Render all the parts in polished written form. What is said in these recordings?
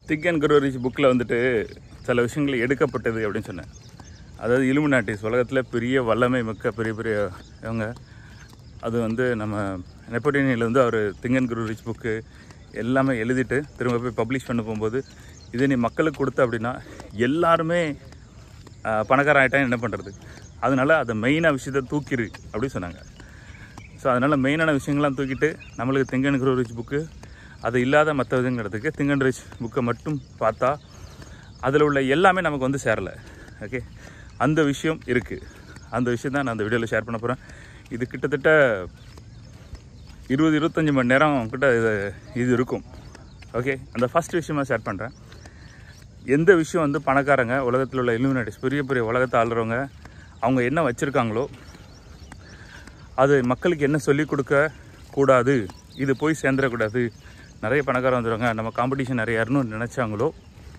Think and grow rich புக்கில் வந்துட்டு சில விஷயங்கள் எடுக்கப்பட்டது அப்படின்னு சொன்னேன். அதாவது இலுமினாட்டிஸ் உலகத்தில் பெரிய வல்லமை மிக்க பெரிய பெரிய இவங்க, அது வந்து நம்ம நெப்போலியனில் வந்து அவர் think and grow rich book எல்லாமே எழுதிட்டு திரும்ப போய் பப்ளிஷ் பண்ண போகும்போது இதை நீ மக்களுக்கு கொடுத்த அப்படின்னா எல்லாருமே பணக்காரன் ஆகிட்டான், என்ன பண்ணுறது, அதனால் அதை மெயினான விஷயத்தை தூக்கிடு அப்படின்னு சொன்னாங்க. ஸோ அதனால் மெயினான விஷயங்கள்லாம் தூக்கிட்டு நம்மளுக்கு think and grow rich book அது இல்லாத மற்ற விதங்கிறதுக்கு திங்க் அண்ட் ரிச் புக்கை மட்டும் பார்த்தா அதில் உள்ள எல்லாமே நமக்கு வந்து சேரலை. ஓகே, அந்த விஷயம் இருக்குது. அந்த விஷயம் தான் நான் அந்த வீடியோவில் ஷேர் பண்ண போகிறேன். இது கிட்டத்தட்ட 20-25 மணி நேரம் கிட்ட இது இருக்கும். ஓகே, அந்த ஃபஸ்ட் விஷயமாக ஷேர் பண்ணுறேன். எந்த விஷயம் வந்து பணக்காரங்க உலகத்தில் உள்ள இலுமினாட்டிஸ் பெரிய பெரிய உலகத்தை ஆளுறவங்க அவங்க என்ன வச்சுருக்காங்களோ அது மக்களுக்கு என்ன சொல்லிக் கொடுக்க கூடாது, இது போய் சேர்ந்துடக்கூடாது, நிறைய பணக்காரங்க வந்துடுவாங்க, நம்ம காம்படிஷன் நிறைய யாருன்னு நினச்சாங்களோ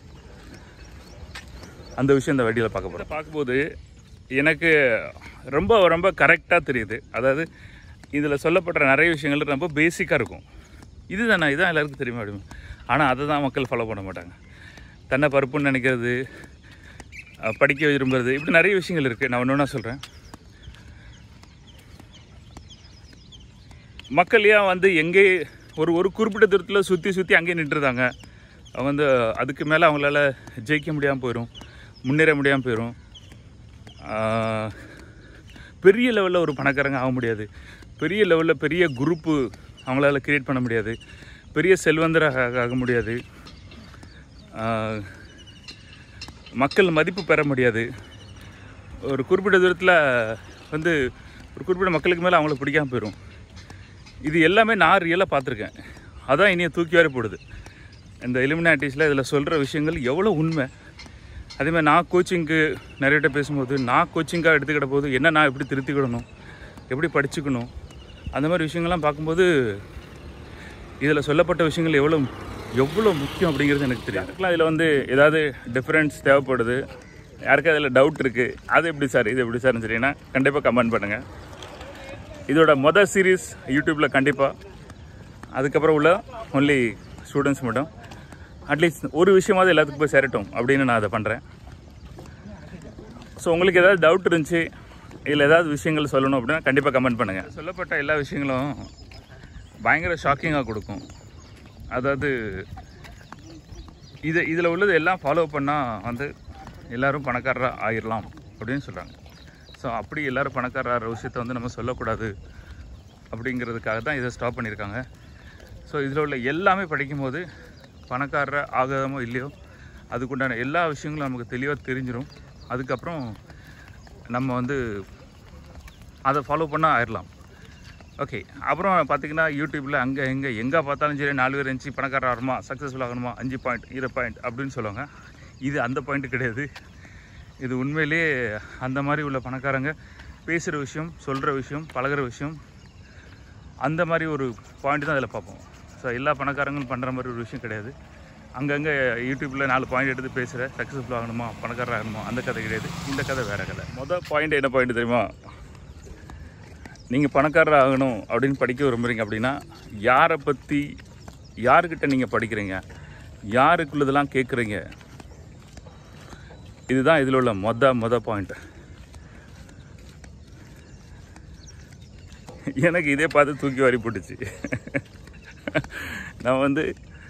அந்த விஷயம் இந்த வீடியோவில் பார்க்க போகிறேன். பார்க்கும்போது எனக்கு ரொம்ப ரொம்ப கரெக்டாக தெரியுது. அதாவது இதில் சொல்லப்படுற நிறைய விஷயங்கள் ரொம்ப பேசிக்காக இருக்கும். இதுதான் எல்லாருக்கும் தெரியுமா அப்படின்னு. ஆனால் அதை தான் மக்கள் ஃபாலோ பண்ண மாட்டாங்க. தன்னை பருப்புன்னு நினைக்கிறது, படிக்க விரும்புறது, இப்படி நிறைய விஷயங்கள் இருக்குது. நான் ஒன்று சொல்கிறேன். மக்கள் ஏன் வந்து எங்கே ஒரு குறிப்பிட்ட தூரத்தில் சுற்றி அங்கேயே நின்றுதாங்க. அவங்க வந்து அதுக்கு மேலே அவங்களால ஜெயிக்க முடியாமல் போயிடும், முன்னேற முடியாமல் போயிடும். பெரிய லெவலில் ஒரு பணக்காரங்க ஆக முடியாது, பெரிய லெவலில் பெரிய குரூப்பு அவங்களால க்ரியேட் பண்ண முடியாது, பெரிய செல்வந்தராக ஆக முடியாது, மக்கள் மதிப்பு பெற முடியாது. ஒரு குறிப்பிட்ட தூரத்தில் வந்து ஒரு குறிப்பிட்ட மக்களுக்கு மேலே அவங்களுக்கு பிடிக்காமல் போயிடும். இது எல்லாமே நான் ரியலாக பார்த்துருக்கேன். அதான் இனியும் தூக்கி வர போடுது இந்த இலுமினாட்டிஸில். இதில் சொல்கிற விஷயங்கள் எவ்வளோ உண்மை. அதேமாதிரி நான் கோச்சிங்க்கு நிறைய பேசும்போது நான் கோச்சிங்காக எடுத்துக்கிட்ட போது என்ன நான் எப்படி திருத்திக்கிடணும், எப்படி படிச்சுக்கணும், அந்த மாதிரி விஷயங்கள்லாம் பார்க்கும்போது இதில் சொல்லப்பட்ட விஷயங்கள் எவ்வளோ முக்கியம் அப்படிங்கிறது எனக்கு தெரியும். அதுக்கெலாம் இதில் வந்து ஏதாவது டிஃப்ரென்ஸ் தேவைப்படுது, யாருக்கும் அதில் டவுட் இருக்குது, அது எப்படி சார் இது எப்படி சார்னு சரிங்கன்னா கண்டிப்பாக கமெண்ட் பண்ணுங்கள். இதோட மொதல் சீரீஸ் யூடியூப்பில் கண்டிப்பாக, அதுக்கப்புறம் உள்ள ஒன்லி ஸ்டூடெண்ட்ஸ் மட்டும், அட்லீஸ்ட் ஒரு விஷயமாவது எல்லாத்துக்கும் போய் சேரட்டும் அப்படின்னு நான் அதை பண்ணுறேன். ஸோ உங்களுக்கு ஏதாவது டவுட் இருந்துச்சு, இதில் ஏதாவது விஷயங்கள் சொல்லணும் அப்படின்னா கண்டிப்பாக கமெண்ட் பண்ணுங்கள். சொல்லப்பட்ட எல்லா விஷயங்களும் பயங்கர ஷாக்கிங்காக கொடுக்கும். அதாவது இதில் உள்ளது எல்லாம் ஃபாலோ பண்ணால் வந்து எல்லோரும் பணக்காரராக ஆயிடலாம் அப்படின்னு சொல்கிறாங்க. ஸோ அப்படி எல்லோரும் பணக்காரர் விஷயத்தை வந்து நம்ம சொல்லக்கூடாது அப்படிங்கிறதுக்காக தான் இதை ஸ்டாப் பண்ணியிருக்காங்க. ஸோ இதில் உள்ள எல்லாமே படிக்கும்போது பணக்காரர் ஆகாதமோ இல்லையோ அதுக்குண்டான எல்லா விஷயங்களும் நமக்கு தெளிவாக தெரிஞ்சிடும். அதுக்கப்புறம் நம்ம வந்து அதை ஃபாலோ பண்ணால் ஆயிடலாம். ஓகே, அப்புறம் பார்த்திங்கன்னா யூடியூப்பில் எங்கே பார்த்தாலும் சரி 4 பேர் இருந்துச்சு பணக்காரர் ஆகணுமா, சக்ஸஸ்ஃபுல் ஆகணுமா, 5 பாயிண்ட் 20 பாயிண்ட் அப்படின்னு சொல்லுவாங்க. இது அந்த பாயிண்ட்டு கிடையாது. இது உண்மையிலே அந்த மாதிரி உள்ள பணக்காரங்க பேசுகிற விஷயம், சொல்கிற விஷயம், பழகிற விஷயம், அந்த மாதிரி ஒரு பாயிண்ட் தான் அதில் பார்ப்போம். ஸோ எல்லா பணக்காரங்களும் பண்ணுற மாதிரி ஒரு விஷயம் கிடையாது. அங்கங்கே யூடியூப்பில் 4 பாயிண்ட் எடுத்து பேசுகிற சக்ஸஸ்ஃபுல் ஆகணுமா, பணக்காரர் ஆகணுமா, அந்த கதை கிடையாது. இந்த கதை வேறு கதை. மொதல் பாயிண்ட் என்ன பாயிண்ட் தெரியுமா? நீங்கள் பணக்காரர் ஆகணும் அப்படின்னு படிக்க விரும்புகிறீங்க அப்படின்னா யாரை பற்றி, யாருக்கிட்ட நீங்கள் படிக்கிறீங்க, யாருக்குள்ளதெல்லாம் கேட்குறீங்க, இதுதான் இதில் உள்ள மொதல் பாயிண்ட். எனக்கு இதே பார்த்து தூக்கி வாரி போட்டுச்சு. நான் வந்து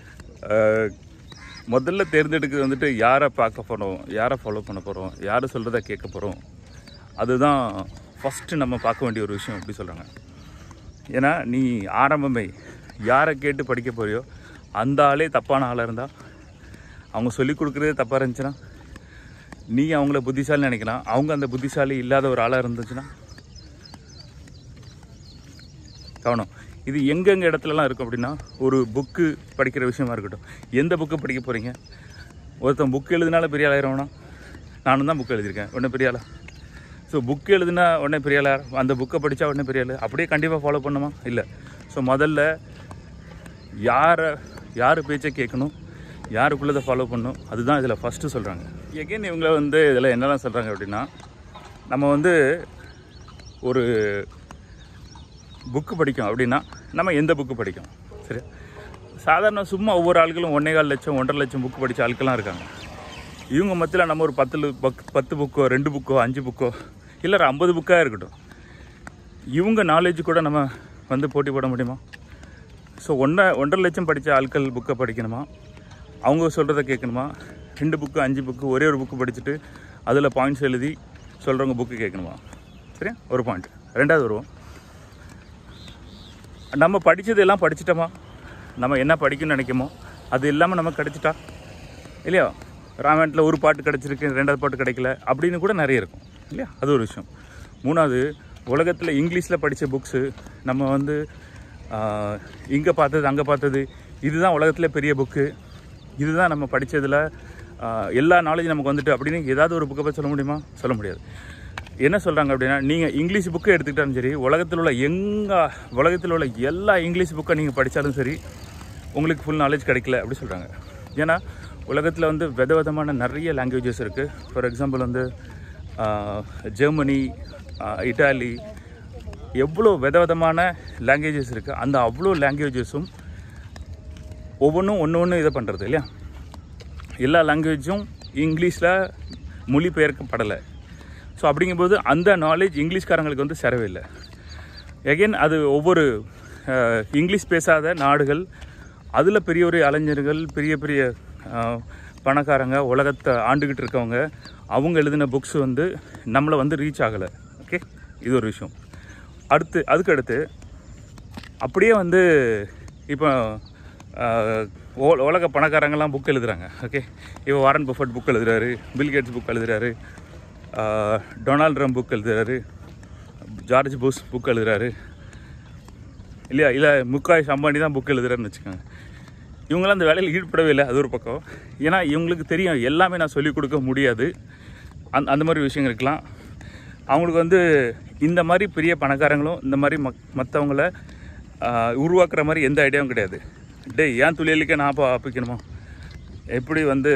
முதல்ல தேர்ந்தெடுக்கிறது வந்துட்டு யாரை பார்க்க போகிறோம், யாரை ஃபாலோ பண்ண போகிறோம், யார் சொல்கிறத கேட்க போகிறோம், அதுதான் ஃபஸ்ட்டு நம்ம பார்க்க வேண்டிய ஒரு விஷயம் அப்படி சொல்கிறாங்க. ஏன்னா நீ ஆரம்பமே யாரை கேட்டு படிக்க போறியோ அந்த ஆளே தப்பான ஆளாக இருந்தால், அவங்க சொல்லிக் கொடுக்குறதே தப்பாக இருந்துச்சுன்னா, நீ அவங்கள புத்திசாலி நினைக்கலாம், அவங்க அந்த புத்திசாலி இல்லாத ஒரு ஆளாக இருந்துச்சுன்னா கவனம். இது எங்கெங்கே இடத்துலலாம் இருக்கும் அப்படின்னா, ஒரு புக்கு படிக்கிற விஷயமா இருக்கட்டும், எந்த புக்கு படிக்க போகிறீங்க. ஒருத்தன் புக்கு எழுதினால பெரிய ஆளாயிரம்னா, நானும் தான் புக்கு எழுதியிருக்கேன் உடனே பெரிய ஆளா. ஸோ புக்கு எழுதுனா உடனே பெரிய ஆளா, அந்த புக்கை படித்தா உடனே பெரிய ஆள், அப்படியே கண்டிப்பாக ஃபாலோ பண்ணுமா? இல்லை. ஸோ முதல்ல யார் பேச்சை கேட்கணும், யாருக்குள்ளதை ஃபாலோ பண்ணணும், அதுதான் இதில் ஃபஸ்ட்டு சொல்கிறாங்க. எகைன் இவங்களை வந்து இதில் என்னெல்லாம் சொல்கிறாங்க அப்படின்னா, நம்ம வந்து ஒரு புக்கு படிக்கும் அப்படின்னா நம்ம எந்த புக்கு படிக்கும், சரி? சாதாரண சும்மா ஒவ்வொரு ஆட்களும் 1.25 லட்சம் 1.5 லட்சம் புக்கு படித்த ஆட்கள்லாம் இருக்காங்க. இவங்க மத்தியில் நம்ம ஒரு 10 புக்கோ 2 புக்கோ 5 புக்கோ இல்லை 50 புக்காக இருக்கட்டும், இவங்க நாலேஜ் கூட நம்ம வந்து போட்டி போட முடியுமா? ஸோ 1.5 லட்சம் படித்த ஆட்கள் புக்கை படிக்கணுமா? அவங்க சொல்கிறத கேட்கணுமா? 2 புக்கு 5 புக்கு ஒரே ஒரு புக்கு படிச்சுட்டு அதில் பாயிண்ட்ஸ் எழுதி சொல்கிறவங்க புக்கு கேட்கணுமா? சரியா, ஒரு பாயிண்ட். ரெண்டாவது வருவோம், நம்ம படித்தது எல்லாம் படிச்சிட்டோமா? நம்ம என்ன படிக்கணும்னு நினைக்கமோ அது இல்லாமல் நமக்கு கிடச்சிட்டா இல்லையா? ராமாயணத்தில் ஒரு பாட்டு கிடச்சிருக்கு, 2வது பாட்டு கிடைக்கல அப்படின்னு கூட நிறைய இருக்கும் இல்லையா? அது ஒரு விஷயம். 3வது, உலகத்தில் இங்கிலீஷில் படித்த புக்ஸு நம்ம வந்து இங்கே பார்த்தது அங்கே பார்த்தது இதுதான் உலகத்தில் பெரிய புக்கு, இதுதான் நம்ம படித்ததில் எல்லா நாலேஜும் நமக்கு வந்துட்டு அப்படின்னு ஏதாவது ஒரு புக்கை பற்றி சொல்ல முடியுமா? சொல்ல முடியாது. என்ன சொல்கிறாங்க அப்படின்னா, நீங்கள் இங்கிலீஷ் புக்கை எடுத்துக்கிட்டாலும் சரி, உலகத்தில் உள்ள எல்லா இங்கிலீஷ் புக்கை நீங்கள் படித்தாலும் சரி உங்களுக்கு ஃபுல் நாலேஜ் கிடைக்கல அப்படி சொல்கிறாங்க. ஏன்னா உலகத்தில் வந்து விதவிதமான நிறைய லாங்குவேஜஸ் இருக்குது. ஃபார் எக்ஸாம்பிள் வந்து ஜெர்மனி, இட்டாலி, எவ்வளோ விதவிதமான லாங்குவேஜஸ் இருக்குது. அந்த அவ்வளோ லாங்குவேஜஸும் ஒவ்வொன்றும் ஒன்று இதை பண்ணுறது இல்லையா? எல்லா லாங்குவேஜும் இங்கிலீஷில் மொழிபெயர்க்கப்படலை. ஸோ அப்படிங்கும்போது அந்த நாலேஜ் இங்கிலீஷ்காரங்களுக்கு வந்து சேரவே இல்லை. எகெயின் அது ஒவ்வொரு இங்கிலீஷ் பேசாத நாடுகள், அதில் பெரிய ஒரு இளைஞர்கள், பெரிய பெரிய பணக்காரங்க, உலகத்தை ஆண்டுக்கிட்டு இருக்கவங்க, அவங்க எழுதின புக்ஸ் வந்து நம்மளை வந்து ரீச் ஆகலை. ஓகே, இது ஒரு விஷயம். அதுக்கடுத்து அப்படியே வந்து இப்போ உலக பணக்காரங்கெல்லாம் புக் எழுதுகிறாங்க. ஓகே, இப்போ வாரன் பஃபட் புக் எழுதுறாரு, பில் கேட்ஸ் புக் எழுதுறாரு, டொனால்ட் ட்ரம்ப் புக் எழுதுறாரு, ஜார்ஜ் புஷ் புக் எழுதுறாரு இல்லையா? இல்லை முகேஷ் அம்பானி தான் புக் எழுதுறாருன்னு வச்சுக்கோங்க. இவங்களாம் அந்த வேலையில் ஈடுபடவே இல்லை. அது ஒரு பக்கம். ஏன்னா இவங்களுக்கு தெரியும் எல்லாமே நான் சொல்லிக் கொடுக்க முடியாது. அந்த மாதிரி விஷயங்கள் இருக்கலாம். அவங்களுக்கு வந்து இந்த மாதிரி பெரிய பணக்காரங்களும் இந்த மாதிரி மற்றவங்கள உருவாக்குற மாதிரி எந்த ஐடியாவும் கிடையாது. ஏன் தொழிலுக்கே நான் ஆப்பிக்கணுமா? எப்படி வந்து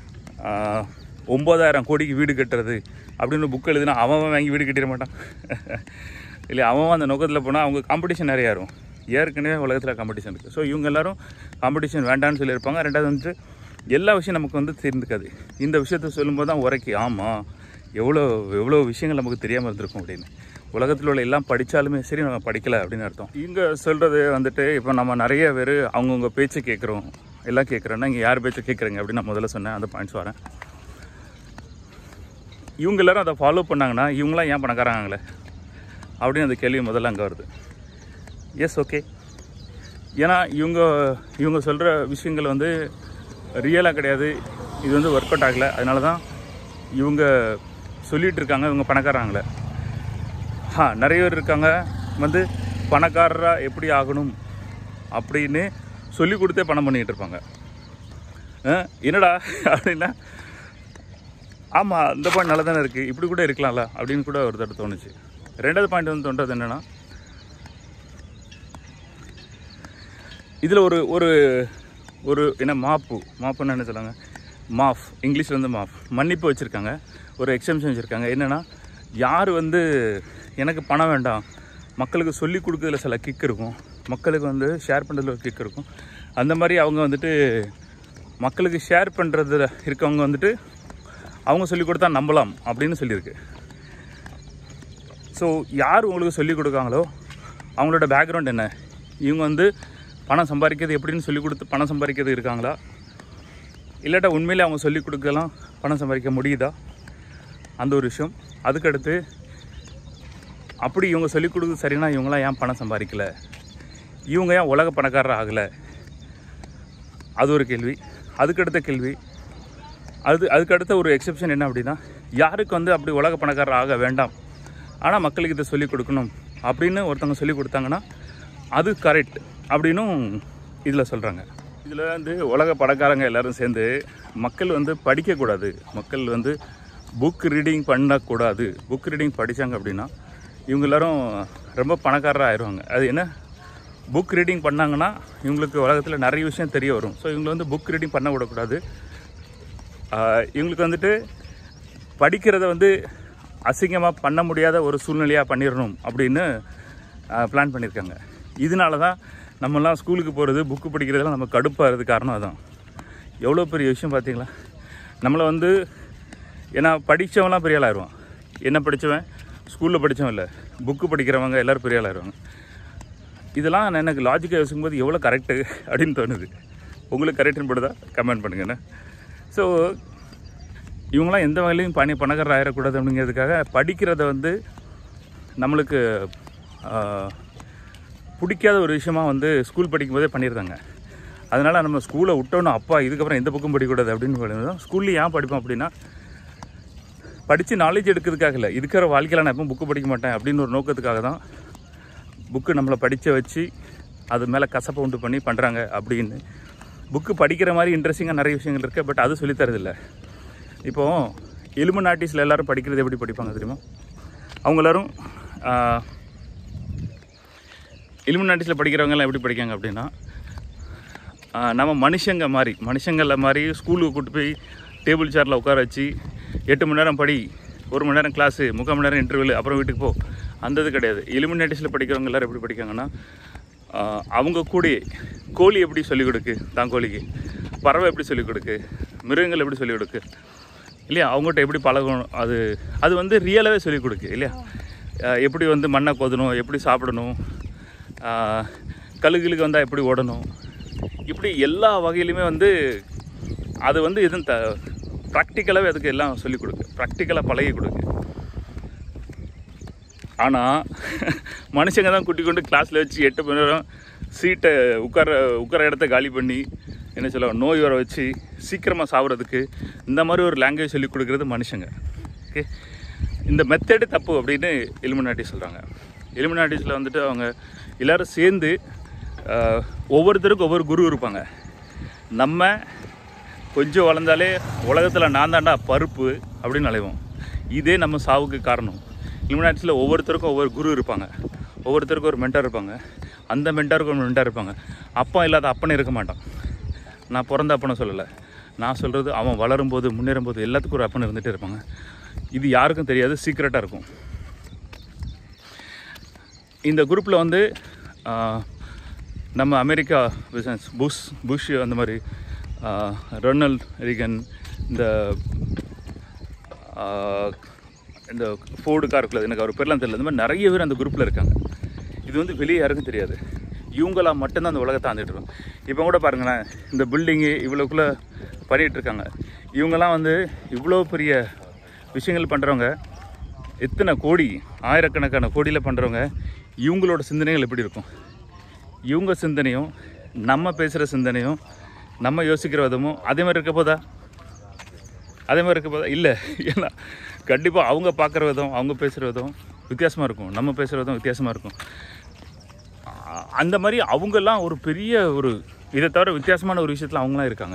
9,000 கோடிக்கு வீடு கட்டுறது அப்படின்னு புக் எழுதுனா அவன் வாங்கி வீடு கட்டிட மாட்டான் இல்லை? அவன் அந்த நோக்கத்தில் போனால் அவங்க காம்படிஷன் நிறையா இருக்கும். ஏற்கனவே உலகத்தில் காம்படிஷன் இருக்குது. ஸோ இவங்க எல்லோரும் காம்படிஷன் வேண்டான்னு சொல்லியிருப்பாங்க. ரெண்டாவது வந்துட்டு எல்லா விஷயம் நமக்கு வந்து தெரிந்துக்காது. இந்த விஷயத்த சொல்லும்போது தான் உரைக்கி ஆமாம் எவ்வளோ விஷயங்கள் நமக்கு தெரியாமல் இருந்திருக்கும் அப்படின்னு. உலகத்தில் உள்ள எல்லாம் படித்தாலுமே சரி நம்ம படிக்கலை அப்படின்னு அர்த்தம். இங்கே சொல்கிறது வந்துட்டு இப்போ நம்ம நிறைய பேர் அவங்கவுங்க பேச்சு கேட்குறோம், எல்லாம் கேட்குறோன்னா இங்கே யார் பேச்சு கேட்குறீங்க அப்படின்னு நான் முதல்ல சொன்னேன். அந்த பாயிண்ட்ஸ் வரேன். இவங்க எல்லோரும் அதை ஃபாலோ பண்ணாங்கன்னா இவங்களாம் ஏன் பணக்காரங்களே அப்படின்னு அந்த கேள்வி முதல்ல அங்கே வருது. Yes, okay. ஏன்னா இவங்க சொல்கிற விஷயங்கள் வந்து ரியலாக கிடையாது. இது வந்து ஒர்க் அவுட் ஆகலை. அதனால தான் இவங்க சொல்லிகிட்டு இருக்காங்க இவங்க பணக்காரங்களே. நிறைய பேர் இருக்காங்க வந்து பணக்காரராக எப்படி ஆகணும் அப்படின்னு சொல்லி கொடுத்தே பணம் பண்ணிக்கிட்டு இருப்பாங்க. என்னடா அப்படின்னா ஆமாம் இந்த பாயிண்ட் நல்லா தானே இருக்குது, இப்படி கூட இருக்கலாம்ல அப்படின்னு கூட ஒரு தடவை தோணுச்சு. ரெண்டாவது பாயிண்ட் வந்து தோன்றது என்னென்னா, இதில் ஒரு ஒரு என்ன மாப்புன்னு என்ன சொல்லுவாங்க, மாஃப், இங்கிலீஷில் வந்து மாஃப், மன்னிப்பு வச்சுருக்காங்க. ஒரு எக்ஸம்ஷன் வச்சுருக்காங்க. என்னென்னா, யார் வந்து எனக்கு பணம் வேண்டாம், மக்களுக்கு சொல்லி கொடுக்குறதுல சில கிக் இருக்கும், மக்களுக்கு வந்து ஷேர் பண்ணுறதுல ஒரு கிக் இருக்கும், அந்த மாதிரி அவங்க வந்துட்டு மக்களுக்கு ஷேர் பண்ணுறதுல இருக்கவங்க வந்துட்டு அவங்க சொல்லிக் கொடுத்தா நம்பலாம் அப்படின்னு சொல்லியிருக்கு. ஸோ யார் உங்களுக்கு சொல்லிக் கொடுக்காங்களோ அவங்களோட பேக்ரவுண்ட் என்ன, இவங்க வந்து பணம் சம்பாதிக்கிறது எப்படின்னு சொல்லிக் கொடுத்து பணம் சம்பாதிக்கிறது இருக்காங்களா, இல்லாட்டா உண்மையிலே அவங்க சொல்லிக் கொடுக்கலாம் பணம் சம்பாதிக்க முடியுதா, அந்த ஒரு விஷயம். அதுக்கடுத்து அப்படி இவங்க சொல்லிக் கொடுக்குறது சரினா இவங்களாம் ஏன் பணம் சம்பாதிக்கலை, இவங்க ஏன் உலக பணக்காரர் ஆகலை, அது ஒரு கேள்வி. அதுக்கடுத்த கேள்வி, அதுக்கடுத்த ஒரு எக்ஸெப்ஷன் என்ன அப்படின்னா, யாருக்கு வந்து அப்படி உலக பணக்காரர் ஆக வேண்டாம் ஆனால் மக்களுக்கு இதை சொல்லிக் கொடுக்கணும் அப்படின்னு ஒருத்தவங்க சொல்லிக் கொடுத்தாங்கன்னா அது கரெக்ட் அப்படின்னும் இதில் சொல்கிறாங்க. இதில் வந்து உலக பணக்காரங்க எல்லோரும் சேர்ந்து மக்கள் வந்து படிக்கக்கூடாது, மக்கள் வந்து புக் ரீடிங் பண்ணக்கூடாது, புக் ரீடிங் படித்தாங்க அப்படின்னா இவங்க எல்லோரும் ரொம்ப பணக்காரராக ஆயிடுவாங்க. அது என்ன, புக் ரீடிங் பண்ணாங்கன்னா இவங்களுக்கு உலகத்தில் நிறைய விஷயம் தெரிய வரும். ஸோ இவங்களை வந்து புக் ரீடிங் பண்ண விடக்கூடாது. இவங்களுக்கு வந்துட்டு படிக்கிறத வந்து அசிங்கமாக பண்ண முடியாத ஒரு சூழ்நிலையாக பண்ணிடணும் அப்படின்னு பிளான் பண்ணியிருக்காங்க. இதனால தான் நம்மலாம் ஸ்கூலுக்கு போகிறது புக்கு படிக்கிறதெல்லாம் நம்ம கடுப்பாகிறது காரணம் அதுதான். எவ்வளோ பெரிய விஷயம் பார்த்தீங்களா? நம்மளை வந்து ஏன்னா படித்தவங்களாம் பெரிய ஆளாயிருவான். என்ன படித்தவன் ஸ்கூலில் படித்தவன் இல்லை, புக்கு படிக்கிறவங்க எல்லோரும் பெரிய ஆளாயிருவாங்க. இதெல்லாம் எனக்கு லாஜிக்காக யோசிக்கும்போது எவ்வளோ கரெக்டு அப்படின்னு தோணுது. உங்களுக்கு கரெக்டுன்னு போடுதா கமெண்ட் பண்ணுங்கண்ணே. ஸோ இவங்களாம் எந்த வகையிலையும் பணக்காரர் ஆகிடக்கூடாது அப்படிங்கிறதுக்காக படிக்கிறத வந்து நம்மளுக்கு பிடிக்காத ஒரு விஷயமாக வந்து ஸ்கூல் படிக்கும்போதே பண்ணியிருந்தாங்க. அதனால் நம்ம ஸ்கூலை விட்டோன்னு அப்பா இதுக்கப்புறம் எந்த புக்கும் படிக்கக்கூடாது அப்படின்னு தான் ஸ்கூல்லேயும் ஏன் படிப்போம் அப்படின்னா படித்து நாலேஜ் எடுக்கிறதுக்காக இல்லை, இருக்கிற வாழ்க்கையில் நான் எப்போ புக்கு படிக்க மாட்டேன் அப்படின்னு ஒரு நோக்கத்துக்காக தான் புக்கு நம்மளை படிக்க வச்சு அது மேலே கசப்பை உண்டு பண்ணி பண்ணுறாங்க. அப்படின்னு புக்கு படிக்கிற மாதிரி இன்ட்ரெஸ்டிங்காக நிறைய விஷயங்கள் இருக்குது, பட் அது சொல்லித்தரதில்லை. இப்போது இலுமினாட்டிஸில் எல்லோரும் படிக்கிறது எப்படி படிப்பாங்க தெரியுமா? அவங்க எல்லோரும் இலுமினாட்டிஸில் படிக்கிறவங்கலாம் எப்படி படிக்காங்க அப்படின்னா நம்ம மனுஷங்களை மாதிரி ஸ்கூலுக்கு கூப்பிட்டு போய் டேபிள் சேரில் உட்கார வச்சு 8 மணி நேரம் படி, 1 மணி நேரம் கிளாஸு, 3/4 மணி நேரம் இன்டர்வியூ, அப்புறம் வீட்டுக்கு போ, அந்த இது கிடையாது. இலுமினாட்டிஸில் படிக்கிறவங்க எல்லோரும் எப்படி படிக்காங்கன்னா அவங்க கூட கோழி எப்படி சொல்லிக் கொடுக்கு தான் கோழிக்கு, பறவை எப்படி சொல்லிக் கொடுக்கு, மிருகங்கள் எப்படி சொல்லிக் கொடுக்கு இல்லையா, அவங்ககிட்ட எப்படி பழகணும், அது வந்து ரியலாகவே சொல்லிக் கொடுக்கு இல்லையா. எப்படி வந்து மண்ணை கொதணும், எப்படி சாப்பிடணும், கழுகுகளுக்கு வந்தால் எப்படி ஓடணும், இப்படி எல்லா வகையிலுமே வந்து அது வந்து எதுவும் ப்ராக்டிக்கலாகவே அதுக்கு எல்லாம் சொல்லிக் கொடுக்கு, ப்ராக்டிக்கலாக பழகி கொடுக்கு. ஆனால் மனுஷங்க தான் குட்டி கொண்டு கிளாஸில் வச்சு 8 மணி நேரம் சீட்டை உட்கார இடத்த காலி பண்ணி என்ன சொல்ல நோய் வர வச்சு சீக்கிரமாக சாப்பிட்றதுக்கு இந்த மாதிரி ஒரு லாங்குவேஜ் சொல்லிக் கொடுக்குறது மனுஷங்க. ஓகே, இந்த மெத்தடு தப்பு அப்படின்னு இலுமினாட்டி சொல்கிறாங்க. இலுமினாட்டிஸில் வந்துட்டு அவங்க எல்லோரும் சேர்ந்து ஒவ்வொருத்தருக்கும் ஒவ்வொரு குரு இருப்பாங்க. நம்ம கொஞ்சம் வளர்ந்தாலே உலகத்தில் நான் தாண்டா பருப்பு அப்படின்னு அலைவோம். இதே நம்ம சாவுக்கு காரணம். இலுமினாட்டிஸில் ஒவ்வொருத்தருக்கும் ஒவ்வொரு குரு இருப்பாங்க, ஒவ்வொருத்தருக்கும் ஒரு மென்டார் இருப்பாங்க, அந்த மென்டாருக்கு ஒரு மென்டார் இருப்பாங்க. அப்பா இல்லாத அப்பனே இருக்க மாட்டான். நான் பிறந்த அப்பனை சொல்லலை, நான் சொல்கிறது அவன் வளரும்போது முன்னேறும்போது எல்லாத்துக்கும் ஒரு அப்பனை இருந்துகிட்டே இருப்பாங்க. இது யாருக்கும் தெரியாது, சீக்ரெட்டாக இருக்கும். இந்த குரூப்பில் வந்து நம்ம அமெரிக்கா பிஸ்னஸ் புஷ் அந்த மாதிரி ரொனால்ட் ரீகன், இந்த ஃபோர்டு கார் இருக்குல்ல, எனக்கு அவர் பேர்லாம் தெரியல, இந்த மாதிரி நிறைய பேர் அந்த குரூப்பில் இருக்காங்க. இது வந்து வெளியே யாருக்கும் தெரியாது. இவங்களாம் மட்டும்தான் அந்த உலகத்தை ஆண்டுட்டு இருக்கோம். இப்போ கூட பாருங்களேன், இந்த பில்டிங்கு இவ்வளோக்குள்ளே பண்ணிகிட்ருக்காங்க. இவங்கெல்லாம் வந்து இவ்வளோ பெரிய விஷயங்கள் பண்ணுறவங்க, எத்தனை கோடி ஆயிரக்கணக்கான கோடியில் பண்ணுறவங்க, இவங்களோட சிந்தனைகள் எப்படி இருக்கும்? இவங்க சிந்தனையும் நம்ம பேசுகிற சிந்தனையும் நம்ம யோசிக்கிற விதமும் அதே மாதிரி இருக்க போதா? இல்லை. ஏன்னா கண்டிப்பாக அவங்க பார்க்குற விதம், அவங்க பேசுகிற விதம் வித்தியாசமாக இருக்கும், நம்ம பேசுகிற விதம் வித்தியாசமாக இருக்கும். அந்த மாதிரி அவங்கெல்லாம் ஒரு பெரிய இதை தவிர வித்தியாசமான ஒரு விஷயத்தில் அவங்களாம் இருக்காங்க.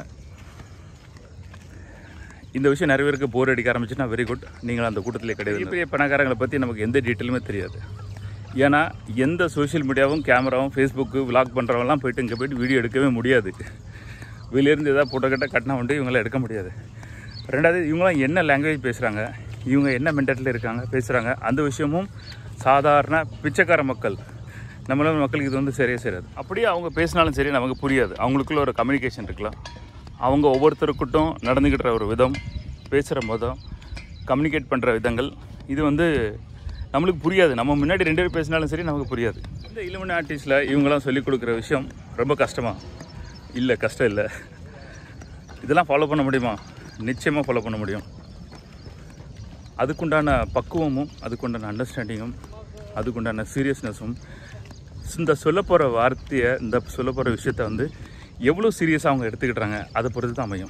இந்த விஷயம் நிறைய பேருக்கு போர் அடிக்க ஆரம்பிச்சுன்னா வெரி குட், நீங்களும் அந்த கூட்டத்திலே கிடையாது. பெரிய பணக்காரங்களை பற்றி நமக்கு எந்த டீட்டெயிலுமே தெரியாது. ஏன்னா எந்த சோஷியல் மீடியாவும் கேமராவும் ஃபேஸ்புக்கு விளாக் பண்ணுறவங்கலாம் போய்ட்டு இங்கே போய்ட்டு வீடியோ எடுக்கவே முடியாது. வெளியிலேருந்து எதாவது போட்டோ கட்டினா வந்து இவங்களாம் எடுக்க முடியாது. ரெண்டாவது, இவங்களாம் என்ன லாங்குவேஜ் பேசுகிறாங்க, இவங்க என்ன மென்டாலிட்டியில் இருக்காங்க பேசுகிறாங்க, அந்த விஷயமும் சாதாரண பிச்சைக்கார நம்மள மக்களுக்கு இது வந்து சரியாக சேராது. அப்படியே அவங்க பேசினாலும் சரி நமக்கு புரியாது. அவங்களுக்குள்ள ஒரு கம்யூனிகேஷன் இருக்கலாம். அவங்க ஒவ்வொருத்தருக்கிட்டும் நடந்துக்கிற ஒரு விதம், பேசுகிற விதம், கம்யூனிகேட் பண்ணுற விதங்கள், இது வந்து நம்மளுக்கு புரியாது. நம்ம முன்னாடி 2 பேர் பேசினாலும் சரி நமக்கு புரியாது. இந்த இலுமினாட்டிஸில் இவங்களாம் சொல்லிக் கொடுக்குற விஷயம் ரொம்ப கஷ்டம் இல்லை. இதெல்லாம் ஃபாலோ பண்ண முடியுமா? நிச்சயமாக ஃபாலோ பண்ண முடியும். அதுக்குண்டான பக்குவமும், அதுக்குண்டான அண்டர்ஸ்டாண்டிங்கும், அதுக்குண்டான சீரியஸ்னஸும், இந்த சொல்ல போகிற வார்த்தையை, இந்த சொல்ல போகிற விஷயத்த வந்து எவ்வளோ சீரியஸாக அவங்க எடுத்துக்கிட்டாங்க அதை பொறுத்து தான் அமையும்.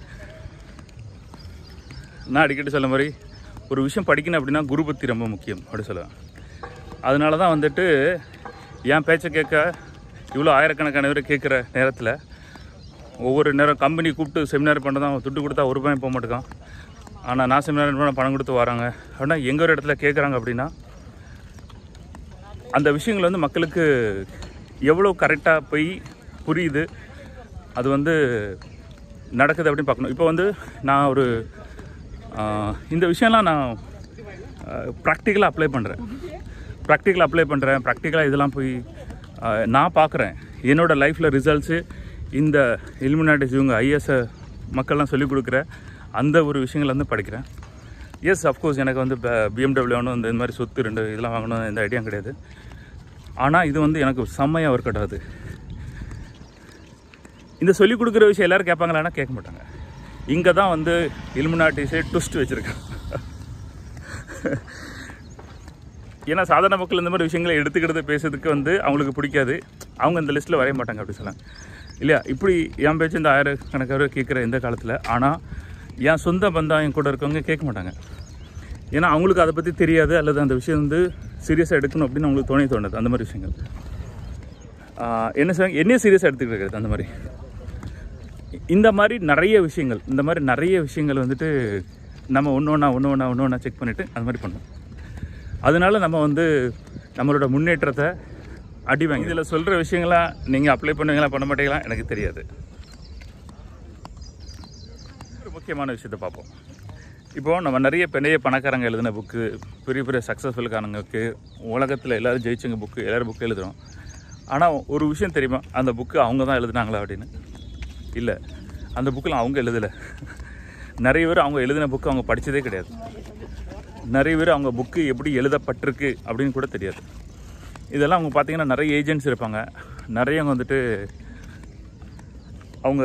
நான் அடிக்கடி சொல்ல மாதிரி ஒரு விஷயம் படிக்கணும் அப்படின்னா குரு பக்தி ரொம்ப முக்கியம் அப்படி சொல்லுவேன். அதனால தான் வந்துட்டு என் பேச்சை கேட்க இவ்வளோ ஆயிரக்கணக்கான பேர் கேட்குற நேரத்தில் ஒவ்வொரு நேரம் கம்பெனி கூப்பிட்டு செமினார் பண்ண தான் துட்டு கொடுத்தா ஒரு ரூபாயும் போக மாட்டேங்கான். ஆனால் நான் செமினார் பண்ண பணம் கொடுத்து வராங்க அப்படின்னா எங்கே ஒரு இடத்துல கேட்குறாங்க அப்படின்னா அந்த விஷயங்கள் வந்து மக்களுக்கு எவ்வளோ கரெக்டாக போய் புரியுது, அது வந்து நடக்குது அப்படின்னு பார்க்கணும். இப்போ வந்து நான் இந்த விஷயம்லாம் நான் ப்ராக்டிக்கலாக அப்ளை பண்ணுறேன். ப்ராக்டிக்கலாக இதெல்லாம் போய் நான் பார்க்குறேன். என்னோடய லைஃப்பில் ரிசல்ட்ஸு இந்த இலுமினாட்டிஸ் இவங்க ஐஎஸ் மக்கள்லாம் சொல்லிக் கொடுக்குற அந்த ஒரு விஷயங்கள் வந்து படிக்கிறேன். எஸ், அஃப்கோர்ஸ் எனக்கு வந்து BMW வாங்கணும், இந்த மாதிரி சொத்து 2 இதெல்லாம் வாங்கணும், எந்த ஐடியாவும் கிடையாது. ஆனால் இது வந்து எனக்கு செம்மையாக ஒர்க் அவுட் ஆகுது. இந்த சொல்லிக் கொடுக்குற விஷயம் எல்லோரும் கேட்பாங்களான்னா கேட்க மாட்டாங்க. இங்கே தான் வந்து இலுமினாட்டிஸே ட்விஸ்ட் வச்சுருக்காங்க. ஏன்னா சாதாரண மக்கள் இந்த மாதிரி விஷயங்களை எடுத்துக்கிறது பேசுறதுக்கு வந்து அவங்களுக்கு பிடிக்காது. அவங்க இந்த லிஸ்ட்டில் வரைய மாட்டாங்க அப்படி சொல்லலாம் இல்லையா? இப்படி என் பேச்சு இந்த 1000 கணக்காக கேட்குற இந்த காலத்தில், ஆனால் என் சொந்த பந்தம் என் கூட இருக்கவங்க கேட்க மாட்டாங்க. ஏன்னா அவங்களுக்கு அதை பற்றி தெரியாது, அல்லது அந்த விஷயம் வந்து சீரியஸாக எடுக்கணும் அப்படின்னு அவங்களுக்கு தோணுது. அந்த மாதிரி விஷயங்கள் என்ன செய்வாங்க, என்னையே சீரியஸாக எடுத்துக்கிறது. அந்த மாதிரி இந்த மாதிரி நிறைய விஷயங்கள் வந்துட்டு நம்ம ஒன்று ஒன்றா செக் பண்ணிவிட்டு அந்த மாதிரி பண்ணோம். அதனால நம்ம வந்து நம்மளோட முன்னேற்றத்தை அடிவாங்க. இதில் சொல்கிற விஷயங்களாம் நீங்கள் அப்ளை பண்ணுவீங்களா பண்ண மாட்டீங்களா எனக்கு தெரியாது. ஒரு முக்கியமான விஷயத்தை பார்ப்போம். இப்போது நம்ம நிறைய பெரிய பணக்காரங்க எழுதின புக்கு, பெரிய பெரிய சக்ஸஸ்ஃபுல்காரங்களுக்கு, உலகத்தில் எல்லோரும் ஜெயிச்சவங்க புக்கு, எல்லோரும் புக்கு எழுதுகிறோம். ஆனால் ஒரு விஷயம் தெரியுமா, அந்த புக்கு அவங்க தான் எழுதுனாங்களா அப்படின்னு? இல்லை, அந்த புக்கில் அவங்க எழுதலை. நிறைய பேர் அவங்க எழுதின புக்கு அவங்க படித்ததே கிடையாது. நிறைய பேர் அவங்க புக்கு எப்படி எழுதப்பட்டிருக்கு அப்படின்னு கூட தெரியாது. இதெல்லாம் அவங்க பார்த்திங்கன்னா நிறைய ஏஜென்ட்ஸ் இருப்பாங்க. நிறையவங்க வந்துட்டு அவங்க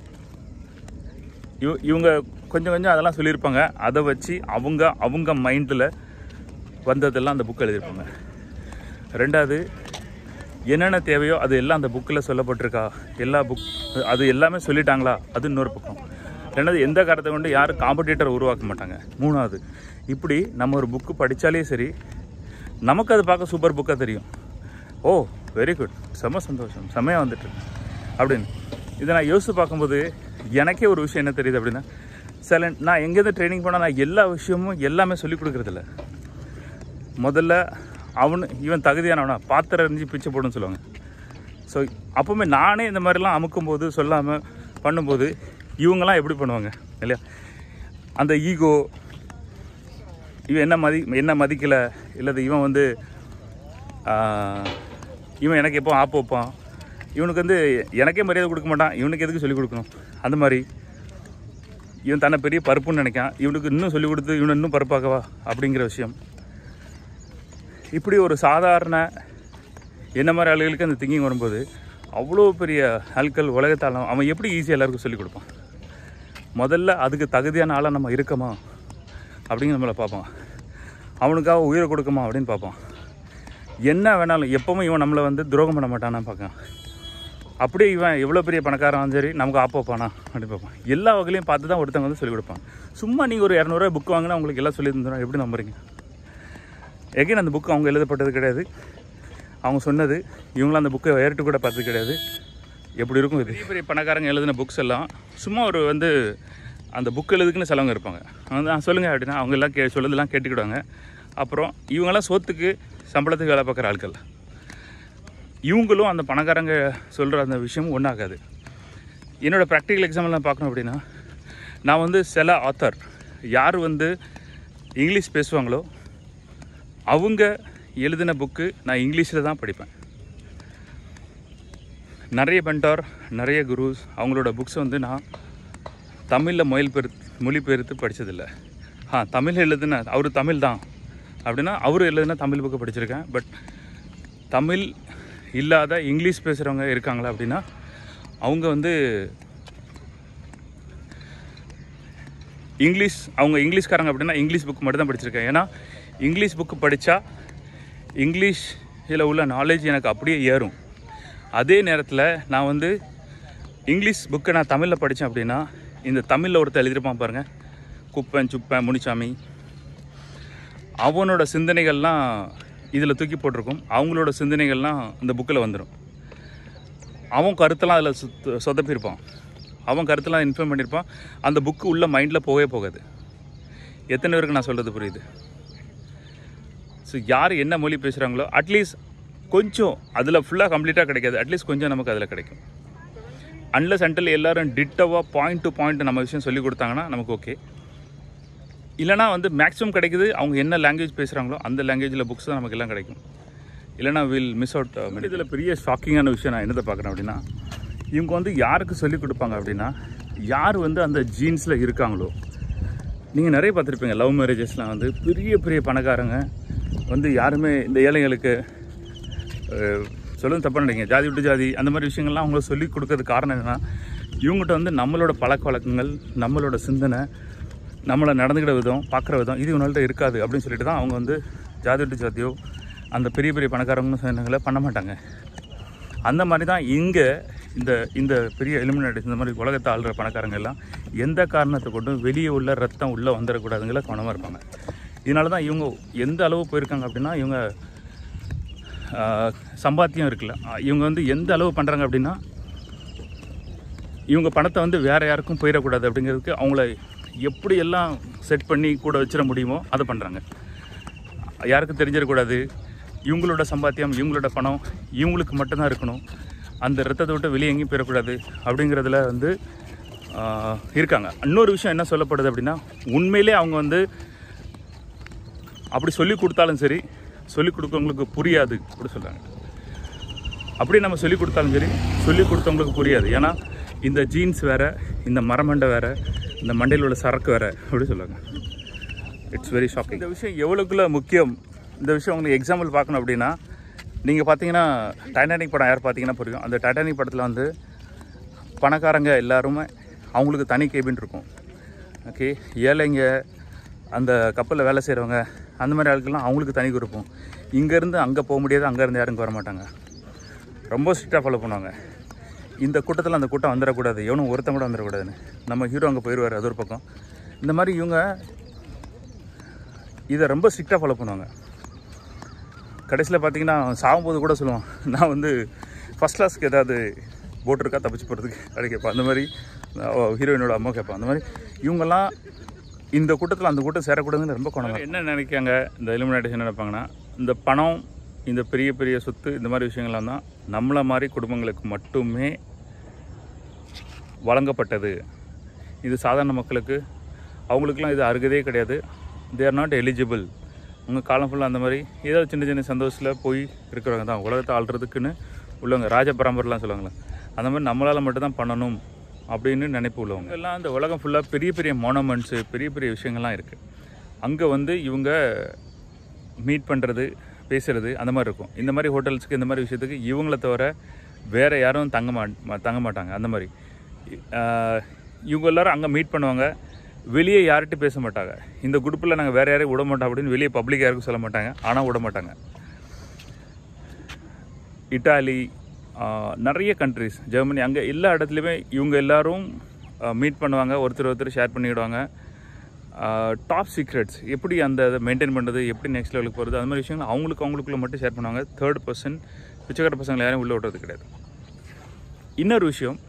இவங்க கொஞ்சம் அதெல்லாம் சொல்லியிருப்பாங்க. அதை வச்சு அவங்க மைண்டில் வந்ததெல்லாம் அந்த புக்கு எழுதியிருப்பாங்க. ரெண்டாவது, என்னென்ன தேவையோ அது எல்லாம் அந்த புக்கில் சொல்லப்பட்டிருக்கா, அது எல்லாமே சொல்லிட்டாங்களா, அது இன்னொரு பக்கம். ரெண்டாவது, எந்த காரணத்தை கொண்டு யாரும் காம்படிட்டர் உருவாக்க மாட்டாங்க. மூணாவது, இப்படி நம்ம ஒரு புக்கு படித்தாலே சரி, நமக்கு அது பார்க்க சூப்பர் புக்காக தெரியும். ஓ வெரி குட், செம்ம சந்தோஷம், செம்மையாக வந்துட்டு அப்படின்னு. இதை நான் யோசித்து பார்க்கும்போது எனக்கே ஒரு விஷயம் என்ன தெரியுது அப்படின்னா, நான் எங்கேருந்து ட்ரைனிங் போனால் நான் எல்லா விஷயமும் எல்லாமே சொல்லிக் கொடுக்குறதில்ல. முதல்ல இவன் தகுதியானவனா பாத்திரம் எரிஞ்சு பிச்சை போடுன்னு சொல்லுவாங்க. ஸோ அப்போவுமே நானே இந்த மாதிரிலாம் அமுக்கும்போது சொல்லாமல் பண்ணும்போது இவங்கெல்லாம் எப்படி பண்ணுவாங்க இல்லையா? அந்த ஈகோ, இவன் என்ன மதிக்கலை, இல்லை இவன் வந்து இவன் எனக்கு எப்போ ஆப்பு வைப்பான், இவனுக்கு வந்து எனக்கே மரியாதை கொடுக்க மாட்டான், இவனுக்கு எதுக்கு சொல்லிக் கொடுக்கணும், அந்த மாதிரி இவன் தன்னை பெரிய பருப்புன்னு நினைக்கான், இவனுக்கு இன்னும் சொல்லிக் கொடுத்து இவனை இன்னும் பருப்பாக்கவா அப்படிங்கிற விஷயம். இப்படி ஒரு சாதாரண என்ன மாதிரி ஆளுகளுக்கு அந்த திங்கிங் வரும்போது அவ்வளோ பெரிய ஆட்கள் உலகத்தால் அவன் எப்படி ஈஸியாக எல்லாருக்கும் சொல்லிக் கொடுப்பான். முதல்ல அதுக்கு தகுதியான ஆளாக நம்ம இருக்கமா அப்படிங்கிற நம்மளை பார்ப்பான். அவனுக்காக உயிரை கொடுக்குமா அப்படின்னு பார்ப்பான். என்ன வேணாலும் எப்போவும் இவன் நம்மளை வந்து துரோகம் பண்ண மாட்டானா பார்க்கான். அப்படியே இவன் எவ்வளோ பெரிய பணக்காரன் சரி நமக்கு ஆப்போப்பானா அப்படின்னு பார்ப்பான். எல்லா வகையிலையும் பார்த்து தான் ஒருத்தவங்க வந்து சொல்லிக் கொடுப்பான். சும்மா நீங்கள் ஒரு 200 ரூபாய் புக் வாங்கினா உங்களுக்கு எல்லாம் சொல்லி தந்துடும், எப்படி நம்புறீங்க? எகைன் அந்த புக்கு அவங்க எழுதப்பட்டது கிடையாது, அவங்க சொன்னது. இவங்களும் அந்த புக்கை ஏறிட்டு கூட பார்த்தது கிடையாது. எப்படி இருக்கும் இது? பெரிய பணக்காரங்க எழுதின புக்ஸ் எல்லாம் சும்மா ஒரு வந்து அந்த புக் எழுதுக்குன்னு சிலவங்க இருப்பாங்க. சொல்லுங்கள் அப்படின்னா அவங்க எல்லாம் சொல்லுறதுலாம் கேட்டுக்கிடுவாங்க. அப்புறம் இவங்கெல்லாம் சோத்துக்கு சம்பளத்துக்கு வேலை பார்க்குற ஆட்கள். இவங்களும் அந்த பணக்காரங்க சொல்கிற அந்த விஷயமும் ஒன்றாகாது. என்னோடய ப்ராக்டிக்கல் எக்ஸாம்பிள் பார்க்கணும் அப்படின்னா, நான் வந்து சில ஆத்தர் யார் வந்து இங்கிலீஷ் பேசுவாங்களோ அவங்க எழுதின புக்கு நான் இங்கிலீஷில் தான் படிப்பேன். நிறைய மென்டார், நிறைய குருஸ் அவங்களோட புக்ஸ் வந்து நான் தமிழில் மொழிபெயர்த்து படித்ததில்லை. தமிழ் எழுதுன அவர் தமிழ் தான் அப்படின்னா அவர் எழுதுனா தமிழ் புக்கு படிச்சிருக்கேன். பட் தமிழ் இல்லாத இங்கிலீஷ் பேசுகிறவங்க இருக்காங்களா அப்படின்னா அவங்க வந்து அவங்க இங்கிலீஷ்காரங்க அப்படின்னா இங்கிலீஷ் புக்கு மட்டும் தான் படிச்சிருக்கேன். ஏன்னா இங்கிலீஷ் புக்கு படித்தா இங்கிலீஷில் உள்ள நாலேஜ் எனக்கு அப்படியே ஏறும். அதே நேரத்தில் நான் வந்து இங்கிலீஷ் புக்கை நான் தமிழில் படித்தேன் அப்படின்னா இந்த தமிழில் ஒருத்தர் எழுதியிருப்பான் பாருங்கள், குப்பன் சுப்பன் முனிசாமி, அவனோட சிந்தனைகள்லாம் இதில் தூக்கி போட்டிருக்கும். அவங்களோட சிந்தனைகள்லாம் இந்த புக்கில் வந்துடும். அவன் கருத்தெல்லாம் அதில் சொதப்பியிருப்பான், அவன் கருத்தெல்லாம் இன்ஃபார்ம் பண்ணியிருப்பான். அந்த புக்கு உள்ள மைண்டில் போகாது. எத்தனை பேருக்கு நான் சொல்கிறது புரியுது? ஸோ யார் என்ன மொழி பேசுகிறாங்களோ அட்லீஸ்ட் கொஞ்சம் அதில் ஃபுல்லாக கம்ப்ளீட்டாக கிடைக்காது, அட்லீஸ்ட் கொஞ்சம் நமக்கு அதில் கிடைக்கும். அன்லஸ் அன்டில் எல்லோரும் டிட்டவாக பாயிண்ட் டு பாயிண்ட் நம்ம விஷயம் சொல்லி கொடுத்தாங்கன்னா நமக்கு ஓகே. இல்லைனா வந்து மேக்ஸிமம் கிடைக்குது அவங்க என்ன லாங்குவேஜ் பேசுகிறாங்களோ அந்த லாங்குவேஜில் புக்ஸ் தான் நமக்கு எல்லாம் கிடைக்கும். இல்லைனா வில் மிஸ் அவுட். இதில் பெரிய ஷாக்கிங்கான விஷயம் நான் என்னதை பார்க்குறேன் அப்படின்னா, இவங்க வந்து யாருக்கு சொல்லிக் கொடுப்பாங்க அப்படின்னா, யார் வந்து அந்த ஜீன்ஸில் இருக்காங்களோ. நீங்கள் நிறைய பார்த்துருப்பீங்க லவ் மேரேஜஸ்லாம் வந்து பெரிய பெரிய பணக்காரங்க வந்து யாருமே இந்த ஏழைகளுக்கு சொல்லுங்க தப்பாக நினைங்க, ஜாதி விட்டு ஜாதி அந்த மாதிரி விஷயங்கள்லாம் அவங்களுக்கு சொல்லிக் கொடுக்கறதுக்கு காரணம் என்னென்னா, இவங்ககிட்ட வந்து நம்மளோட பழக்க வழக்கங்கள், நம்மளோட சிந்தனை, நம்மளை நடந்துக்கிற விதம், பார்க்குற விதம் இது இவங்கள்ட்ட இருக்காது அப்படின்னு சொல்லிட்டு தான் அவங்க வந்து ஜாதி விட்டு ஜாதியோ அந்த பெரிய பெரிய பணக்காரங்கன்னு சொன்னங்களை பண்ண மாட்டாங்க. அந்த மாதிரி தான் இங்கே இந்த பெரிய எலிமினேட்டர்ஸ் இந்த மாதிரி உலகத்தை ஆளுற பணக்காரங்க எல்லாம் எந்த காரணத்தை கொண்டும் வெளியே உள்ள ரத்தம் உள்ளே வந்துடக்கூடாதுங்கள கவனமாக இருப்பாங்க. இதனால தான் இவங்க எந்த அளவு போயிருக்காங்க அப்படின்னா, இவங்க சம்பாத்தியம் இருக்குல்ல, இவங்க வந்து எந்த அளவு பண்ணுறாங்க அப்படின்னா, இவங்க பணத்தை வந்து வேறு யாருக்கும் போயிடக்கூடாது அப்படிங்கிறதுக்கு அவங்கள எப்படியெல்லாம் செட் பண்ணி கூட வச்சிட முடியுமோ அதை பண்ணுறாங்க. யாருக்கும் தெரிஞ்சிடக்கூடாது, இவங்களோட சம்பாத்தியம் இவங்களோட பணம் இவங்களுக்கு மட்டும்தான் இருக்கணும், அந்த ரத்தத்தை விட்டு வெளியே எங்கேயும் போயிடக்கூடாது அப்படிங்கிறதுல வந்து இருக்காங்க. இன்னொரு விஷயம் என்ன சொல்லப்படுது அப்படின்னா, உண்மையிலே அவங்க வந்து அப்படி சொல்லி கொடுத்தாலும் சரி, சொல்லிக் கொடுத்தவங்களுக்கு புரியாது அப்படி சொல்கிறாங்க. அப்படி நம்ம சொல்லிக் கொடுத்தாலும் சரி, சொல்லிக் கொடுத்தவங்களுக்கு புரியாது. ஏன்னா இந்த ஜீன்ஸ் வேறு, இந்த மரமண்டை வேறு, இந்த மண்டையில் உள்ள சரக்கு வேறு அப்படி சொல்லுவாங்க. It's very shocking. இந்த விஷயம் எவ்வளோக்குள்ள முக்கியம், இந்த விஷயம் உங்களுக்கு எக்ஸாம்பிள் பார்க்கணும் அப்படின்னா, நீங்கள் பார்த்தீங்கன்னா டைட்டானிக் படம் யார் பார்த்தீங்கன்னா புரியும். அந்த டைட்டானிக் படத்தில் வந்து பணக்காரங்க எல்லாருமே அவங்களுக்கு தனி கேபின் இருக்கும். ஓகே, ஏழைங்க அந்த கப்பலில் வேலை செய்கிறவங்க அந்த மாதிரி ஆட்கள்லாம் அவங்களுக்கு தனி இருக்கும். இங்கேருந்து அங்கே போக முடியாது, அங்கேருந்து யாரும் வர மாட்டாங்க, ரொம்ப ஸ்ட்ரிக்டாக ஃபாலோ பண்ணுவாங்க. இந்த கூட்டத்தில் அந்த கூட்டம் வந்துடக்கூடாது, எவனும் ஒருத்தன் கூட வந்துடக்கூடாதுன்னு நம்ம ஹீரோ அங்கே போயிடுவார், அது ஒரு பக்கம். இந்த மாதிரி இவங்க இதை ரொம்ப ஸ்ட்ரிக்டாக ஃபாலோ பண்ணுவாங்க. கடைசியில் பார்த்தீங்கன்னா சாகும்போது கூட சொல்லுவான், நான் வந்து ஃபஸ்ட் கிளாஸ்க்கு ஏதாவது போட் இருக்கா தப்பிச்சு போகிறதுக்கு அப்படி கேட்பான். அந்த மாதிரி ஹீரோயினோட அம்மா கேட்பான். அந்த மாதிரி இவங்கெல்லாம் இந்த கூட்டத்தில் அந்த கூட்டம் சேரக்கூடாதுன்னு ரொம்ப கொண்டாங்க. என்ன நினைக்காங்க இந்த எலிமினேட்டேஷன் நினைப்பாங்கன்னா, இந்த பணம், இந்த பெரிய பெரிய சொத்து, இந்த மாதிரி விஷயங்கள்லாம் தான் நம்மளை மாதிரி குடும்பங்களுக்கு மட்டுமே வழங்கப்பட்டது. இது சாதாரண மக்களுக்கு அவங்களுக்குலாம் இது அருகதே கிடையாது. They are not eligible. உங்கள் காலம் ஃபுல்லாக அந்த மாதிரி ஏதோ சின்ன சின்ன சந்தோஷத்தில் போய் இருக்கிறவங்க தான் உலகத்தை ஆள்றதுக்குன்னு உள்ளவங்க, ராஜ பரம்பரைலாம் சொல்லுவாங்களே, அந்த மாதிரி நம்மளால் மட்டும்தான் பண்ணணும் அப்படின்னு நினைப்பு உள்ளவங்க எல்லாம். அந்த உலகம் ஃபுல்லாக பெரிய பெரிய மானுமெண்ட்ஸு, பெரிய பெரிய விஷயங்கள்லாம் இருக்குது. அங்கே வந்து இவங்க மீட் பண்ணுறது, பேசுகிறது அந்த மாதிரி இருக்கும். இந்த மாதிரி ஹோட்டல்ஸுக்கு, இந்த மாதிரி விஷயத்துக்கு இவங்கள தவிர வேறு யாரும் தங்க மாட்டாங்க. அந்த மாதிரி இவங்க எல்லோரும் அங்கே மீட் பண்ணுவாங்க. வெளியே யார்கிட்டையும் பேச மாட்டாங்க. இந்த குரூப்பில் நாங்கள் வேறு யாரையும் விட மாட்டோம் அப்படின்னு வெளியே பப்ளிக் யாருக்கும் சொல்ல மாட்டாங்க, ஆனால் விட மாட்டாங்க. இட்டாலி, நிறைய கண்ட்ரிஸ், ஜெர்மனி, அங்கே எல்லா இடத்துலையுமே இவங்க எல்லோரும் மீட் பண்ணுவாங்க, ஒருத்தர் ஷேர் பண்ணிவிடுவாங்க. டாப் சீக்ரெட்ஸ் எப்படி அந்த அதை மெயின்டைன் பண்ணுறது, எப்படி நெக்ஸ்ட் லெவலுக்கு போகிறது, அந்த மாதிரி விஷயங்கள் அவங்களுக்குள்ளே மட்டும் ஷேர் பண்ணுவாங்க. தேர்ட் பர்சன் பிச்சைக்கார பசங்களை யாரும் உள்ளே விடுறது கிடையாது. இன்னொரு விஷயம்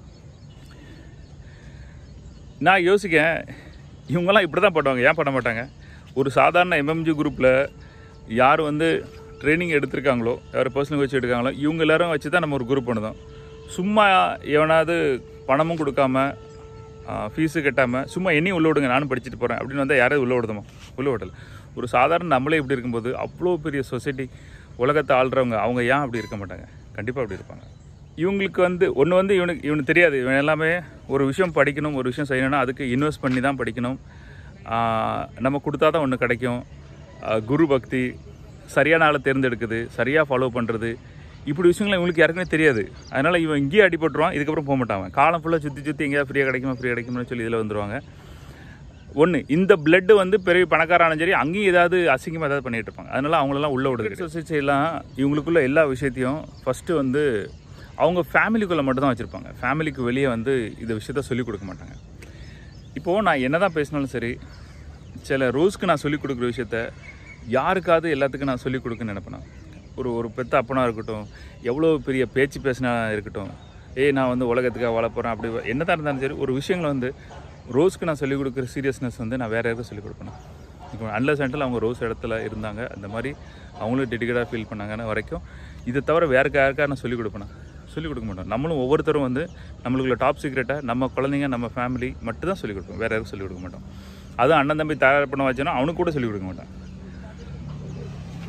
நான் யோசிக்கேன், இவங்கெல்லாம் இப்படி தான் பண்ணுவாங்க, ஏன் பண்ண மாட்டாங்க? ஒரு சாதாரண எம்எம்ஜி குரூப்பில் யார் வந்து ட்ரைனிங் எடுத்திருக்காங்களோ, யார் பர்சனல் கோச் எடுக்காங்களோ, இவங்க எல்லோரும் வச்சு தான் நம்ம ஒரு குரூப் பண்ணுதோம். சும்மா எவனாவது பணமும் கொடுக்காம, ஃபீஸு கட்டாமல் சும்மா என்னையும் உள்ளே விடுங்க, நானும் படிச்சுட்டு போகிறேன் அப்படின்னு வந்தால் யாராவது உள்ளே விடுதோமா? உள்ளே விடலை. ஒரு சாதாரண நம்மளே இப்படி இருக்கும்போது அவ்வளோ பெரிய சொசைட்டி, உலகத்தை ஆள்றவங்க, அவங்க ஏன் அப்படி இருக்க மாட்டாங்க? கண்டிப்பாக அப்படி இருப்பாங்க. இவங்களுக்கு வந்து ஒன்று வந்து இவனுக்கு தெரியாது. இவன் எல்லாமே ஒரு விஷயம் படிக்கணும், ஒரு விஷயம் செய்யணும்னா அதுக்கு இன்வெஸ்ட் பண்ணி தான் படிக்கணும். நம்ம கொடுத்தா தான் ஒன்று கிடைக்கும். குரு பக்தி, சரியான ஆளை தேர்ந்தெடுக்குது, சரியாக ஃபாலோ பண்ணுறது, இப்படி விஷயங்கள் இவங்களுக்கு யாருக்குமே தெரியாது. அதனால் இவன் இங்கேயே அடிபட்டுருவான், இதுக்கப்புறம் போக மாட்டாங்க. காலம் ஃபுல்லாக சுற்றி எங்கேயா ஃப்ரீயாக கிடைக்கும்னு சொல்லி இதில் வந்துடுவாங்க. ஒன்று, இந்த பிளட்டு வந்து பெரிய பணக்காரான சரி அங்கேயும் ஏதாவது அசிங்கமாக ஏதாவது பண்ணிகிட்டு இருப்பாங்க. அதனால் அவங்களெல்லாம் உள்ளே விடுது. சொசைட்டிலாம் இவங்களுக்குள்ள எல்லா விஷயத்தையும் ஃபஸ்ட்டு வந்து அவங்க ஃபேமிலிக்குள்ளே மட்டும் தான் வச்சுருப்பாங்க. ஃபேமிலிக்கு வெளியே வந்து இந்த விஷயத்த சொல்லிக் கொடுக்க மாட்டாங்க. இப்போது நான் என்ன தான் பேசினாலும் சரி, சில ரோஸ்க்கு நான் சொல்லிக் கொடுக்குற விஷயத்த யாருக்காவது எல்லாத்துக்கும் நான் சொல்லிக் கொடுக்குன்னு நினைப்பேன். ஒரு பெத்த அப்பனாக இருக்கட்டும், எவ்வளோ பெரிய பேச்சு பேசினா இருக்கட்டும், நான் வந்து உலகத்துக்காக வாழ போகிறேன், அப்படி என்ன தான் இருந்தாலும் சரி, ஒரு விஷயங்களை வந்து ரோஸ்க்கு நான் சொல்லிக் கொடுக்குற சீரியஸ்னஸ் வந்து நான் வேறு யாருக்கும் சொல்லிக் கொடுப்பேன். இப்போ அன்லஸ் அண்டில் அவங்க ரோஸ் இடத்துல இருந்தாங்க, அந்த மாதிரி அவங்களும் டெடிக்கேட்டாக ஃபீல் பண்ணாங்கன்னு வரைக்கும் இதை தவிர வேறு யாருக்காக நான் சொல்லிக் கொடுக்க மாட்டோம். நம்மளும் ஒவ்வொருத்தரும் வந்து நம்மளுக்குள்ள டாப் சீக்ரெட்டை நம்ம குழந்தைங்க, நம்ம ஃபேமிலி மட்டும் தான் சொல்லிக் கொடுப்போம், வேறு யாருக்கும் சொல்லிக் கொடுக்க மாட்டோம். அதுவும் அண்ணன் தம்பி தயார் பண்ண வச்சோன்னா அவனுக்கு கூட சொல்லிக் கொடுக்க மாட்டான்.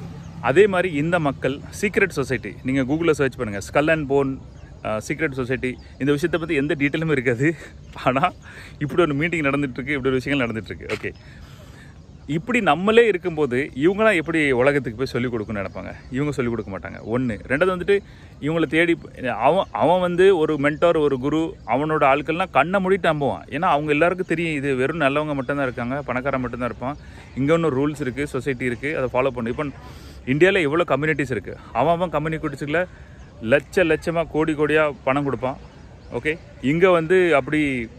அதே மாதிரி இந்த மக்கள் சீக்ரெட் சொசைட்டி, நீங்கள் கூகுளில் சர்ச் பண்ணுங்கள், skull and bone secret society, இந்த விஷயத்தை பற்றி எந்த டீட்டெயிலுமே இருக்காது. ஆனால் இப்படி ஒரு மீட்டிங் நடந்துகிட்ருக்கு, இப்படி ஒரு விஷயங்கள் நடந்துகிட்ருக்கு. ஓகே, இப்படி நம்மளே இருக்கும்போது இவங்களாம் எப்படி உலகத்துக்கு போய் சொல்லிக் கொடுக்குன்னு நினைப்பாங்க? இவங்க சொல்லிக் கொடுக்க மாட்டாங்க. ஒன்று. ரெண்டாவது வந்துட்டு இவங்களை தேடி அவன் வந்து ஒரு மென்டார், ஒரு குரு, அவனோட ஆட்கள்லாம் கண்ணை மூடிட்டு நம்புவான். ஏன்னா அவங்க எல்லாருக்கும் தெரியும் இது வெறும் நல்லவங்க மட்டும்தான் இருக்காங்க, பணக்காரன் மட்டும்தான் இருப்பான். இங்கே ஒன்றும் ரூல்ஸ் இருக்குது, சொசைட்டி இருக்குது, அதை ஃபாலோ பண்ணு. இப்போ இந்தியாவில் எவ்வளோ கம்யூனிட்டிஸ் இருக்குது. அவன் கம்யூனிட்டிஸுக்குள்ள லட்சமாக கோடியாக பணம் கொடுப்பான். ஓகே, இங்கே வந்து அப்படி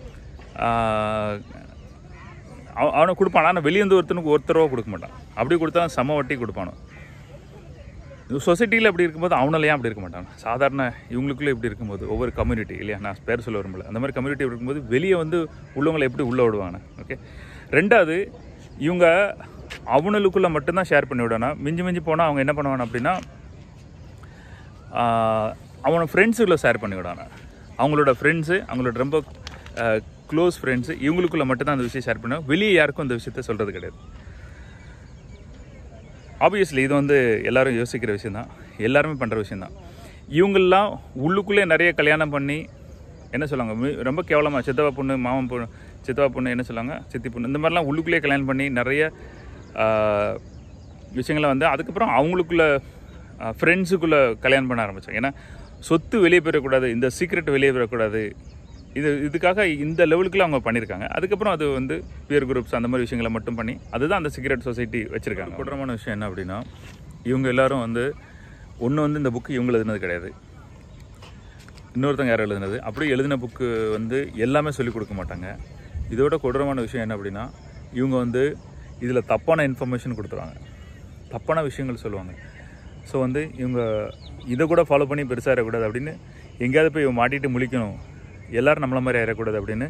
அவனை கொடுப்பான். ஆனால் வெளியே வந்து ஒருத்தரவோ கொடுக்க மாட்டான். அப்படி கொடுத்தா சம வட்டி கொடுப்பானோ. சொசைட்டியில் அப்படி இருக்கும்போது அவனால ஏன் அப்படி இருக்க மாட்டான்? சாதாரண இவங்களுக்குள்ளே இப்படி இருக்கும்போது ஒவ்வொரு கம்யூனிட்டி இல்லையா, நான் பேர் சொல்ல வரும்போது அந்த மாதிரி கம்யூனிட்டி இருக்கும்போது வெளியே வந்து உள்ளவங்களை எப்படி உள்ளே விடுவாங்க? ஓகே. ரெண்டாவது, இவங்க அவனுக்குள்ளே மட்டும்தான் ஷேர் பண்ணி விடணும். மிஞ்சி போனால் அவங்க என்ன பண்ணுவாங்க அப்படின்னா அவனை ஃப்ரெண்ட்ஸுக்குள்ளே ஷேர் பண்ணி விடாங்க. அவங்களோட ஃப்ரெண்ட்ஸு, அவங்களோட ரொம்ப க்ளோஸ் ஃப்ரெண்ட்ஸு, இவங்களுக்குள்ளே மட்டும்தான் அந்த விஷயம் ஷேர் பண்ணுவாங்க. வெளியே யாருக்கும் அந்த விஷயத்த சொல்கிறது கிடையாது. ஆப்வியஸ்லி இது வந்து எல்லோரும் யோசிக்கிற விஷயந்தான், எல்லாருமே பண்ணுற விஷயந்தான். இவங்கெல்லாம் உள்ளுக்குள்ளே நிறைய கல்யாணம் பண்ணி என்ன சொல்லுவாங்க, ரொம்ப கேவலமாக சித்தப்பா பொண்ணு, மாமன் பொண்ணு, சித்தப்பா பொண்ணு என்ன சொல்லுவாங்க, சித்தி பொண்ணு, இந்த மாதிரிலாம் உள்ளுக்குள்ளேயே கல்யாணம் பண்ணி நிறைய விஷயங்களை வந்து அதுக்கப்புறம் அவங்களுக்குள்ள ஃப்ரெண்ட்ஸுக்குள்ளே கல்யாணம் பண்ண ஆரம்பித்தாங்க. ஏன்னா சொத்து வெளியே போயிடக்கூடாது, இந்த சீக்ரெட் வெளியே போயிடக்கூடாது, இதுக்காக இந்த லெவலுக்குள்ள அவங்க பண்ணியிருக்காங்க. அதுக்கப்புறம் அது வந்து பியர் குரூப்ஸ் அந்த மாதிரி விஷயங்களை மட்டும் பண்ணி அதுதான் அந்த சீக்ரெட் சொசைட்டி வச்சுருக்காங்க. கொடூரமான விஷயம் என்ன அப்படின்னா, இவங்க எல்லோரும் வந்து ஒன்று வந்து இந்த புக்கு இவங்க எழுதுனது கிடையாது, இன்னொருத்தங்க யாரும் எழுதுனது. அப்படி எழுதின புக்கு வந்து எல்லாமே சொல்லிக் கொடுக்க மாட்டாங்க. இதோட கொடூரமான விஷயம் என்ன அப்படின்னா, இவங்க வந்து இதில் தப்பான இன்ஃபர்மேஷன் கொடுத்துருவாங்க, தப்பான விஷயங்கள் சொல்லுவாங்க. ஸோ வந்து இவங்க இதை கூட ஃபாலோ பண்ணி பெருசாக ஆகிடக்கூடாது அப்படின்னு, எங்கேயாவது போய் இவங்க மாட்டிட்டு முழிக்கணும், எல்லோரும் நம்மள மாதிரி ஆகிடக்கூடாது அப்படின்னு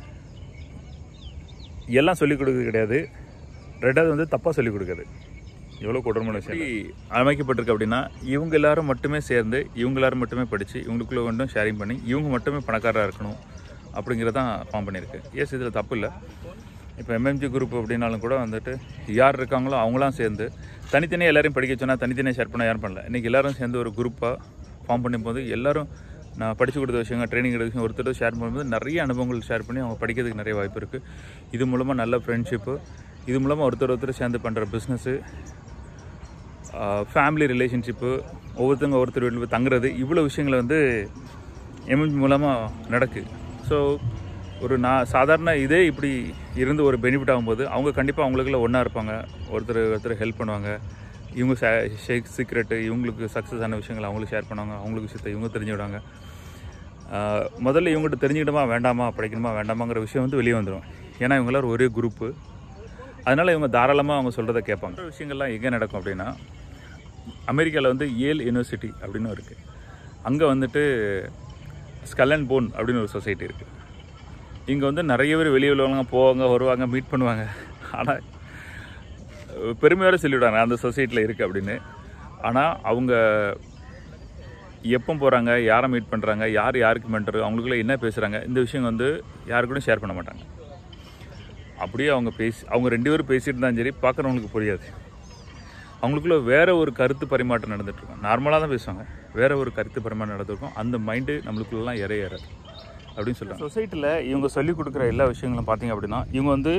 எல்லாம் சொல்லிக் கொடுக்குறது கிடையாது. ரெண்டாவது வந்து தப்பாக சொல்லிக் கொடுக்குறது. எவ்வளோ கொடூரமான விஷயம் அமைக்கப்பட்டிருக்கு அப்படின்னா, இவங்க எல்லோரும் மட்டுமே சேர்ந்து, இவங்க எல்லோரும் மட்டுமே படித்து, இவங்களுக்குள்ள மட்டும் ஷேரிங் பண்ணி, இவங்க மட்டுமே பணக்காரராக இருக்கணும் அப்படிங்கிறதான் ஃபார்ம் பண்ணியிருக்கு. எஸ், இதில் தப்பு இல்லை. இப்போ எம்எம்ஜி குரூப் அப்படின்னாலும் கூட வந்துட்டு யார் இருக்காங்களோ அவங்களாம் சேர்ந்து தனித்தனியாக எல்லோரையும் படிக்க சொன்னால் தனித்தனியாக ஷேர் பண்ண யாரும் பண்ணல. இன்றைக்கி எல்லோரும் சேர்ந்து ஒரு குரூப்பாக ஃபார்ம் பண்ணும்போது எல்லோரும் நான் படித்து கொடுத்த விஷயங்கள், ட்ரைனிங் எடுத்த விஷயம் ஒருத்தர் ஷேர் பண்ணும்போது நிறைய அனுபவங்கள் ஷேர் பண்ணி அவங்க படிக்கிறதுக்கு நிறைய வாய்ப்பு இருக்குது. இது மூலமாக நல்ல ஃப்ரெண்ட்ஷிப்பு, இது மூலமாக ஒருத்தர் சேர்ந்து பண்ணுற பிஸ்னஸ்ஸு, ஃபேமிலி ரிலேஷன்ஷிப்பு, ஒருத்தர் வீட்டில் போய் தங்குறது, இவ்வளோ விஷயங்களை வந்து எம்எம்ஜி மூலமாக நடக்குது. ஸோ ஒரு சாதாரண இதே இப்படி இருந்து ஒரு பெனிஃபிட் ஆகும்போது அவங்க கண்டிப்பாக அவங்களுக்குள்ள ஒன்றா இருப்பாங்க, ஒருத்தர் ஹெல்ப் பண்ணுவாங்க. இவங்க சீக்ரெட்டு, இவங்களுக்கு சக்ஸஸ் ஆன விஷயங்கள் அவங்களுக்கு ஷேர் பண்ணுவாங்க, அவங்களுக்கு விஷயத்தை இவங்க தெரிஞ்சுக்கிடுவாங்க. முதல்ல இவங்ககிட்ட தெரிஞ்சுக்கிட்டோமா வேண்டாமா, படிக்கணுமா வேண்டாமாங்கிற விஷயம் வந்து வெளியே வந்துடும். ஏன்னா இவங்களாம் ஒரே குரூப்பு, அதனால் இவங்க தாராளமாக அவங்க சொல்கிறத கேட்பாங்க. விஷயங்கள்லாம் எங்கே நடக்கும் அப்படின்னா, அமெரிக்காவில் வந்து ஏல் யூனிவர்சிட்டி அப்படின்னு இருக்குது. அங்கே வந்துட்டு ஸ்கல் அண்ட் போன் அப்படின்னு ஒரு சொசைட்டி இருக்குது. இங்கே வந்து நிறைய பேர் வெளியே உள்ளவங்க போவாங்க, வருவாங்க, மீட் பண்ணுவாங்க. ஆனால் பெருமையோடு சொல்லிவிடுவாங்க அந்த சொசைட்டியில் இருக்குது அப்படின்னு. ஆனால் அவங்க எப்போ போகிறாங்க, யாரை மீட் பண்ணுறாங்க, யாருக்கு மென்டர், அவங்களுக்குள்ள என்ன பேசுகிறாங்க, இந்த விஷயம் வந்து யாருக்கூட ஷேர் பண்ண மாட்டாங்க. அப்படியே அவங்க ரெண்டு பேரும் பேசிகிட்டு இருந்தாலும் சரி, பார்க்குறவங்களுக்கு புரியாது. அவங்களுக்குள்ள வேறு ஒரு கருத்து பரிமாற்றம் நடந்துகிட்ருக்கும். நார்மலாக தான் பேசுவாங்க, வேறு ஒரு கருத்து பரிமாற்றம் நடந்துருக்கும். அந்த மைண்டு நம்மளுக்குள்ளலாம் ஏறாது அப்படின்னு சொல்கிறாங்க. சொசைட்டியில் இவங்க சொல்லிக் கொடுக்குற எல்லா விஷயங்களும் பார்த்திங்க அப்படின்னா, இவங்க வந்து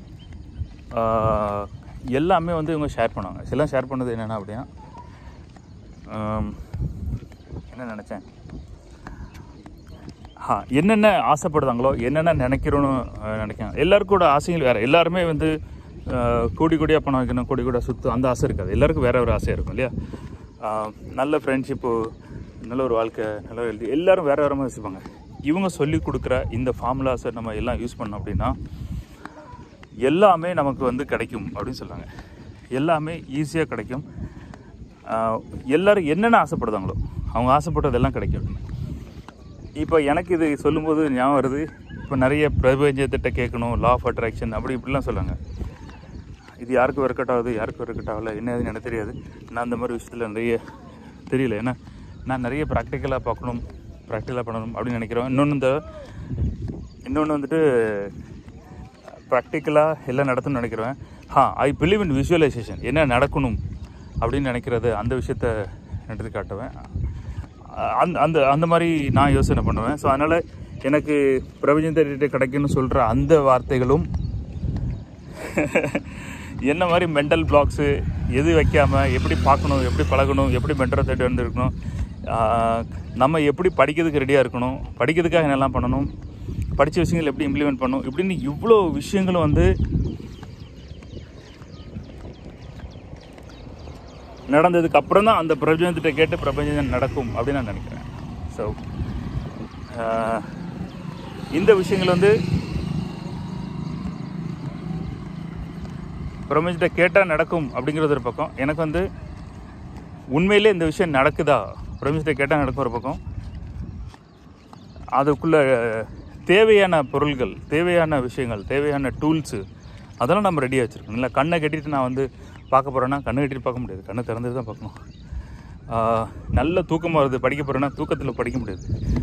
எல்லாமே வந்து இவங்க ஷேர் பண்ணுவாங்க. எல்லாம் ஷேர் பண்ணது என்னென்னா அப்படின்னா, என்ன நினச்சேன், என்னென்ன ஆசைப்படுதாங்களோ, என்னென்ன நினைக்கிறோன்னு நினைக்கிறேன். எல்லாருக்கூட ஆசைகள் வேறு. எல்லாருமே வந்து கோடியாக பணம் வைக்கணும், கோடியாக சுற்று, அந்த ஆசை இருக்காது. எல்லாருக்கும் வேறு ஒரு ஆசையாக இருக்கும் இல்லையா? நல்ல ஃப்ரெண்ட்ஷிப்பு, நல்ல ஒரு வாழ்க்கை, நல்ல ஹெல்தி, எல்லோரும் வேறு மாதிரி யோசிப்பாங்க. இவங்க சொல்லிக் கொடுக்குற இந்த ஃபார்முலாஸை நம்ம எல்லாம் யூஸ் பண்ணோம் அப்படின்னா எல்லாமே நமக்கு வந்து கிடைக்கும் அப்படின்னு சொல்கிறாங்க. எல்லாமே ஈஸியாக கிடைக்கும். எல்லோரும் என்னென்ன ஆசைப்படுதாங்களோ அவங்க ஆசைப்பட்டதெல்லாம் கிடைக்கும். இப்போ எனக்கு இது சொல்லும்போது ஞாபகம் வருது, இப்போ நிறைய பிரபஞ்சத்திட்ட கேட்கணும், லா ஆஃப் அட்ராக்ஷன் அப்படி இப்படிலாம் சொல்லுவாங்க. இது யாருக்கும் ஒர்க் அவுட் ஆகுது, யாருக்கும் ஒர்க் அவுட் ஆகலை, என்ன எனக்கு தெரியாது. நான் அந்த மாதிரி விஷயத்தில் நிறைய தெரியல. ஏன்னா நான் நிறைய ப்ராக்டிக்கலாக பார்க்கணும், ப்ராக்டிக்கலாக பண்ணணும் அப்படின்னு நினைக்கிறேன். இன்னொன்று வந்துட்டு ப்ராக்டிக்கலாக எல்லாம் நடத்தணும்னு நினைக்கிறேன். I believe in visualisation. என்ன நடக்கணும், அப்படின்னு நினைக்கிறது, அந்த விஷயத்த எடுத்து காட்டுவேன். அந்த மாதிரி நான் யோசனை பண்ணுவேன். ஸோ அதனால் எனக்கு பிரபஞ்சத்திட்ட கிடைக்குன்னு சொல்கிற அந்த வார்த்தைகளும் என்ன மாதிரி மென்டல் பிளாக்ஸு எது வைக்காமல் எப்படி பார்க்கணும், எப்படி பழகணும், எப்படி மென்டரை தேடி வந்துருக்கணும், நம்ம எப்படி படிக்கிறதுக்கு ரெடியாக இருக்கணும், படிக்கிறதுக்காக என்னெல்லாம் பண்ணணும், படித்த விஷயங்கள் எப்படி இம்ப்ளிமெண்ட் பண்ணணும், இப்படின்னு இவ்வளோ விஷயங்களும் வந்து நடந்ததுக்கு அப்புறம் தான் அந்த பிரபஞ்சத்திட்ட கேட்டு பிரபஞ்சம் நடக்கும் அப்படின்னு நான் நினைக்கிறேன். ஸோ இந்த விஷயங்கள் வந்து பிரபஞ்சத்தை கேட்டால் நடக்கும் அப்படிங்கிறது ஒரு பக்கம். எனக்கு வந்து உண்மையிலே இந்த விஷயம் நடக்குதா, பிரபஞ்சத்தை கேட்டால் நடக்கும் ஒரு பக்கம். அதுக்குள்ளே தேவையான பொருள்கள், தேவையான விஷயங்கள், தேவையான டூல்ஸு அதெல்லாம் நம்ம ரெடியாக வச்சுருக்கணும். இல்லை கண்ணை கட்டிட்டு நான் வந்து பார்க்க போகிறேன்னா கண்ணை கட்டிட்டு பார்க்க முடியாது, கண்ணை திறந்துட்டு தான் பார்க்கணும். நல்ல தூக்கமாக வருது, படிக்க போகிறேன்னா தூக்கத்தில் படிக்க முடியாது.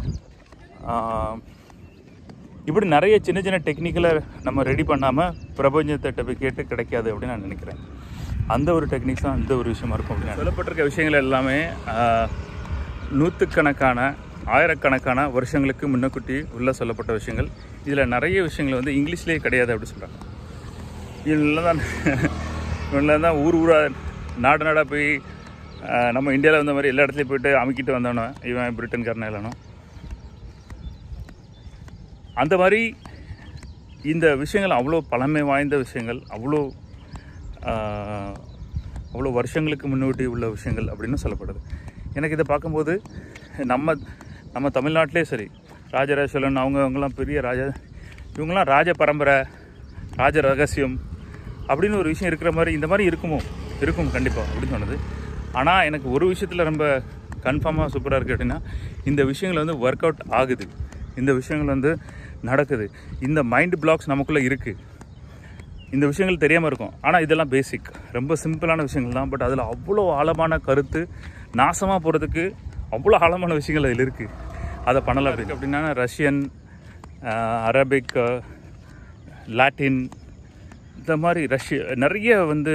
இப்படி நிறைய சின்ன சின்ன டெக்னிக்கலை நம்ம ரெடி பண்ணாமல் பிரபஞ்சத்தை போய் கேட்டு கிடைக்காது அப்படின்னு நான் நினைக்கிறேன். அந்த ஒரு டெக்னிக்ஸ் தான் இந்த ஒரு விஷயமா இருக்கும் அப்படின்னு சொல்லப்பட்டிருக்க விஷயங்கள் எல்லாமே நூற்றுக்கணக்கான ஆயிரக்கணக்கான வருஷங்களுக்கு முன்னக்கூட்டி உள்ள சொல்லப்பட்ட விஷயங்கள். இதில் நிறைய விஷயங்கள் வந்து இங்கிலீஷ்லேயே கிடையாது அப்படி சொல்கிறாங்க. இதில் தான் ஊர் ஊராக நாடு நாடாக போய் நம்ம இந்தியாவில் வந்த மாதிரி எல்லா இடத்துலையும் போய்ட்டு அமுக்கிட்டு வந்தோன்னே இவன் பிரிட்டன்காரன் இல்லைனும் அந்த மாதிரி இந்த விஷயங்கள் அவ்வளோ பழமை வாய்ந்த விஷயங்கள், அவ்வளோ வருஷங்களுக்கு முன்னோட்டி உள்ள விஷயங்கள் அப்படின்னு சொல்லப்படுது. எனக்கு இதை பார்க்கும்போது நம்ம தமிழ்நாட்டிலே சரி, ராஜராஜ சோழன் அவங்கெல்லாம் பெரிய இவங்கெல்லாம் ராஜ பரம்பரை, ராஜ ரகசியம் அப்படின்னு ஒரு விஷயம் இருக்கிற மாதிரி இந்த மாதிரி இருக்கும் கண்டிப்பாக அப்படின்னு சொன்னது. ஆனால் எனக்கு ஒரு விஷயத்தில் ரொம்ப கன்ஃபார்மாக சூப்பராக இருக்குது அப்படின்னா, இந்த விஷயங்கள் வந்து ஒர்க் அவுட் ஆகுது, இந்த விஷயங்கள் வந்து நடக்குது, இந்த மைண்ட் பிளாக்ஸ் நமக்குள்ளே இருக்குது. இந்த விஷயங்கள் தெரியாமல் இருக்கும். ஆனால் இதெல்லாம் பேசிக், ரொம்ப சிம்பிளான விஷயங்கள் தான். பட் அதில் அவ்வளோ ஆழமான கருத்து, நாசமாக போகிறதுக்கு அவ்வளோ ஆழமான விஷயங்கள் அதில் இருக்குது. அதை பண்ணலாம் இருக்குது அப்படின்னா ரஷ்யன், அரபிக், லாட்டின், இந்த மாதிரி நிறைய வந்து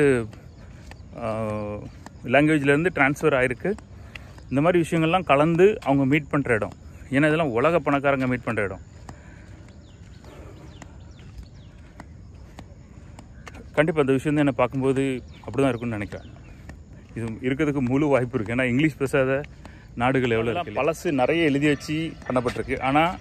லாங்குவேஜ்லேருந்து ட்ரான்ஸ்ஃபர் ஆகிருக்கு. இந்த மாதிரி விஷயங்கள்லாம் கலந்து அவங்க மீட் பண்ணுற இடம். ஏன்னா இதெல்லாம் உலக பணக்காரங்க மீட் பண்ணுற இடம். கண்டிப்பாக அந்த விஷயம் தான் என்னை பார்க்கும்போது அப்படி தான் இருக்குன்னு நினைக்கிறேன். இது இருக்கிறதுக்கு முழு வாய்ப்பு இருக்குது. ஏன்னா இங்கிலீஷ் பேசாத நாடுகள் எவ்வளோ இருக்குது. பழசு நிறைய எழுதி வச்சு பண்ணப்பட்டிருக்கு. ஆனால்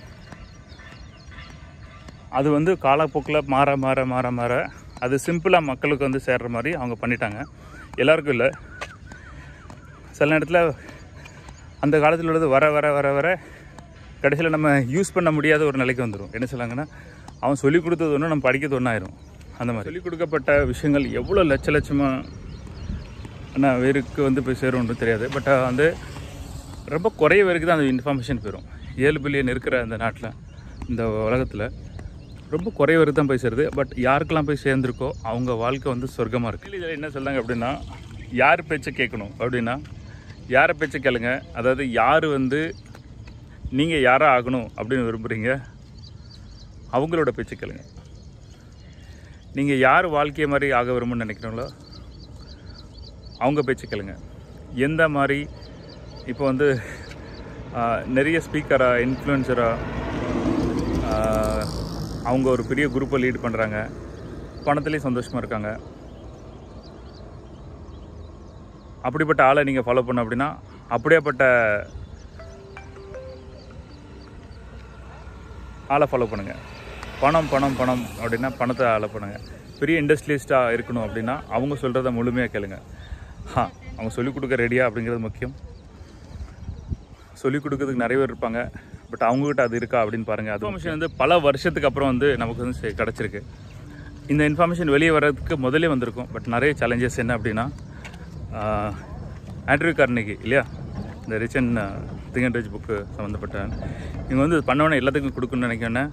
அது வந்து காலப்போக்கில் மாற அது சிம்பிளாக மக்களுக்கு வந்து சேர்ற மாதிரி அவங்க பண்ணிட்டாங்க. எல்லாருக்கும் இல்லை, சில நேரத்தில் அந்த காலத்தில் உள்ளது வர கடைசியில் நம்ம யூஸ் பண்ண முடியாத ஒரு நிலைக்கு வந்துடும். என்ன சொல்லாங்கன்னா, அவன் சொல்லிக் கொடுத்தது ஒன்று, நம்ம படிக்கிறது ஒன்றாயிரும். அந்த மாதிரி சொல்லிக் கொடுக்கப்பட்ட விஷயங்கள் எவ்வளோ லட்சமாக ஆனால் வேருக்கு வந்து போய் சேரும்னு தெரியாது. பட் வந்து ரொம்ப குறைய பேருக்கு தான் அந்த இன்ஃபர்மேஷன் போயிடும். 7 பில்லியன் இருக்கிற அந்த நாட்டில், இந்த உலகத்தில் ரொம்ப குறைய பேருக்கு தான் போய் சேருது. பட் யாருக்கெல்லாம் போய் சேர்ந்துருக்கோ அவங்க வாழ்க்கை வந்து சொர்க்கமாக இருக்குது. இதில் என்ன சொல்கிறாங்க அப்படின்னா, யார் பேச்சை கேட்கணும் அப்படின்னா, யாரை பேச்சை கேளுங்க. அதாவது யார் வந்து நீங்கள் யாராக ஆகணும் அப்படின்னு விரும்புகிறீங்க அவங்களோட பேச்சை கேளுங்க. நீங்கள் யார் வாழ்க்கையை மாதிரி ஆக விரும்புன்னு நினைக்கிறீங்களோ அவங்க பேச்சு கேளுங்க. எந்த மாதிரி இப்போ வந்து நிறைய ஸ்பீக்கராக, இன்ஃப்ளூயன்சராக அவங்க ஒரு பெரிய குரூப்பை லீட் பண்ணுறாங்க, பணத்துலேயும் சந்தோஷமாக இருக்காங்க. அப்படிப்பட்ட ஆளை நீங்கள் ஃபாலோ பண்ண அப்படின்னா, அப்படியேப்பட்ட ஆளை ஃபாலோ பண்ணுங்கள். பணம் அப்படின்னா பணத்தை ஆளை பண்ணுங்கள். பெரிய இண்டஸ்ட்ரியலிஸ்ட்டாக இருக்கணும் அப்படின்னா அவங்க சொல்கிறத முழுமையாக கேளுங்க. அவங்க சொல்லிக் கொடுக்க ரெடியா அப்படிங்கிறது முக்கியம். சொல்லிக் கொடுக்கறதுக்கு நிறைய பேர் இருப்பாங்க, பட் அவங்ககிட்ட அது இருக்கா அப்படின்னு பாருங்கள். அது இன்ஃபர்மேஷன் வந்து பல வருஷத்துக்கு அப்புறம் வந்து நமக்கு வந்து கிடச்சிருக்கு. இந்த இன்ஃபர்மேஷன் வெளியே வர்றதுக்கு முதலே வந்திருக்கும். பட் நிறைய சேலஞ்சஸ் என்ன அப்படின்னா, ஆண்ட்ரூ கார்னெகி இல்லையா, இந்த rich and think and rich book சம்மந்தப்பட்ட இவங்க வந்து பண்ணவொன்னே எல்லாத்துக்கும் கொடுக்கணும்னு நினைக்கிறேன்னா,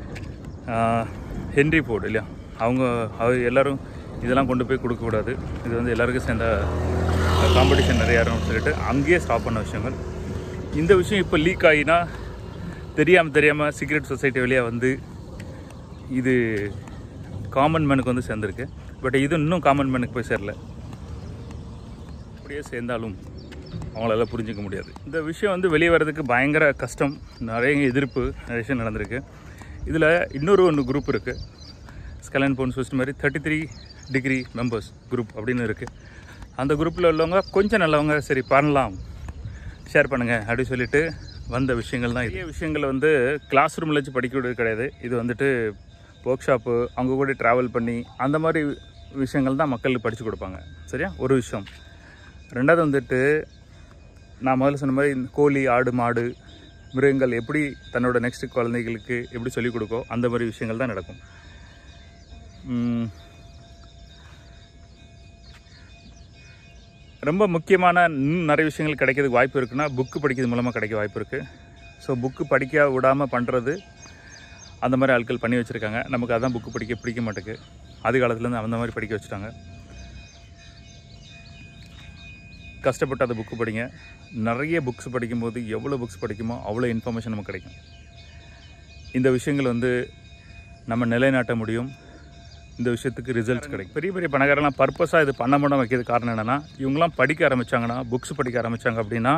ஹென்ரி ஃபோர்டு இல்லையா, அவங்க எல்லோரும் இதெல்லாம் கொண்டு போய் கொடுக்கக்கூடாது, இது வந்து எல்லாருக்கும் சேர்ந்த காம்படிஷன் நிறையா இருக்கும்னு சொல்லிட்டு அங்கேயே ஸ்டாப் பண்ண விஷயங்கள். இந்த விஷயம் இப்போ லீக் ஆகினா தெரியாமல் சீக்ரெட் சொசைட்டி வழியாக வந்து இது காமன் மேனுக்கு வந்து சேர்ந்துருக்கு. பட் இது இன்னும் காமன் மேனுக்கு போய் சேரல. அப்படியே சேர்ந்தாலும் அவங்களால புரிஞ்சிக்க முடியாது. இந்த விஷயம் வந்து வெளியே வர்றதுக்கு பயங்கர கஷ்டம், நிறைய எதிர்ப்பு, நிறைய விஷயம் நடந்திருக்கு. இதில் இன்னொரு குரூப் இருக்குது, ஸ்கல் அண்ட் போன்ஸ் ஃபெஸ்ட் மாதிரி 33 டிகிரி மெம்பர்ஸ் குரூப் அப்படின்னு இருக்குது. அந்த குரூப்பில் உள்ளவங்க கொஞ்சம் நல்லவங்க, சரி பண்ணலாம், ஷேர் பண்ணுங்கள் அப்படின்னு சொல்லிட்டு வந்த விஷயங்கள் தான். இதே விஷயங்கள் வந்து கிளாஸ் ரூமில் வச்சு படிக்கிறது கிடையாது. இது வந்துட்டு ஒர்க் ஷாப்பு, அவங்க கூட ட்ராவல் பண்ணி அந்த மாதிரி விஷயங்கள் தான் மக்களுக்கு படித்து கொடுப்பாங்க. சரியா, ஒரு விஷயம். ரெண்டாவது வந்துட்டு நான் முதல்ல சொன்ன மாதிரி இந்த கோழி, ஆடு, மாடு, மிருகங்கள் எப்படி தன்னோட நெக்ஸ்ட் குழந்தைகளுக்கு எப்படி சொல்லிக் கொடுக்கோ அந்த மாதிரி விஷயங்கள் தான் நடக்கும். ரொம்ப முக்கியமான இன்னும் நிறைய விஷயங்கள் கிடைக்கிறதுக்கு வாய்ப்பு இருக்குன்னா புக்கு படிக்கிறது மூலமாக கிடைக்க வாய்ப்பு இருக்குது. ஸோ புக்கு படிக்க விடாமல் பண்ணுறது அந்த மாதிரி ஆட்கள் பண்ணி வச்சுருக்காங்க. நமக்கு அதான் புக்கு படிக்க பிடிக்க மாட்டேங்குது. ஆதி காலத்துலேருந்து அந்த மாதிரி படிக்க வச்சுட்டாங்க. கஷ்டப்பட்டு அந்த புக்கு படிங்க. நிறைய புக்ஸ் படிக்கும்போது எவ்வளோ புக்ஸ் படிக்குமோ அவ்வளோ இன்ஃபர்மேஷன் நமக்கு கிடைக்கும். இந்த விஷயங்கள் வந்து நம்ம நிலைநாட்ட முடியும். இந்த விஷயத்துக்கு ரிசல்ட்ஸ் கிடைக்கும். பெரிய பெரிய பணக்காரெல்லாம் பர்பஸாக இது பண்ண முடியாமல் வைக்கிறது காரணம் என்னென்னா, இவங்களாம் படிக்க ஆரம்பித்தாங்கன்னா, புக்ஸ் படிக்க ஆரம்பித்தாங்க அப்படின்னா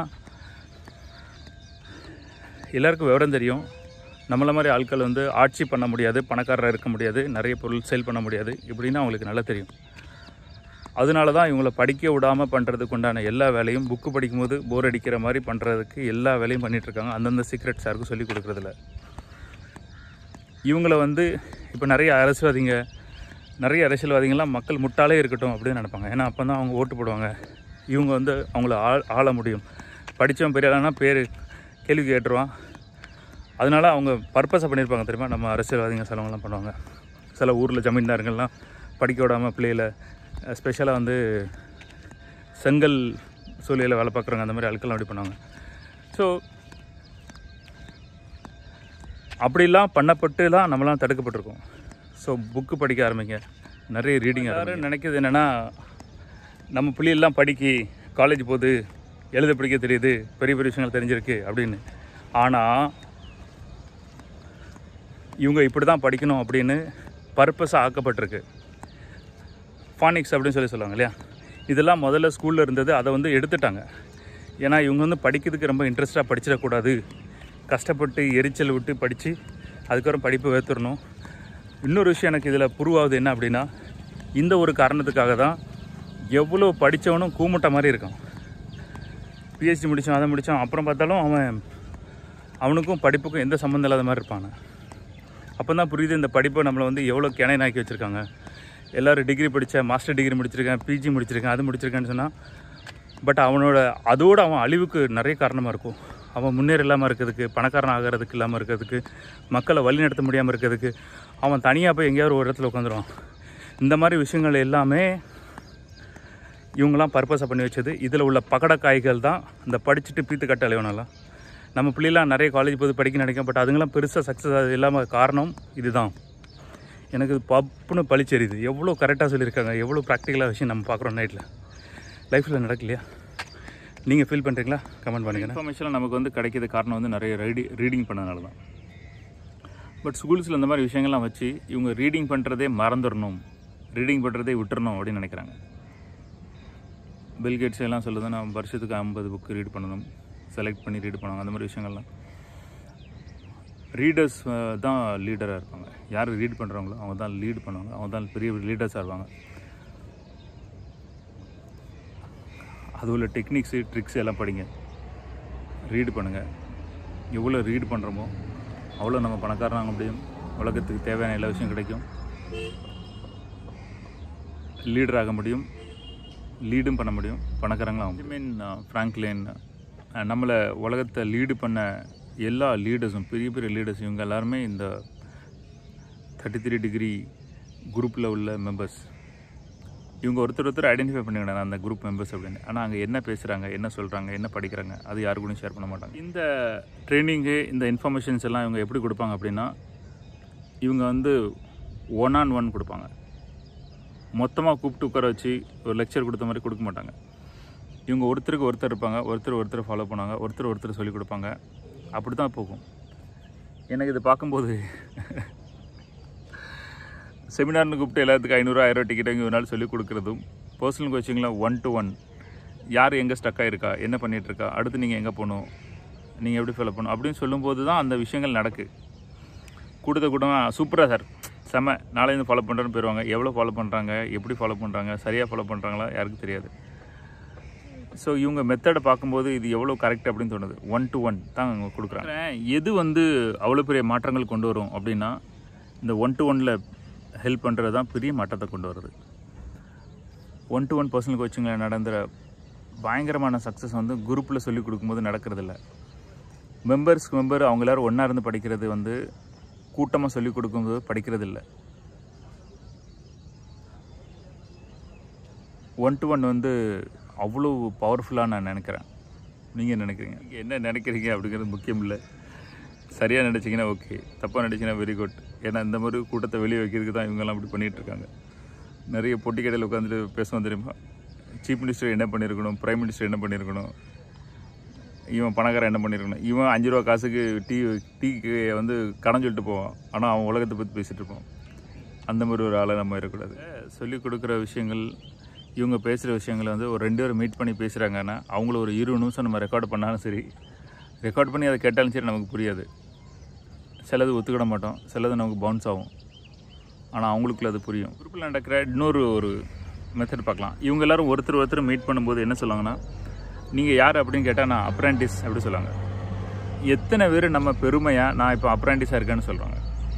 எல்லாருக்கும் விவரம் தெரியும். நம்மள மாதிரி ஆட்கள் வந்து ஆட்சி பண்ண முடியாது, பணக்காரராக இருக்க முடியாது, நிறைய பொருள் சேல் பண்ண முடியாது இப்படின்னா அவங்களுக்கு நல்லா தெரியும். அதனால தான் இவங்களை படிக்க விடாமல் பண்ணுறதுக்கு உண்டான எல்லா வேலையும் புக்கு படிக்கும்போது போர் அடிக்கிற மாதிரி பண்ணுறதுக்கு எல்லா வேலையும் பண்ணிகிட்ருக்காங்க. அந்தந்த சீக்ரெட்ஸ் யாருக்கும் சொல்லிக் கொடுக்குறதில்ல. இவங்கள வந்து இப்போ நிறைய அரசியல்வாதிகள்லாம் மக்கள் முட்டாளே இருக்கட்டும் அப்படின்னு நினைப்பாங்க. ஏன்னா அப்போ தான் அவங்க ஓட்டு போடுவாங்க. இவங்க வந்து அவங்கள ஆள முடியும். படித்தவன் பெரிய ஆளானா பேர் கேள்வி கேட்டுருவான். அதனால அவங்க பர்பஸாக பண்ணியிருப்பாங்க தெரியுமா. நம்ம அரசியல்வாதிங்க சிலவங்களாம் பண்ணுவாங்க. சில ஊரில் ஜமீன்தாருங்கள்லாம் படிக்க விடாமல் பிள்ளைகளை ஸ்பெஷலாக வந்து செங்கல் சூழலில் வேலை பார்க்குறவங்க அந்த மாதிரி ஆட்கள்லாம் அப்படி பண்ணுவாங்க. ஸோ அப்படிலாம் பண்ணப்பட்டுலாம் நம்மளாம் தடுக்கப்பட்டிருக்கோம். ஸோ புக்கு படிக்க ஆரம்பிங்க, நிறைய ரீடிங். எல்லாரும் நினைக்கிறது என்னென்னா, நம்ம பிள்ளைகள்லாம் படிக்கி காலேஜ் போகுது, எழுத படிக்க தெரியுது, பெரிய பெரிய விஷயங்கள் தெரிஞ்சிருக்கு அப்படின்னு. ஆனால் இவங்க இப்படி தான் படிக்கணும் அப்படின்னு பர்பஸாக ஆக்கப்பட்டிருக்கு. ஃபானிக்ஸ் அப்படின்னு சொல்லுவாங்க இல்லையா, இதெல்லாம் முதல்ல ஸ்கூலில் இருந்தது, அதை வந்து எடுத்துட்டாங்க. ஏன்னா இவங்க வந்து படிக்கிறதுக்கு ரொம்ப இன்ட்ரெஸ்ட்டாக படிச்சிடக்கூடாது, கஷ்டப்பட்டு எரிச்சல் விட்டு படித்து அதுக்கப்புறம் படிப்பை வேத்துடணும். இன்னொரு விஷயம் எனக்கு இதில் புரிவாகுது என்ன அப்படின்னா, இந்த ஒரு காரணத்துக்காக தான் எவ்வளோ படித்தவனும் கூமுட்டை மாதிரி இருக்கான். பிஹெச்டி முடித்தான், அதை முடித்தான், அப்புறம் பார்த்தாலும் அவனுக்கும் படிப்புக்கும் எந்த சம்மந்தம் இல்லாத மாதிரி இருப்பான். அப்போ தான் புரியுது இந்த படிப்பை நம்மளை வந்து எவ்வளோ கிணையனாக்கி வச்சுருக்காங்க. எல்லோரும் டிகிரி படித்தேன், மாஸ்டர் டிகிரி முடிச்சிருக்கேன், பிஜி முடிச்சிருக்கேன், அது முடிச்சிருக்கேன்னு சொன்னால், பட் அதோடு அவன் அழிவுக்கு நிறைய காரணமாக இருக்கும். அவன் முன்னேற இல்லாமல் இருக்கிறதுக்கு, பணக்காரன் ஆகிறதுக்கு இல்லாமல் இருக்கிறதுக்கு, மக்களை வழி நடத்த முடியாமல் இருக்கிறதுக்கு, அவன் தனியாக போய் எங்கேயாவது ஒரு இடத்துல உட்காந்துருவான். இந்த மாதிரி விஷயங்கள் எல்லாமே இவங்களாம் பர்பஸாக பண்ணி வச்சது. இதில் உள்ள பகடக்காய்கள் தான் இந்த படிச்சுட்டு பீத்து கட்ட அலைவனெல்லாம். நம்ம பிள்ளைலாம் நிறைய காலேஜ் போது படிக்க நினைக்கும், பட் அதுங்களாம் பெருசாக சக்ஸஸ் ஆகுது இல்லாமல் காரணம் இதுதான். எனக்கு இது பப்புன்னு பழிச்செறியுது. எவ்வளோ கரெக்டாக சொல்லியிருக்காங்க, எவ்வளோ ப்ராக்டிக்கலாக விஷயம் நம்ம பார்க்குறோம் நைட்டில் லைஃப்பில் நடக்கலையா? நீங்கள் ஃபீல் பண்ணுறீங்களா? கமெண்ட் பண்ணுங்கள். இன்ஃபர்மேஷன்லாம் நமக்கு வந்து கிடைக்கிது காரணம் வந்து நிறைய ரீடிங் பண்ணனால தான். பட் ஸ்கூல்ஸில் இந்த மாதிரி விஷயங்கள்லாம் வச்சு இவங்க ரீடிங் பண்ணுறதே மறந்துடணும், ரீடிங் பண்ணுறதே விட்டுறணும் அப்படின்னு நினைக்கிறாங்க. பில்கேட்ஸ் எல்லாம் சொல்லுது, நான் வருஷத்துக்கு 50 புக்கு ரீட் பண்ணணும், செலக்ட் பண்ணி ரீட் பண்ணுவாங்க. அந்த மாதிரி விஷயங்கள்லாம் ரீடர்ஸ் தான் லீடராக இருப்பாங்க. யார் ரீட் பண்ணுறாங்களோ அவங்க தான் லீட் பண்ணுவாங்க, அவங்க தான் பெரிய லீடர்ஸாக இருப்பாங்க. அது உள்ள டெக்னிக்ஸு, ட்ரிக்ஸ் எல்லாம் படிங்க, ரீடு பண்ணுங்கள். எவ்வளோ ரீடு பண்ணுறோமோ அவ்வளோ நம்ம பணக்காரனாக முடியும், உலகத்துக்கு தேவையான எல்லா விஷயம் கிடைக்கும், லீடராக முடியும், லீடும் பண்ண முடியும், பணக்காரங்களாகும். ஃப்ராங்க்லின் நம்மளை உலகத்தை லீடு பண்ண எல்லா லீடர்ஸும், பெரிய பெரிய லீடர்ஸ், இவங்க எல்லாருமே இந்த 33 டிகிரி குரூப்பில் உள்ள மெம்பர்ஸ். இவங்க ஒருத்தர் ஐடென்டிஃபை பண்ணிக்கிட்டாங்க அந்த குரூப் மெம்பர்ஸ் அப்படின்னு. ஆனால் அங்கே என்ன பேசுகிறாங்க, என்ன சொல்கிறாங்க, என்ன படிக்கிறாங்க, அது யாரு கூடயும் ஷேர் பண்ண மாட்டாங்க. இந்த ட்ரைனிங்கு, இந்த இன்ஃபர்மேஷன்ஸ் எல்லாம் இவங்க எப்படி கொடுப்பாங்க அப்படின்னா, இவங்க வந்து 1-on-1 கொடுப்பாங்க. மொத்தமாக கூப்பிட்டு உட்கார வச்சு ஒரு லெக்சர் கொடுத்த மாதிரி கொடுக்க மாட்டாங்க. இவங்க ஒருத்தருக்கு ஒருத்தர் இருப்பாங்க, ஒருத்தர் ஃபாலோ பண்ணுவாங்க, ஒருத்தர் சொல்லிக் கொடுப்பாங்க. அப்படி தான் போகும். எனக்கு இது பார்க்கும்போது செமினார்னு கூப்பிட்டு எல்லாத்துக்கும் 500-1000 டிக்கெட் வாங்கி ஒரு நாள் சொல்லிக் கொடுக்குறதும், பர்சனல் கோச்சிங்லாம் 1-to-1 யார் எங்கே ஸ்டக் ஆகிருக்கா, என்ன பண்ணிகிட்ருக்கா, அடுத்து நீங்கள் எங்கே போகணும், நீங்கள் எப்படி ஃபாலோ பண்ணணும் அப்படின்னு சொல்லும்போது தான் அந்த விஷயங்கள் நடக்கு. கூட்டமாக சூப்பராக சார் செம நாளைந்து ஃபாலோ பண்ணுறேன்னு போயிடுவாங்க. எவ்வளோ ஃபாலோ பண்ணுறாங்க, எப்படி ஃபாலோ பண்ணுறாங்க, சரியாக ஃபாலோ பண்ணுறாங்களா யாருக்கும் தெரியாது. ஸோ இவங்க மெத்தடை பார்க்கும்போது இது எவ்வளோ கரெக்ட் அப்படின்னு தோணுது. 1 to 1 தான் அவங்க கொடுக்குறாங்க. எது வந்து அவ்வளோ பெரிய மாற்றங்கள் கொண்டு வரும் அப்படின்னா இந்த 1 to 1 ஹெல்ப் பண்ணுறது தான் பெரிய மாற்றத்தை கொண்டு வருது. 1 to 1 பர்சனல் கோச்சிங்கில் நடந்த பயங்கரமான சக்ஸஸ் வந்து குரூப்பில் சொல்லிக் கொடுக்கும்போது நடக்கிறதில்ல. மெம்பர்ஸ்க்கு மெம்பர் அவங்க எல்லோரும் ஒன்றா இருந்து படிக்கிறது வந்து கூட்டமாக சொல்லிக் கொடுக்கும்போது படிக்கிறது இல்லை. 1 to 1 வந்து அவ்வளோ பவர்ஃபுல்லாக நான் நினைக்கிறேன். நீங்கள் நினைக்கிறீங்க, என்ன நினைக்கிறீங்க அப்படிங்கிறது முக்கியம் இல்லை. சரியாக நினச்சிங்கன்னா ஓகே, தப்பாக நினச்சிங்கன்னா வெரி குட். ஏன்னா இந்த மாதிரி கூட்டத்தை வெளியே வைக்கிறதுக்கு தான் இவங்கெல்லாம் அப்படி பண்ணிகிட்ருக்காங்க. நிறைய பொட்டி கடையில் உட்காந்துட்டு பேசுவோம் தெரியுமா, சீஃப் மினிஸ்டர் என்ன பண்ணியிருக்கணும், பிரைம் மினிஸ்டர் என்ன பண்ணியிருக்கணும், இவன் பணக்காரன் என்ன பண்ணியிருக்கணும், இவன் 5 ரூபா காசுக்கு டீக்கு வந்து கடன் சொல்லிட்டு போவான், ஆனால் அவன் உலகத்தை பற்றி பேசிகிட்டு இருப்பான். அந்த மாதிரி ஒரு ஆளை நம்ம இருக்கக்கூடாது. சொல்லிக் கொடுக்குற விஷயங்கள், இவங்க பேசுகிற விஷயங்களை வந்து ஒரு 2 பேர் மீட் பண்ணி பேசுகிறாங்கன்னா அவங்கள ஒரு 20 நிமிஷம் நம்ம ரெக்கார்டு பண்ணாலும் சரி, ரெக்கார்ட் பண்ணி அதை கேட்டாலும் சரி நமக்கு புரியாது. சிலது ஒத்துக்கிட மாட்டோம், சிலது நமக்கு பவுன்ஸ் ஆகும், ஆனால் அவங்களுக்குள்ள அது புரியும். குரூப்பில் நடக்கிற இன்னொரு மெத்தட் பார்க்கலாம். இவங்க எல்லோரும் ஒருத்தர் மீட் பண்ணும்போது என்ன சொல்லுவாங்கன்னா, நீங்கள் யார் அப்படின்னு கேட்டால் நான் அப்ரெண்டிஸ் அப்படி சொல்லுவாங்க. எத்தனை பேர் நம்ம பெருமையாக நான் இப்போ அப்ரெண்டிஸாக இருக்கேன்னு சொல்கிறாங்க.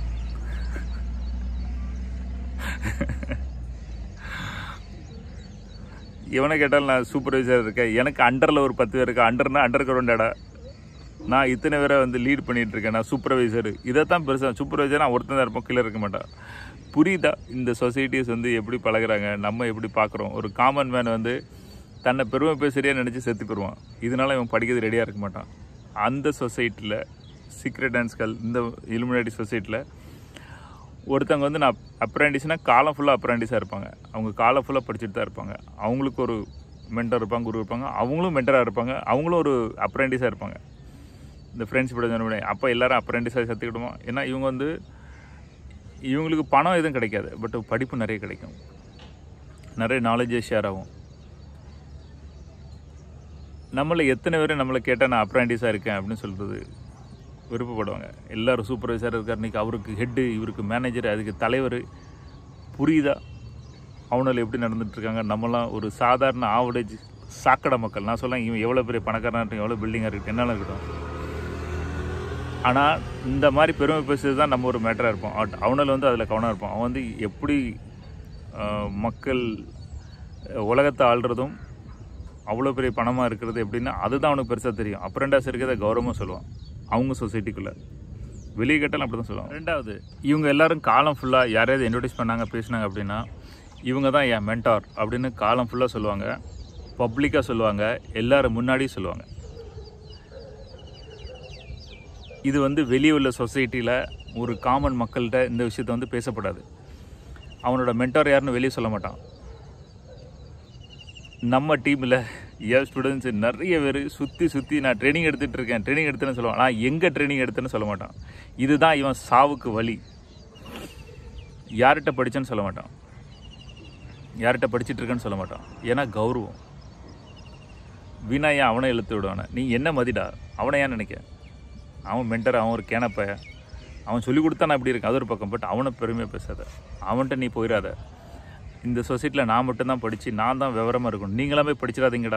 இவனை கேட்டாலும் நான் சூப்பர்வைசர் இருக்கேன், எனக்கு அண்டரில் ஒரு 10 பேர் இருக்கா, அண்டர்னா அண்டர் கிரவுண்டடா, நான் இத்தனை பேரை வந்து லீட் பண்ணிகிட்ருக்கேன், நான் சூப்பர்வைசர். இதை தான் பெருசாக சூப்பர்வைசர் நான் ஒருத்தன் தான் இருப்போம், கீழே இருக்க மாட்டான். புரியுதா இந்த சொசைட்டிஸ் வந்து எப்படி பழகுறாங்க, நம்ம எப்படி பார்க்குறோம். ஒரு காமன் மேன் வந்து தன்னை பெருமை பேசுறியா நினச்சி செத்து போயிடுவான். இதனால இவன் படிக்கிறது ரெடியாக இருக்க மாட்டான். அந்த சொசைட்டியில் சீக்ரெட் டான்ஸ்கள், இந்த இலுமினாட்டி சொசைட்டியில் ஒருத்தவங்க வந்து நான் அப்ரெண்டிஸ்னால் காலம் ஃபுல்லாக அப்ரெண்டிஸாக இருப்பாங்க. அவங்க காலம் ஃபுல்லாக படிச்சுட்டு தான் இருப்பாங்க. அவங்களுக்கு ஒரு மென்டர் இருப்பாங்க, குரு இருப்பாங்க, அவங்களும் மென்டராக இருப்பாங்க, அவங்களும் ஒரு அப்ரெண்டிஸாக இருப்பாங்க. இந்த ஃப்ரெண்ட்ஷிப் சொன்ன அப்போ எல்லோரும் அப்ரெண்டிஸாக சேர்த்துக்கிடுவோம். ஏன்னா இவங்க வந்து இவங்களுக்கு பணம் எதுவும் கிடைக்காது, பட் படிப்பு நிறைய கிடைக்கும், நிறைய நாலேஜே ஷேர் ஆகும். நம்மளை எத்தனை பேர் நம்மளை கேட்டால் நான் அப்ரெண்டிஸாக இருக்கேன் அப்படின்னு சொல்கிறது விருப்பப்படுவாங்க. எல்லோரும் சூப்பர்வைசர் இருக்கார், இன்றைக்கி அவருக்கு ஹெட்டு, இவருக்கு மேனேஜர், அதுக்கு தலைவர். புரியுதா அவனால் எப்படி நடந்துகிட்ருக்காங்க. நம்மளாம் ஒரு சாதாரண ஆவரேஜ் சாக்கடை மக்கள். நான் சொல்லேன் இவன் எவ்வளோ பெரிய பணக்காரனாக இருக்கட்டும், எவ்வளோ பில்டிங்காக இருக்கட்டும், என்னாலும் இருக்கட்டும். ஆனால் இந்த மாதிரி பெருமை பேசுறது தான் நம்ம ஒரு மேட்டராக இருப்போம். அவனால் வந்து அதில் கவனம் இருப்போம். அவன் வந்து எப்படி மக்கள் உலகத்தை ஆள்றதும் அவ்வளோ பெரிய பணமாக இருக்கிறது எப்படின்னா அதுதான் அவனுக்கு பெருசாக தெரியும். அப்ரெண்டாஸ் இருக்கிறத கௌரவமாக சொல்லுவான் அவங்க சொசைட்டிக்குள்ளே. வெளியே கேட்டாலும் அப்படி தான் சொல்லுவாங்க. ரெண்டாவது, இவங்க எல்லோரும் காலம் ஃபுல்லாக யாரையாவது இன்ட்ரோடியூஸ் பண்ணாங்க, பேசினாங்க அப்படின்னா இவங்க தான் என் மென்டார் அப்படின்னு காலம் ஃபுல்லாக சொல்லுவாங்க, பப்ளிக்காக சொல்லுவாங்க, எல்லோரும் முன்னாடியும் சொல்லுவாங்க. இது வந்து வெளியே உள்ள சொசைட்டியில் ஒரு காமன் மக்கள்கிட்ட இந்த விஷயத்தை வந்து பேசப்படாது. அவனோட மென்டார் யாருன்னு வெளியே சொல்ல மாட்டான். நம்ம டீமில் என் ஸ்டூடெண்ட்ஸ் நிறைய பேர் சுற்றி நான் ட்ரைனிங் எடுத்துகிட்டு இருக்கேன், ட்ரைனிங் எடுத்துன்னு சொல்லுவான். நான் எங்கே ட்ரைனிங் எடுத்தேன்னு சொல்ல மாட்டான். இதுதான் இவன் சாவுக்கு வழி. யார்கிட்ட படித்தேன்னு சொல்ல மாட்டான், யார்கிட்ட படிச்சுட்டு இருக்கேன்னு சொல்ல மாட்டான். ஏன்னா கௌரவம். வீணா ஏன் அவனை இழுத்து விடுவானே, நீ என்ன மதிடா, அவனை ஏன் நினைக்க. அவன் மென்டர், அவன் ஒரு கேனப்ப, அவன் சொல்லி கொடுத்தா நான் இப்படி இருக்கேன், அது ஒரு பக்கம். பட் அவனை பெருமையாக பேசாத, அவன்கிட்ட நீ போயிடாத. இந்த சொசைட்டியில் நான் மட்டும்தான் படித்து நான் தான் விவரமாக இருக்கணும், நீங்களாமே படிச்சிடாதீங்கடா.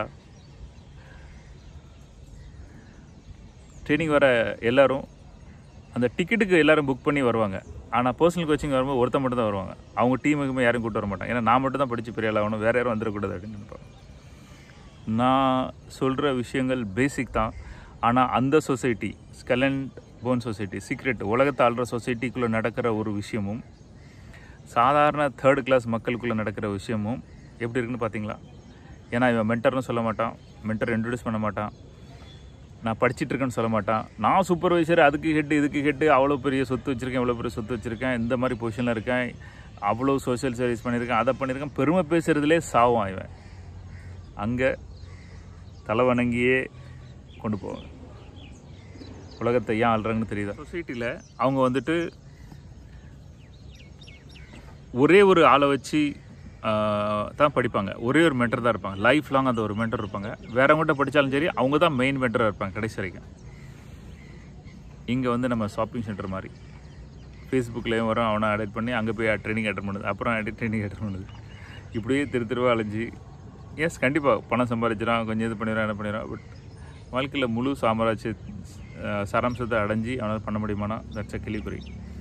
ட்ரைனிங் வர எல்லோரும் அந்த டிக்கெட்டுக்கு எல்லோரும் புக் பண்ணி வருவாங்க. ஆனால் பர்சனல் கோச்சிங் வரும்போது ஒருத்தன் மட்டும் தான் வருவாங்க. அவங்க டீமுக்குமே யாரும் கூப்பிட்டு வர மாட்டாங்க. ஏன்னா நான் மட்டும் தான் படித்து பெரிய ஆளாகணும், வேறு யாரும் வந்துடக்கூடாது அப்படின்னு நினைப்பாங்க. நான் சொல்கிற விஷயங்கள் பேசிக் தான். ஆனால் அந்த society, skull and bone society, secret உலகத்தை ஆள்ற சொசைட்டிக்குள்ளே நடக்கிற ஒரு விஷயமும் சாதாரண 3rd கிளாஸ் மக்களுக்குள்ளே நடக்கிற விஷயமும் எப்படி இருக்குன்னு பார்த்தீங்களா? ஏன்னா இவன் மென்டர்னு சொல்ல மாட்டான், மென்டர் இன்ட்ரடியூஸ் பண்ண மாட்டான், நான் படிச்சுட்ருக்கேன்னு சொல்ல மாட்டான், நான் சூப்பர்வைசர், அதுக்கு ஹெட்டு, இதுக்கு ஹெட்டு, அவ்வளோ பெரிய சொத்து வச்சுருக்கேன், இவ்வளோ பெரிய சொத்து வச்சுருக்கேன், இந்த மாதிரி பொசிஷனில் இருக்கேன், அவ்வளோ சோஷியல் சர்வீஸ் பண்ணியிருக்கேன், அதை பண்ணியிருக்கேன். பெருமை பேசுகிறதுலே சாவான் இவன். அங்கே தலைவணங்கியே கொண்டு போவாங்க. உலகத்தை ஏன் ஆள்றாங்கன்னு தெரியுதா? சொசைட்டியில் அவங்க வந்துட்டு ஒரே ஒரு ஆளை வச்சு தான் படிப்பாங்க. ஒரே ஒரு மென்டர் தான் இருப்பாங்க. லைஃப் லாங் அந்த ஒரு மென்டர் இருப்பாங்க. வேறவங்ககிட்ட படித்தாலும் சரி அவங்க தான் மெயின் மென்டராக இருப்பாங்க கடைசி வரைக்கும். இங்கே வந்து நம்ம ஷாப்பிங் சென்டர் மாதிரி ஃபேஸ்புக்லேயும் வரும், அவனை அடெக்ட் பண்ணி அங்கே போய் ட்ரைனிங் அட்டன் பண்ணுது, அப்புறம் ட்ரைனிங் அட்டன் பண்ணுது. இப்படியே திருவா அலைஞ்சி எஸ் கண்டிப்பாக பணம் சம்பாதிச்சிடான், கொஞ்சம் இது பண்ணிடுறான், என்ன பண்ணிடுறான். பட் வாழ்க்கையில் முழு சாராம்சத்தை அடைஞ்சி அவனால் பண்ண முடியுமானா தட்ஸ் அ கேள்விக்குறி.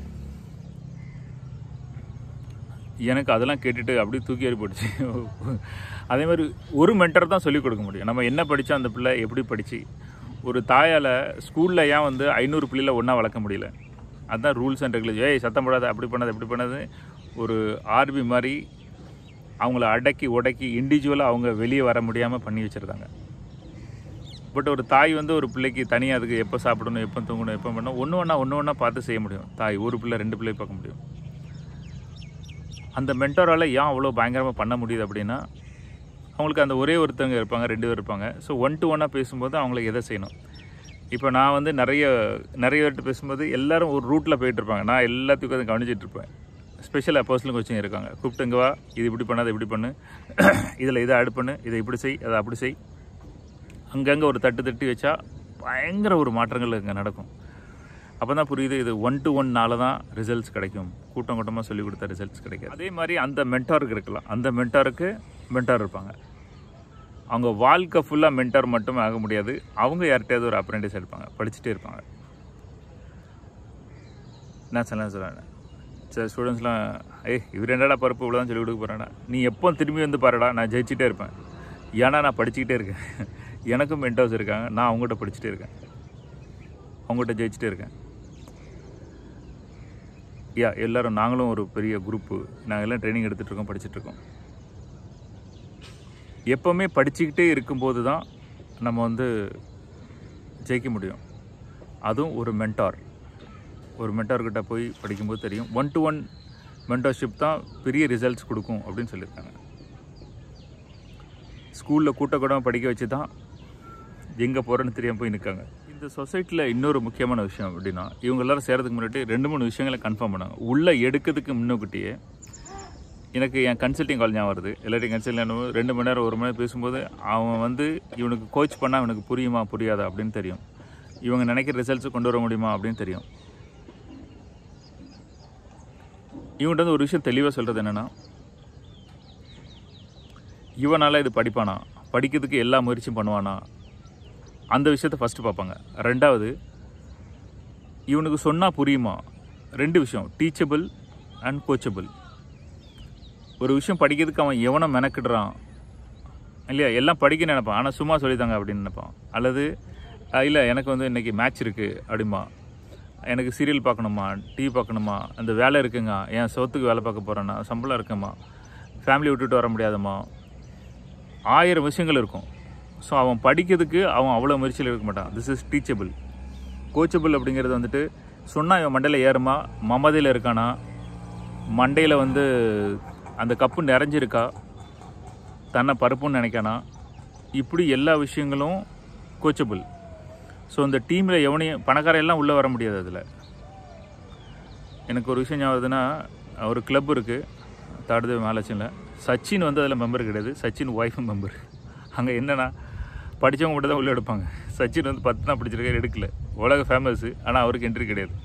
எனக்கு அதெல்லாம் கேட்டுட்டு அப்படியே தூக்கி ஏறி போட்டுச்சு. அதே மாதிரி ஒரு மென்டர் தான் சொல்லிக் கொடுக்க முடியும். நம்ம என்ன படித்தா அந்த பிள்ளை எப்படி படித்து, ஒரு தாயால் ஸ்கூலில் ஏன் வந்து 500 பிள்ளைகளை ஒன்றா வளர்க்க முடியல? அதுதான் ரூல்ஸ் அண்ட் ரெகுலேஷன். ஏய் சத்தம் போடாது, அப்படி பண்ணாது இப்படி பண்ணாது, ஒரு ஆர்பி மாதிரி அவங்கள அடக்கி உடக்கி இண்டிவிஜுவலாக அவங்க வெளியே வர முடியாமல் பண்ணி வச்சுருந்தாங்க. பட் ஒரு தாய் வந்து ஒரு பிள்ளைக்கு தனியாக அதுக்கு எப்போ சாப்பிடணும், எப்போ தூங்கணும், எப்போ பண்ணணும், ஒன்று ஒன்றா பார்த்து செய்ய முடியும். தாய் ஒரு பிள்ளை 2 பிள்ளை பார்க்க முடியும். அந்த மென்டரால் ஏன் அவ்வளோ பயங்கரமாக பண்ண முடியுது அப்படின்னா, அவங்களுக்கு அந்த ஒரே ஒருத்தவங்க இருப்பாங்க, 2 பேர் இருப்பாங்க. ஸோ 1 to 1 பேசும்போது அவங்களுக்கு எதை செய்யணும். இப்போ நான் வந்து நிறைய பேர்கிட்ட பேசும்போது எல்லோரும் ஒரு ரூட்டில் போயிட்டுருப்பாங்க. நான் எல்லாத்துக்கும் அதை கவனிச்சிட்டு இருப்பேன். ஸ்பெஷலாக பர்சனல் கோச்சிங் இருக்காங்க. கூப்பிட்டு இங்கே வா, இது இப்படி பண்ணாது இப்படி பண்ணு, இதில் இதை ஆட் பண்ணு, இதை இப்படி செய், அதை அப்படி செய். அங்கங்கே ஒரு தட்டி வச்சா பயங்கர ஒரு மாற்றங்கள் இங்கே நடக்கும். அப்போ தான் புரியுது இது 1 to 1 தான் ரிசல்ட்ஸ் கிடைக்கும். கூட்டமாக சொல்லிக் கொடுத்த ரிசல்ட்ஸ் கிடைக்கும். அதே மாதிரி அந்த மென்டாருக்கு இருக்கலாம். அந்த மென்டாருக்கு மென்டார் இருப்பாங்க. அவங்க வாழ்க்கை ஃபுல்லாக மென்டார் மட்டுமே ஆக முடியாது. அவங்க யார்கிட்டயாவது ஒரு அப்ரெண்டிஸ் எடுப்பாங்க, படிச்சுட்டே இருப்பாங்க. நான் சொல்கிறேன் சார் ஸ்டூடெண்ட்ஸ்லாம், இவர் என்னடா பருப்பு இவ்வளோ தான் சொல்லிக் கொடுக்க போகிறேன்னா, நீ எப்போ திரும்பி வந்து பாருடா, நான் ஜெயிச்சிட்டே இருப்பேன். ஏன்னா நான் படிச்சுக்கிட்டே இருக்கேன். எனக்கும் மென்டார்ஸ் இருக்காங்க. நான் அவங்ககிட்ட படிச்சுட்டே இருக்கேன், அவங்ககிட்ட ஜெயிச்சுட்டே இருக்கேன். எல்லோரும் நாங்களும் ஒரு பெரிய குரூப்பு, நாங்கள் எல்லாம் ட்ரைனிங் எடுத்துகிட்ருக்கோம், படிச்சுட்ருக்கோம். எப்போவுமே படிச்சுக்கிட்டே இருக்கும்போது தான் நம்ம வந்து ஜெயிக்க முடியும். அதுவும் ஒரு மென்டார்கிட்ட போய் படிக்கும்போது தெரியும். 1 to 1 மென்டார்ஷிப் தான் பெரிய ரிசல்ட்ஸ் கொடுக்கும் அப்படின்னு சொல்லியிருக்காங்க. ஸ்கூலில் கூட்டக்கூடாமல் படிக்க வச்சு தான் எங்கே போகிறேன்னு தெரியாமல் போய் நிற்காங்க. இந்த சொசைட்டியில் இன்னொரு முக்கியமான விஷயம் அப்படின்னா, இவங்க எல்லோரும் சேரதுக்கு முன்னாடி 2-3 விஷயங்களை கன்ஃபார்ம் பண்ணாங்க. உள்ளே எடுக்கிறதுக்கு முன்னக்கூட்டியே எனக்கு என் கன்சல்டிங் கால் ஞாபகம் வருது. எல்லாத்தையும் கன்சல்டிங் 2 மணி நேரம் 1 மணி நேரம் பேசும்போது அவன் வந்து இவனுக்கு கோச் பண்ணால் அவனுக்கு புரியுமா புரியாதா அப்படின்னு தெரியும். இவங்க நினைக்கிற ரிசல்ட்ஸை கொண்டு வர முடியுமா அப்படின்னு தெரியும். இவன்கிட்ட வந்து ஒரு விஷயம் தெளிவாக சொல்கிறது என்னென்னா, இவனால் இது படிப்பானா, படிக்கிறதுக்கு எல்லா முயற்சியும் பண்ணுவானா, அந்த விஷயத்தை ஃபஸ்ட்டு பார்ப்பாங்க. 2வது இவனுக்கு சொன்னால் புரியுமா. 2 விஷயம், டீச்சபிள் அண்ட் கோச்சபிள். ஒரு விஷயம் படிக்கிறதுக்கு அவன் எவனை மெனக்கிடுறான் இல்லையா, எல்லாம் படிக்க நினைப்பான், ஆனால் சும்மா சொல்லித்தாங்க அப்படின்னு நினைப்பான். அல்லது இல்லை எனக்கு வந்து இன்றைக்கி மேட்ச் இருக்குது அப்படிமா, எனக்கு சீரியல் பார்க்கணுமா, டிவி பார்க்கணுமா, அந்த வேலை இருக்குங்க, என் சொத்துக்கு வேலை பார்க்க போகிறேன்னா, சம்பளம் இருக்குமா, ஃபேமிலி விட்டுட்டு வர முடியாதம்மா, 1000 விஷயங்கள் இருக்கும். ஸோ அவன் படிக்கிறதுக்கு அவன் அவ்வளோ முயற்சியில் இருக்க மாட்டான். This is teachable. கோச்சபிள் அப்படிங்கிறது வந்துட்டு சொன்னால் இவன் மண்டையில் ஏறுமா, மமதையில் இருக்கானா, மண்டையில் வந்து அந்த கப்பு நிறைஞ்சிருக்கா, தன்னை பருப்புன்னு நினைக்கானா, இப்படி எல்லா விஷயங்களும் கோச்சபிள். ஸோ இந்த டீமில் எவனையும் பணக்காரையெல்லாம் உள்ளே வர முடியாது. அதில் எனக்கு ஒரு விஷயம் ஞாபகம்னா, ஒரு கிளப் இருக்குது தாடுதேவ மகாலட்சுமியில். சச்சின் வந்து அதில் மெம்பர் கிடையாது, சச்சின் ஒய்ஃபும் மெம்பர். அங்கே என்னென்னா படித்தவங்க மட்டும் தான் உள்ளே எடுப்பாங்க. சச்சின் வந்து 10 தான் படிச்சிருக்காரு, எடுக்கல. உலக ஃபேமஸ்ஸு, ஆனால் அவருக்கு என்ட்ரி கிடையாது.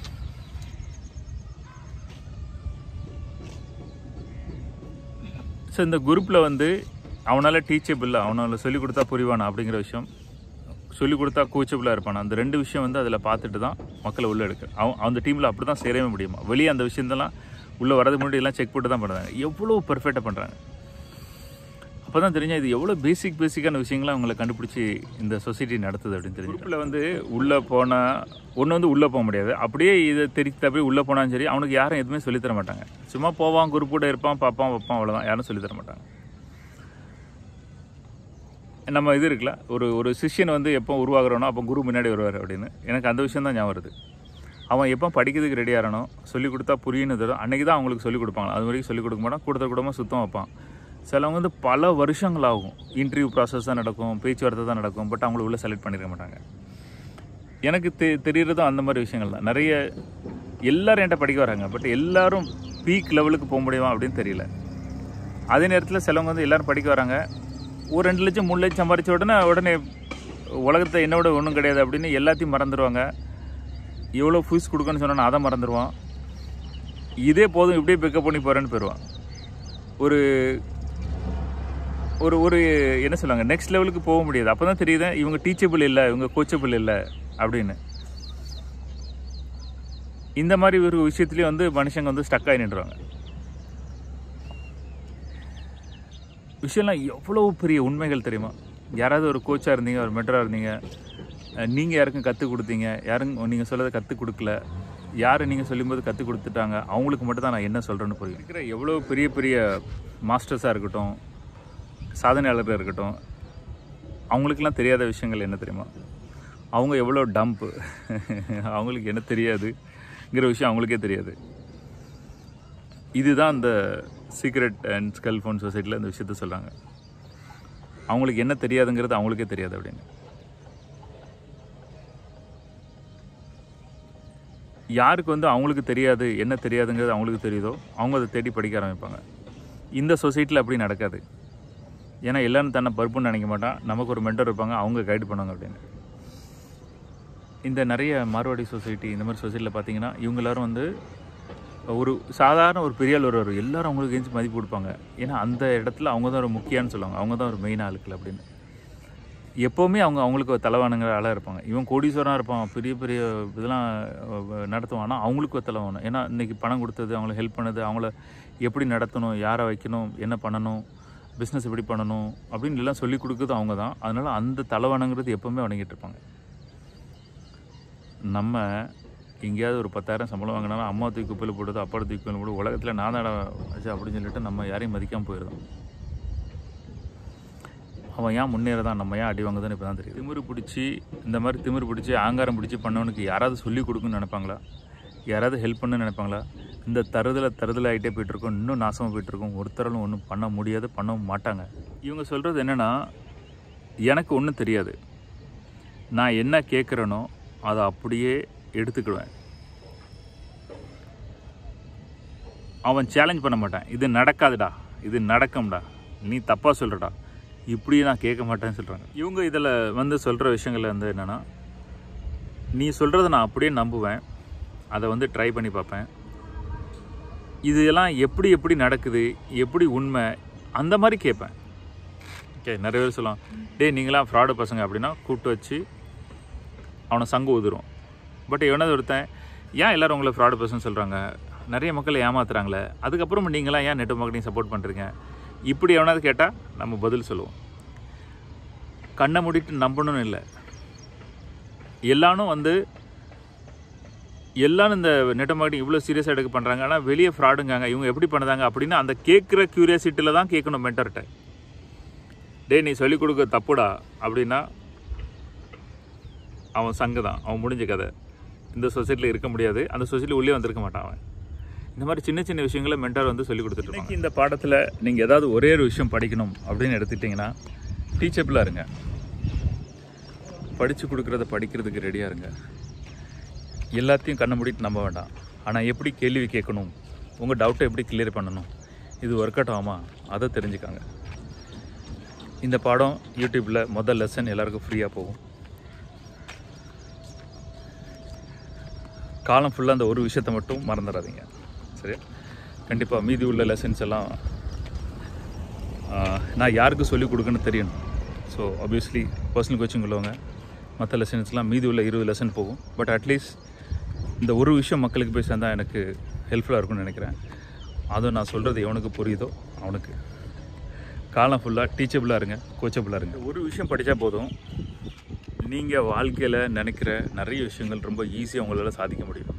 ஸோ இந்த குரூப்பில் வந்து அவனால் டீச்சபிள், அவனால் சொல்லிக் கொடுத்தா புரிவானா அப்படிங்கிற விஷயம், சொல்லிக் கொடுத்தா கோச்சபிளாக இருப்பானா, அந்த 2 விஷயம் வந்து அதில் பார்த்துட்டு தான் மக்களை உள்ளே எடுக்க. அந்த டீமில் அப்படி தான் சேரவே முடியுமா. வெளியே அந்த விஷயத்தெல்லாம் உள்ளே வரதுக்கு முன்னாடி எல்லாம் செக் போட்டு தான் பண்ணுறாங்க. எவ்வளோ பர்ஃபெக்டாக பண்ணுறாங்க. அப்போ தான் தெரிஞ்சால் இது எவ்வளோ பேசிக்கான விஷயங்கள்லாம் அவங்களை கண்டுபிடிச்சி இந்த சொசைட்டி நடத்துது அப்படின்னு தெரிஞ்சு. குரூப்பில் வந்து உள்ளே போனால் ஒன்று வந்து உள்ளே போக முடியாது. அப்படியே இதை தெரிவித்து அப்படியே உள்ளே போனாலும் சரி, அவனுக்கு யாரும் எதுவுமே சொல்லித்தர மாட்டாங்க. சும்மா போவான், குரூப்போட இருப்பான், பார்ப்பான் வைப்பான், அவ்வளோதான். யாரும் சொல்லித்தர மாட்டாங்க. நம்ம இது இருக்குல்ல, ஒரு சிஷ்யன் வந்து எப்போ உருவாகிறோனோ அப்போ குரு முன்னாடி வருவார் அப்படின்னு. எனக்கு அந்த விஷயம் தான் ஞாபகம் வருது. அவன் எப்போ படிக்கிறதுக்கு ரெடி ஆகிறானோ, சொல்லிக் கொடுத்தா புரியுன்னு தரும், அன்றைக்கி தான் அவங்களுக்கு சொல்லிக் கொடுப்பாங்க. அது வரைக்கும் சொல்லிக் கொடுக்க மாட்டான், கூட்டமாக சுத்தம் வைப்பான். சிலவங்க வந்து பல வருஷங்கள் ஆகும், இன்டர்வியூ ப்ராசஸ் தான் நடக்கும், பேச்சுவார்த்தை தான் நடக்கும், பட் அவங்கள உள்ளே செலக்ட் பண்ணிருக்க மாட்டாங்க. எனக்கு தெரிகிறதும் அந்த மாதிரி விஷயங்கள் தான். நிறைய எல்லோரும் என்கிட்ட படிக்க வராங்க, பட் எல்லோரும் பீக் லெவலுக்கு போக முடியுமா அப்படின்னு தெரியல. அதே நேரத்தில் சிலவங்க வந்து எல்லோரும் படிக்க வராங்க, ஒரு 2 லட்சம் 3 லட்சம் சம்பாதிச்ச உடனே உலகத்தை என்னோட ஒன்றும் கிடையாது அப்படின்னு எல்லாத்தையும் மறந்துடுவாங்க. எவ்வளோ ஃபீஸ் கொடுக்கணும்னு சொன்னால் அதை மறந்துடுவான். இதே போதும் இப்படியே பிக்கப் பண்ணி போகிறேன்னு போயிடுவான். ஒரு ஒரு ஒரு என்ன சொல்லுவாங்க, நெக்ஸ்ட் லெவலுக்கு போக முடியாது. அப்போ தான் தெரியுது இவங்க டீச்சபிள் இல்லை, இவங்க கோச்சபிள் இல்லை அப்படின்னு. இந்த மாதிரி ஒரு விஷயத்துலேயும் வந்து மனுஷங்க வந்து ஸ்டக் ஆகி நின்றுவாங்க. விஷயம்லாம் எவ்வளோ பெரிய உண்மைகள் தெரியுமா? யாராவது ஒரு கோச்சாக இருந்தீங்க, ஒரு மென்டராக இருந்தீங்க, நீங்கள் யாருக்கும் கற்றுக் கொடுத்தீங்க, யாரும் நீங்கள் சொல்லதை கற்றுக் கொடுக்கல, யார் நீங்கள் சொல்லும்போது கற்றுக் கொடுத்துட்டாங்க, அவங்களுக்கு மட்டும் தான் நான் என்ன சொல்கிறேன்னு புரியும். இருக்கிற எவ்வளோ பெரிய பெரிய மாஸ்டர்ஸாக இருக்கட்டும், சாதனையாளராக இருக்கட்டும், அவங்களுக்கெல்லாம் தெரியாத விஷயங்கள் என்ன தெரியுமா? அவங்க எவ்வளோ டம்ப்பு, அவங்களுக்கு என்ன தெரியாதுங்கிற விஷயம் அவங்களுக்கே தெரியாது. இதுதான் இந்த சீக்ரெட் அண்ட் ஸ்கல் ஃபோன் சொசைட்டியில் இந்த விஷயத்த சொல்கிறாங்க. அவங்களுக்கு என்ன தெரியாதுங்கிறது அவங்களுக்கே தெரியாது அப்படின்னு. யாருக்கு வந்து அவங்களுக்கு தெரியாது, என்ன தெரியாதுங்கிறது அவங்களுக்கு தெரியுதோ அவங்க அதை தேடி படிக்க ஆரம்பிப்பாங்க. இந்த சொசைட்டியில் அப்படி நடக்காது. ஏன்னா எல்லோரும் தன்னை பருப்புன்னு நினைக்க மாட்டான். நமக்கு ஒரு மென்டர் இருப்பாங்க, அவங்க கைடு பண்ணுவாங்க அப்படின்னு. இந்த நிறைய மார்வாடி சொசைட்டி, இந்த மாதிரி சொசைட்டியில் பார்த்தீங்கன்னா இவங்க எல்லோரும் வந்து ஒரு சாதாரண ஒரு பெரிய ஆள் வருவார், எல்லோரும் அவங்களுக்கு எஞ்சி மதிப்பு கொடுப்பாங்க. ஏன்னா அந்த இடத்துல அவங்க தான் ஒரு முக்கியம்னு சொல்லுவாங்க, அவங்க தான் ஒரு மெயின் ஆளுக்கள் அப்படின்னு. எப்போவுமே அவங்களுக்கு ஒரு தலைவானுங்கிற ஆளாக இருப்பாங்க. இவன் கோடீஸ்வரனாக இருப்பான், பெரிய பெரிய இதெல்லாம் நடத்துவான்னா அவங்களுக்கு ஒரு தலைவானும். ஏன்னா இன்றைக்கி பணம் கொடுத்தது, அவங்கள ஹெல்ப் பண்ணது, அவங்கள எப்படி நடத்தணும், யாரை வைக்கணும், என்ன பண்ணணும், பிஸ்னஸ் எப்படி பண்ணணும் அப்படின்னு எல்லாம் சொல்லிக் கொடுக்குறது அவங்க தான். அதனால் அந்த தலைவானுங்கிறது எப்போவுமே வணங்கிட்டு இருப்பாங்க. நம்ம எங்கேயாவது ஒரு 10,000 சம்பளம் வாங்கினாலும் அம்மா தூக்கி குப்பையில் போடுறது, அப்பா தூக்கி குப்பையில் போடுறது, உலகத்தில் நான் தான் வச்சு அப்படின்னு சொல்லிட்டு நம்ம யாரையும் மதிக்காமல் போயிடுறோம். அவன் ஏன் முன்னேறதான், நம்ம ஏன் அடி வாங்குதான்னு இப்போ தான் தெரியும். திமிரு பிடிச்சி, இந்த மாதிரி திமிரு பிடிச்சி ஆங்காரம் பிடிச்சி பண்ணவனுக்கு யாராவது சொல்லிக் கொடுக்குன்னு நினைப்பாங்களா? யாராவது ஹெல்ப் பண்ணுன்னு நினைப்பாங்களா? இந்த தருதல் ஆகிட்டே போய்ட்டுருக்கோம், இன்னும் நாசமாக போய்ட்டுருக்கோம். ஒருத்தராலும் ஒன்றும் பண்ண முடியாது, பண்ணவும் மாட்டாங்க. இவங்க சொல்கிறது என்னென்னா, எனக்கு ஒன்றும் தெரியாது, நான் என்ன கேட்குறேனோ அதை அப்படியே எடுத்துக்கிடுவேன். அவன் சேலஞ்ச் பண்ண மாட்டான். இது நடக்காதுடா, இது நடக்கும்டா, நீ தப்பாக சொல்கிறடா, இப்படியே நான் கேட்க மாட்டேன்னு சொல்கிறாங்க. இவங்க இதில் வந்து சொல்கிற விஷயங்கள் வந்து என்னென்னா, நீ சொல்கிறத நான் அப்படியே நம்புவேன், அதை வந்து ட்ரை பண்ணி பார்ப்பேன், இதெல்லாம் எப்படி நடக்குது, எப்படி உண்மை, அந்த மாதிரி கேட்பேன். ஓகே, நிறைய பேர் சொல்லுவான், டே நீங்களாம் ஃப்ராடு பசங்க அப்படின்னா கூப்பிட்டு வச்சு அவனை சங்கு ஊதுரும். பட் எவனாவது ஒருத்தன், ஏன் எல்லோரும் உங்களை ஃப்ராடு பர்சன் சொல்கிறாங்க, நிறைய மக்களை ஏமாத்துறாங்களே, அதுக்கப்புறம் நீங்களாம் ஏன் நெட்வொர்க் மார்க்கெட்டிங் சப்போர்ட் பண்ணுறீங்க, இப்படி எவனாவது கேட்டால் நம்ம பதில் சொல்லுவோம். கண்ணை மூடிட்டு நம்பணும்னு இல்லை. எல்லாரும் இந்த நெட்வொர்க் மார்க்கெட்டிங் இவ்வளோ சீரியஸாக எடுக்க பண்ணுறாங்க, ஆனால் வெளியே ஃப்ராடுங்காங்க, இவங்க எப்படி பண்ணுறாங்க அப்படின்னு அந்த கேட்குற க்யூரியாசிட்டியில் தான் கேட்கணும் மென்டர்கிட்ட. டே நீ சொல்லிக் கொடுக்க தப்புடா அப்படின்னா அவன் சங்கு தான், அவன் முடிஞ்ச கதை. இந்த சொசைட்டியில் இருக்க முடியாது, அந்த சொசைட்டியில் உள்ளே வந்திருக்க மாட்டான் அவன். இந்த மாதிரி சின்ன சின்ன விஷயங்களை மென்டர் வந்து சொல்லிக் கொடுத்துட்டு. இந்த பாடத்தில் நீங்கள் ஏதாவது ஒரே ஒரு விஷயம் படிக்கணும் அப்படின்னு எடுத்துக்கிட்டிங்கன்னா டீச்சபிளாக இருங்க. படித்து கொடுக்குறத படிக்கிறதுக்கு ரெடியாக இருங்க. எல்லாத்தையும் கண்ணை மூடிட்டு நம்ப வேண்டாம். ஆனால் எப்படி கேள்வி கேட்கணும், உங்கள் டவுட்டை எப்படி கிளியர் பண்ணணும், இது ஒர்க் அவுட் ஆகுமா அதை தெரிஞ்சுக்காங்க. இந்த பாடம் யூடியூப்பில் முதல் லெசன் எல்லாருக்கும் ஃப்ரீயாக போகும். காலம் ஃபுல்லாக அந்த ஒரு விஷயத்தை மட்டும் மறந்துடாதீங்க, சரியா? கண்டிப்பாக மீதி உள்ள லெசன்ஸ் எல்லாம் நான் யாருக்கு சொல்லிக் கொடுக்குன்னு தெரியணும். ஸோ ஆப்வியஸ்லி பர்சனல் கோச்சிங் உள்ளவங்க மற்ற லெசன்ஸ்லாம் மீதி உள்ள 20 லெசன் போகும். பட் அட்லீஸ்ட் இந்த ஒரு விஷயம் மக்களுக்கு போய் சேர்ந்தால் எனக்கு ஹெல்ப்ஃபுல்லாக இருக்கும்னு நினைக்கிறேன். அதுவும் நான் சொல்கிறது எவனுக்கு புரியுதோ அவனுக்கு. காலம் ஃபுல்லாக டீச்சபிளாக இருங்க, கோச்சபிளாக இருங்க. ஒரு விஷயம் படித்தா போதும், நீங்கள் வாழ்க்கையில் நினைக்கிற நிறைய விஷயங்கள் ரொம்ப ஈஸியாக உங்களால் சாதிக்க முடியும்.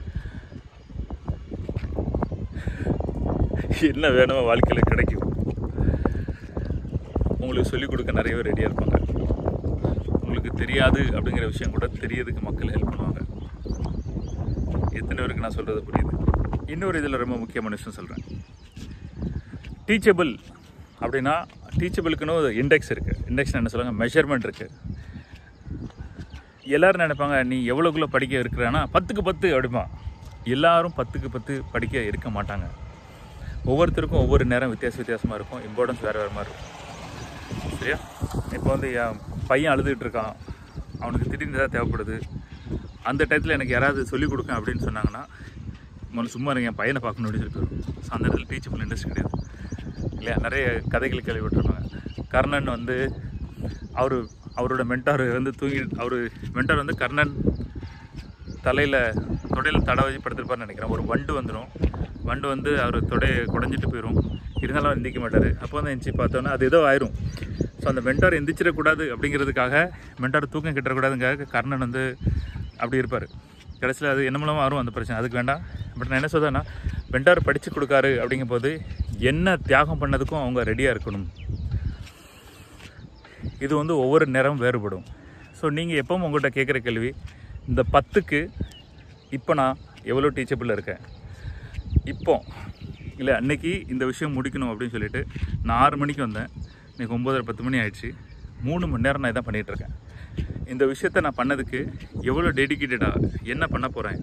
என்ன வேணுமோ வாழ்க்கையில் கிடைக்கும். உங்களுக்கு சொல்லிக் கொடுக்க நிறைய பேர் ரெடியாக இருப்பாங்க. உங்களுக்கு தெரியாது அப்படிங்கிற விஷயம் கூட தெரியறதுக்கு மக்கள் ஹெல்ப் பண்ணுவாங்க. எத்தனை பேருக்கு நான் சொல்கிறது புரியுது? இன்னொரு இதில் ரொம்ப முக்கியமான விஷயம் சொல்கிறேன். டீச்சபிள் அப்படின்னா டீச்சபிளுக்குன்னு ஒரு இண்டெக்ஸ் இருக்குது. இண்டெக்ஸ் என்ன சொல்லுவாங்க, மெஷர்மெண்ட் இருக்குது. எல்லோரும் நினைப்பாங்க நீ எவ்வளோக்குள்ளே படிக்க இருக்கிறான்னா 10க்கு 10 அப்படிமா. எல்லோரும் 10க்கு 10 படிக்க இருக்க மாட்டாங்க. ஒவ்வொருத்தருக்கும் ஒவ்வொரு நேரம் வித்தியாசமாக இருக்கும், இம்பார்ட்டன்ஸ் வேறு மாதிரி இருக்கும். சரியா? இப்போ வந்து என் பையன் அழுதுகிட்டு இருக்கான், அவனுக்கு திடீர்னு ஏதாவது தேவைப்படுது, அந்த டயத்தில் எனக்கு யாராவது சொல்லிக் கொடுங்க அப்படின்னு சொன்னாங்கன்னா முதல்ல சும்மா இருங்க, என் பையனை பார்க்கணும் அப்படின்னு சொல்லி போயிடும். ஸோ அந்த இடத்துல டீச்சபிள் இன்ட்ரெஸ்ட் கிடையாது இல்லையா? நிறைய கதைகள் கேள்விப்பட்டிருப்பாங்க. கர்ணன் வந்து அவரோட மென்டார் வந்து அவர் மென்டார் வந்து கர்ணன் தொடையில் தடை வச்சு படுத்திருப்பார்னு நினைக்கிறேன். ஒரு வண்டு வந்துடும், வண்டு வந்து அவர் தொடையை குடஞ்சிட்டு போயிடும், இருந்தாலும் எந்திரிக்க மாட்டார். அப்போ வந்து எந்திரிச்சு பார்த்தோன்னா அது ஏதோ ஆயிரும். ஸோ அந்த மென்டார் எந்திரிச்சிடக்கூடாது அப்படிங்கிறதுக்காக, மென்டார் தூக்கம் கெட்டக்கூடாதுங்காக கர்ணன் வந்து அப்படி இருப்பார். கடைசியில் அது என்ன மூலமாக வரும் அந்த பிரச்சனை, அதுக்கு வேண்டாம். பட் நான் என்ன சொல்கிறேன்னா, மென்டார் படித்து கொடுக்காரு அப்படிங்கும் போது என்ன தியாகம் பண்ணதுக்கும் அவங்க ரெடியாக இருக்கணும். இது வந்து ஒவ்வொரு நேரமும் வேறுபடும். ஸோ நீங்கள் எப்பவும் உங்கள்கிட்ட கேட்குற கேள்வி, இந்த 10க்கு இப்போ நான் எவ்வளோ டீச்சபிளில் இருக்கேன், இப்போ இல்லை அன்றைக்கி இந்த விஷயம் முடிக்கணும் அப்படின்னு சொல்லிட்டு நான் 6 மணிக்கு வந்தேன், இன்றைக்கி 9:10 மணி ஆயிடுச்சு. 3 மணி நேரம் நான் இதான் பண்ணிகிட்ருக்கேன். இந்த விஷயத்தை நான் பண்ணதுக்கு எவ்வளோ டெடிக்கேட்டடாக என்ன பண்ண போகிறேன்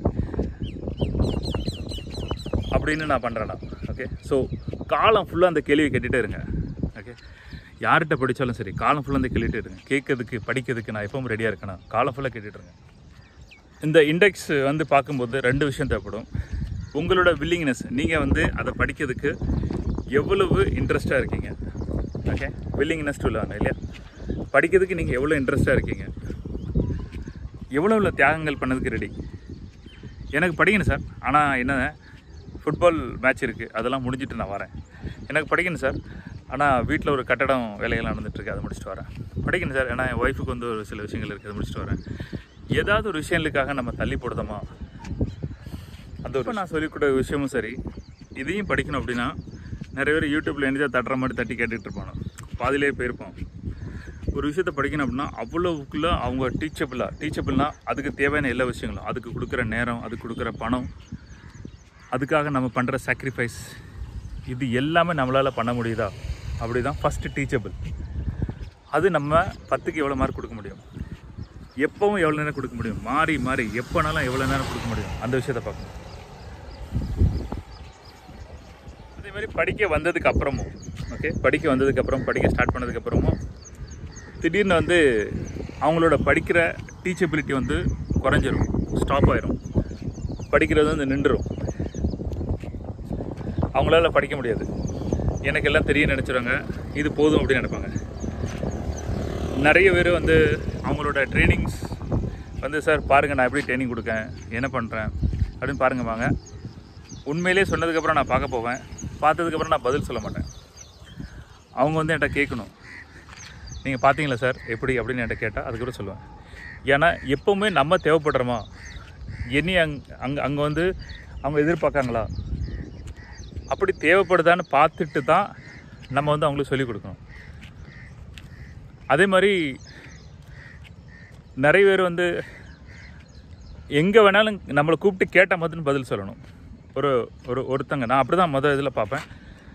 அப்படின்னு நான் பண்ணுறேன்னா. ஓகே, ஸோ காலம் ஃபுல்லாக அந்த கேள்வியை கேட்டுகிட்டே இருங்க. ஓகே, யார்கிட்ட படித்தாலும் சரி காலம் ஃபுல்லாக அந்த கேட்டுகிட்டே இருங்க. கேட்கறதுக்கு படிக்கிறதுக்கு நான் எப்பவும் ரெடியாக இருக்கேன்னா காலம் ஃபுல்லாக கேட்டுட்ருங்க. இந்த இண்டெக்ஸ் வந்து பார்க்கும்போது 2 விஷயம் தேவைப்படும். உங்களோட வில்லிங்னஸ், நீங்கள் வந்து அதை படிக்கிறதுக்கு எவ்வளவு இன்ட்ரெஸ்ட்டாக இருக்கீங்க. ஓகே, வில்லிங்னஸ் டு லேர்ன் இல்லையா? படிக்கிறதுக்கு நீங்கள் எவ்வளோ இன்ட்ரெஸ்ட்டாக இருக்கீங்க, எவ்வளோ தியாகங்கள் பண்ணதுக்கு ரெடி. எனக்கு படிக்கணும் சார், ஆனால் என்ன ஃபுட்பால் மேட்ச் இருக்குது, அதெல்லாம் முடிஞ்சிட்டு நான் வரேன். எனக்கு படிக்கணும் சார், ஆனால் வீட்டில் ஒரு கட்டடம் வேலைகள் நடந்துகிட்ருக்கு, அதை முடிச்சுட்டு வரேன். படிக்கணும் சார், ஏன்னா என் ஒய்ஃபுக்கு வந்து ஒரு சில விஷயங்கள் இருக்குது, அதை முடிச்சுட்டு வரேன். ஏதாவது ஒரு விஷயங்களுக்காக நம்ம தள்ளி போடுதோமா, அந்த ஒரு நான் சொல்லிக்கூட விஷயமும் சரி. இதையும் படிக்கணும் அப்படின்னா நிறைய பேர் யூடியூப்பில் எழுந்தா தட்டுற மாதிரி தட்டி கேட்டுகிட்டு இருப்பாங்க, பாதிலே போயிருப்போம். ஒரு விஷயத்தை படிக்கணும் அப்படின்னா அவ்வளோக்குள்ளே அவங்க டீச்சபிள்னா அதுக்கு தேவையான எல்லா விஷயங்களும், அதுக்கு கொடுக்குற நேரம், அதுக்கு கொடுக்குற பணம், அதுக்காக நம்ம பண்ணுற சாக்ரிஃபைஸ், இது எல்லாமே நம்மளால் பண்ண முடியுதா? அப்படி தான் ஃபஸ்ட்டு டீச்சபிள். அது நம்ம 10க்கு எவ்வளோ மார்க் கொடுக்க முடியும், எப்போவும் எவ்வளோ நேரம் கொடுக்க முடியும், மாறி மாறி எப்போனாலும் எவ்வளோ நேரம் கொடுக்க முடியும், அந்த விஷயத்தை பார்க்கணும். அதேமாதிரி படிக்க வந்ததுக்கு அப்புறமும், ஓகே, படிக்க ஸ்டார்ட் பண்ணதுக்கப்புறமும் திடீர்னு வந்து அவங்களோட படிக்கிற டீச்சபிலிட்டி வந்து குறைஞ்சிரும், ஸ்டாப் ஆயிரும், படிக்கிறது வந்து நின்றுடும். அவங்களால படிக்க முடியாது, எனக்கு எல்லாம் தெரிய நினச்சிடுவாங்க, இது போதும் அப்படின்னு நினைப்பாங்க. நிறைய பேர் வந்து அவங்களோட ட்ரைனிங்ஸ் வந்து, சார் பாருங்கள் நான் எப்படி ட்ரைனிங் கொடுக்கேன், என்ன பண்ணுறேன் அப்படின்னு பாருங்க வாங்க. உண்மையிலே சொன்னதுக்கப்புறம் நான் பார்க்க போவேன், பார்த்ததுக்கப்புறம் நான் பதில் சொல்ல மாட்டேன். அவங்க வந்து என்கிட்ட கேட்கணும், நீங்கள் பார்த்தீங்களா சார் எப்படி அப்படின்னு என்கிட்ட கேட்டால் அதுக்கப்புறம் சொல்லுவேன். ஏன்னா எப்போவுமே நம்ம தேவைப்படுறோமா, இனி அங்கே வந்து அவங்க எதிர்பார்க்காங்களா, அப்படி தேவைப்படுதான்னு பார்த்துட்டு தான் நம்ம வந்து அவங்களுக்கு சொல்லிக் கொடுக்கணும். அதே மாதிரி நிறைய பேர் வந்து எங்கே வேணாலும் நம்மளை கூப்பிட்டு கேட்டால் மட்டும் பதில் சொல்லணும். ஒருத்தங்க நான் அப்படி தான் முதல் இதில் பார்ப்பேன்.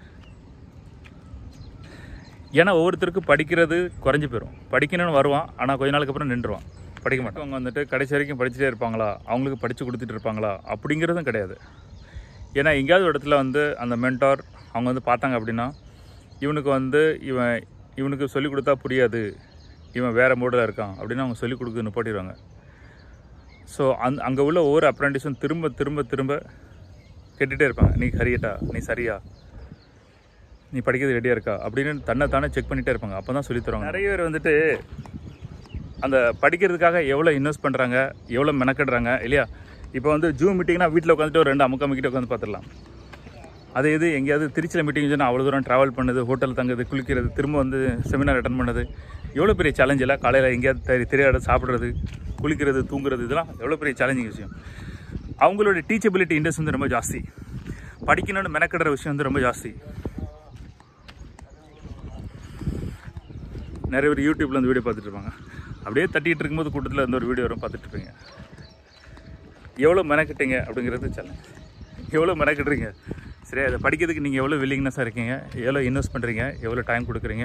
ஏன்னா ஒவ்வொருத்தருக்கும் படிக்கிறது குறைஞ்சி போயிடும். படிக்கணும்னு வருவான், ஆனால் கொஞ்ச நாளுக்கு அப்புறம் நின்றுவான், படிக்க மாட்டோம். அவங்க வந்துட்டு கடைசி வரைக்கும் படிச்சுட்டே இருப்பாங்களா, அவங்களுக்கு படித்து கொடுத்துட்டு இருப்பாங்களா அப்படிங்கிறதும் கிடையாது. ஏன்னா எங்கேயாவது ஒரு இடத்துல வந்து அந்த மென்டார் அவங்க வந்து பார்த்தாங்க அப்படின்னா, இவனுக்கு வந்து இவனுக்கு சொல்லிக் கொடுத்தா புரியாது, இவன் வேறு மோடில் இருக்கான் அப்படின்னு அவங்க சொல்லிக் கொடுக்க நிப்பாட்டிடுவாங்க. ஸோ அங்கே உள்ள ஒவ்வொரு அப்ரெண்டிஸும் திரும்ப திரும்ப திரும்ப கேட்டுகிட்டே இருப்பாங்க, நீ கரியட்டா, நீ சரியா, நீ படிக்கிறது ரெடியாக இருக்கா அப்படின்னு தன்னைத்தானே செக் பண்ணிகிட்டே இருப்பாங்க. அப்போ தான் சொல்லி தருவாங்க. நிறைய பேர் வந்துட்டு அந்த படிக்கிறதுக்காக எவ்வளோ இன்வெஸ்ட் பண்ணுறாங்க, எவ்வளோ மெனக்கிடுறாங்க இல்லையா? இப்போ வந்து ஜூம் மீட்டிங்னா வீட்டில் உட்காந்துட்டு ஒரு 2 அமுக்கிட்ட உட்காந்து பார்த்துடலாம். அதே இது எங்கேயாவது திருச்சியில் மீட்டிங் சொன்னால் அவ்வளோ தூரம் ட்ராவல் பண்ணுது, ஹோட்டல் தங்குது, குளிக்கிறது, திரும்ப வந்து செமினார் அட்டன் பண்ணது, எவ்வளோ பெரிய சேலஞ்ச் இல்லை? காலையில் எங்கேயாவது தெரியாத சாப்பிட்றது, குளிக்கிறது, தூங்குறது, இதெல்லாம் எவ்வளோ பெரிய சேலஞ்சிங் விஷயம். அவங்களோட டீச்சபிலிட்டி இன்ட்ரெஸ்ட் வந்து ரொம்ப ஜாஸ்தி, படிக்கணும்னு மெனக்கிடுற விஷயம் வந்து ரொம்ப ஜாஸ்தி. நிறைய பேர் யூடியூப்பில் அந்த வீடியோ பார்த்துட்டு இருப்பாங்க, அப்படியே தட்டிகிட்டு இருக்கும்போது கூட்டத்தில் அந்த ஒரு வீடியோ வரும் பார்த்துட்டு இருப்பீங்க. எவ்வளோ மெனக்கிட்டீங்க அப்படிங்கிறது சேலஞ்ச். எவ்வளோ மெனக்கிட்டுறீங்க, சரி, அதை படிக்கிறதுக்கு நீங்கள் எவ்வளோ வில்லிங்னஸாக இருக்கீங்க, எவ்வளோ இன்வெஸ்ட் பண்ணுறீங்க, எவ்வளோ டைம் கொடுக்குறீங்க.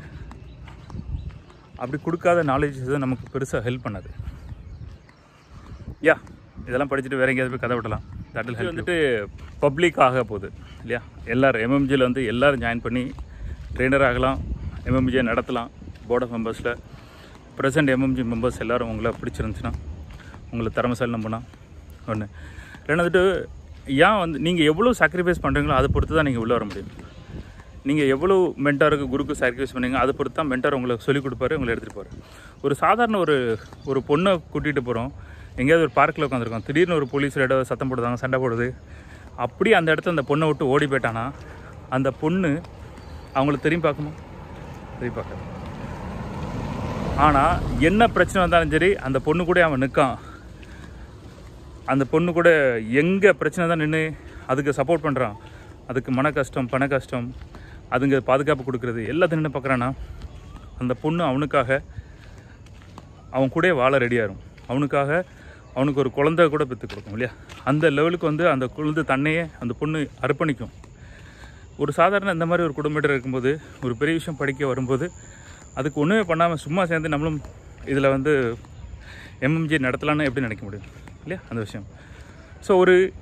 அப்படி கொடுக்காத நாலேஜ் தான் நமக்கு பெருசாக ஹெல்ப் பண்ணாது. இதெல்லாம் படிச்சுட்டு வேறு எங்கேயாவது போய் கதை விடலாம். That will help. வந்துட்டு பப்ளிக் ஆக போகுது இல்லையா? எல்லோரும் எம்எம்ஜியில் வந்து எல்லோரும் ஜாயின் பண்ணி ட்ரெயினர் ஆகலாம், எம்எம்ஜியை நடத்தலாம். போர்ட் ஆஃப் மெம்பர்ஸில் ப்ரெசென்ட் எம்எம்ஜி மெம்பர்ஸ் எல்லோரும் உங்களை பிடிச்சிருந்துச்சுன்னா, உங்களை திறமைசாலி நம்பினா ஒன்று. ரெண்டாவது, ஏன் வந்து நீங்கள் எவ்வளோ சாக்ரிஃபைஸ் பண்ணுறீங்களோ அதை பொறுத்து தான் நீங்கள் உள்ளே வர முடியும். நீங்கள் எவ்வளோ மென்டாருக்கு குருக்கு சாக்ரிஃபைஸ் பண்ணீங்க அதை பொறுத்து தான் மென்டார் உங்களுக்கு சொல்லிக் கொடுப்பாரு, உங்களை எடுத்துகிட்டு போகிறார். ஒரு சாதாரண ஒரு பொண்ணை கூட்டிகிட்டு போகிறோம், எங்கேயாவது ஒரு பார்க்கில் உட்காந்துருக்கோம், திடீர்னு ஒரு போலீஸ் ஏதாவது சத்தம் போடுதாங்க, சண்டை போடுது, அப்படியே அந்த இடத்துல அந்த பொண்ணை விட்டு ஓடி போயிட்டானா அந்த பொண்ணு அவங்கள திரும்பி பார்க்கணும், திரும்பி பார்க்காது. ஆனால் என்ன பிரச்சனை வந்தாலும் சரி அந்த பொண்ணு கூட அவன் நிற்கான். அந்த பொண்ணு கூட எங்கே பிரச்சனை தான் நின்று அதுக்கு சப்போர்ட் பண்ணுறான். அதுக்கு மன கஷ்டம், பண கஷ்டம், அதுங்க பாதுகாப்பு கொடுக்குறது எல்லாத்தையும் நின்று பார்க்குறான்னா அந்த பொண்ணு அவனுக்காக அவன் கூட வாழ ரெடியாகும். அவனுக்கு ஒரு குழந்தை கூட பெற்று கொடுக்கும் இல்லையா? அந்த லெவலுக்கு வந்து அந்த குழந்தை தன்னையே அந்த பொண்ணு அர்ப்பணிக்கும். ஒரு சாதாரண இந்த மாதிரி ஒரு குடும்பத்தில் இருக்கும்போது, ஒரு பெரிய விஷயம் படிக்க வரும்போது அதுக்கு ஒன்றுமே பண்ணாமல் சும்மா சேர்ந்து நம்மளும் இதில் வந்து எம்எம்ஜி நடத்தலான்னு எப்படி நினைக்க முடியும் இல்லையா? அந்த விஷயம். ஸோ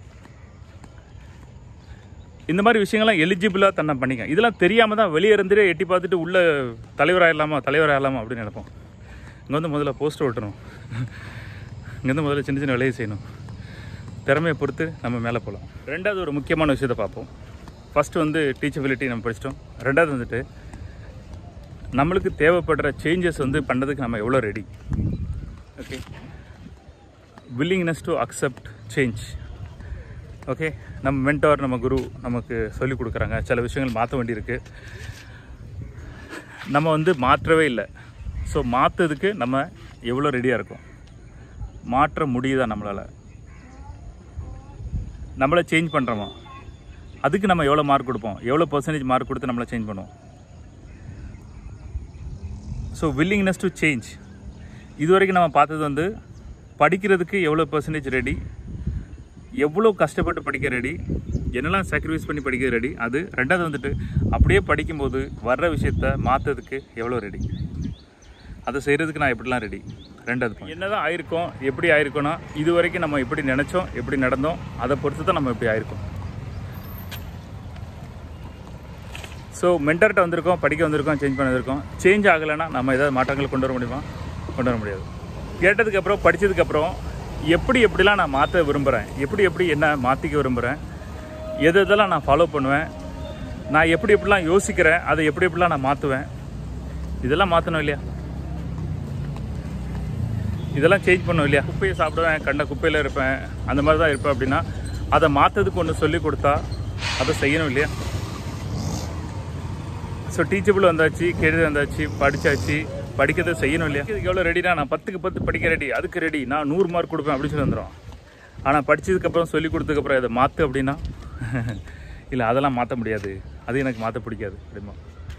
இந்த மாதிரி விஷயங்கள்லாம் எலிஜிபிளாக தன்னை பண்ணிக்க. இதெல்லாம் தெரியாமல் தான் வெளியே இருந்தே எட்டி பார்த்துட்டு உள்ளே தலைவராகலாமா அப்படின்னு நினைப்போம். இங்கே வந்து முதல்ல போஸ்டர் ஓட்டணும், இங்கேருந்து முதல்ல சின்ன சின்ன வேலையை செய்யணும், திறமையை பொறுத்து நம்ம மேலே போகலாம். ரெண்டாவது ஒரு முக்கியமான விஷயத்தை பார்ப்போம். ஃபஸ்ட்டு வந்து டீச்சபிலிட்டி நம்ம படிச்சிட்டோம். ரெண்டாவது வந்துட்டு நம்மளுக்கு தேவைப்படுற சேஞ்சஸ் வந்து பண்ணுறதுக்கு நம்ம எவ்வளோ ready. Okay, willingness to accept change. Okay, நம்ம மென்டார், நம்ம குரு நமக்கு சொல்லிக் கொடுக்குறாங்க. சில விஷயங்கள் மாற்ற வேண்டியிருக்கு, நம்ம வந்து மாற்றவே இல்லை. ஸோ மாற்றதுக்கு நம்ம எவ்வளோ ரெடியாக இருக்கோம், மாற்ற முடியுதா நம்மளை சேஞ்ச் பண்ணுறோமா, அதுக்கு நம்ம எவ்வளோ மார்க் கொடுப்போம், எவ்வளோ % மார்க் கொடுத்து நம்மளை சேஞ்ச் பண்ணுவோம். So willingness to change. இது வரைக்கும் நம்ம பார்த்தது வந்து படிக்கிறதுக்கு எவ்வளோ % ரெடி, எவ்வளோ கஷ்டப்பட்டு படிக்க ரெடி, என்னெல்லாம் சாக்ரிஃபைஸ் பண்ணி படிக்க ரெடி. அது ரெண்டாவது வந்துட்டு அப்படியே படிக்கும்போது வர்ற விஷயத்த மாற்றதுக்கு எவ்வளோ ரெடி, அதை செய்கிறதுக்கு நான் எப்படிலாம் ரெடி. ரெண்டாவது என்ன தான் ஆயிருக்கோம், எப்படி ஆயிருக்கோன்னா இது வரைக்கும் நம்ம எப்படி நினச்சோம், எப்படி நடந்தோம், அதை பொறுத்து தான் நம்ம எப்படி ஆயிருக்கோம். ஸோ மென்டார்கிட்ட வந்திருக்கோம், படிக்க வந்திருக்கோம், சேஞ்ச் பண்ண வந்திருக்கோம். சேஞ்ச் ஆகலைன்னா நம்ம ஏதாவது மாற்றங்கள் கொண்டு வர முடியுமா? கொண்டு வர முடியாது. கேட்டதுக்கப்புறம் படித்ததுக்கப்புறம் எப்படிலாம் நான் மாற்ற விரும்புகிறேன், எப்படி என்ன மாற்றிக்க விரும்புகிறேன், எதெல்லாம் நான் ஃபாலோ பண்ணுவேன், நான் எப்படிலாம் யோசிக்கிறேன், அதை எப்படிலாம் நான் மாற்றுவேன், இதெல்லாம் மாற்றணும் இல்லையா? இதெல்லாம் சேஞ்ச் பண்ணும் இல்லையா? குப்பையை சாப்பிடுவேன், கண்ட குப்பையில் இருப்பேன், அந்த மாதிரி தான் இருப்பேன் அப்படின்னா அதை மாற்றதுக்கு ஒன்று சொல்லி கொடுத்தா அதை செய்யணும் இல்லையா? ஸோ டீச்சபிள் வந்தாச்சு, கெடுதல் வந்தாச்சு, படித்தாச்சு, படிக்கிறத செய்யணும் இல்லையா? இதுக்கு எவ்வளோ ரெடினா, நான் 10க்கு 10 படிக்க ரெடி, அதுக்கு ரெடி, நான் 100 மார்க் கொடுப்பேன் அப்படின்னு சொல்லி வந்துடும். ஆனால் படித்ததுக்கப்புறம் சொல்லி கொடுத்ததுக்கப்புறம் இதை மாற்று அப்படின்னா இல்லை, அதெல்லாம் மாற்ற முடியாது, அது எனக்கு மாற்ற பிடிக்காது அப்படிமா.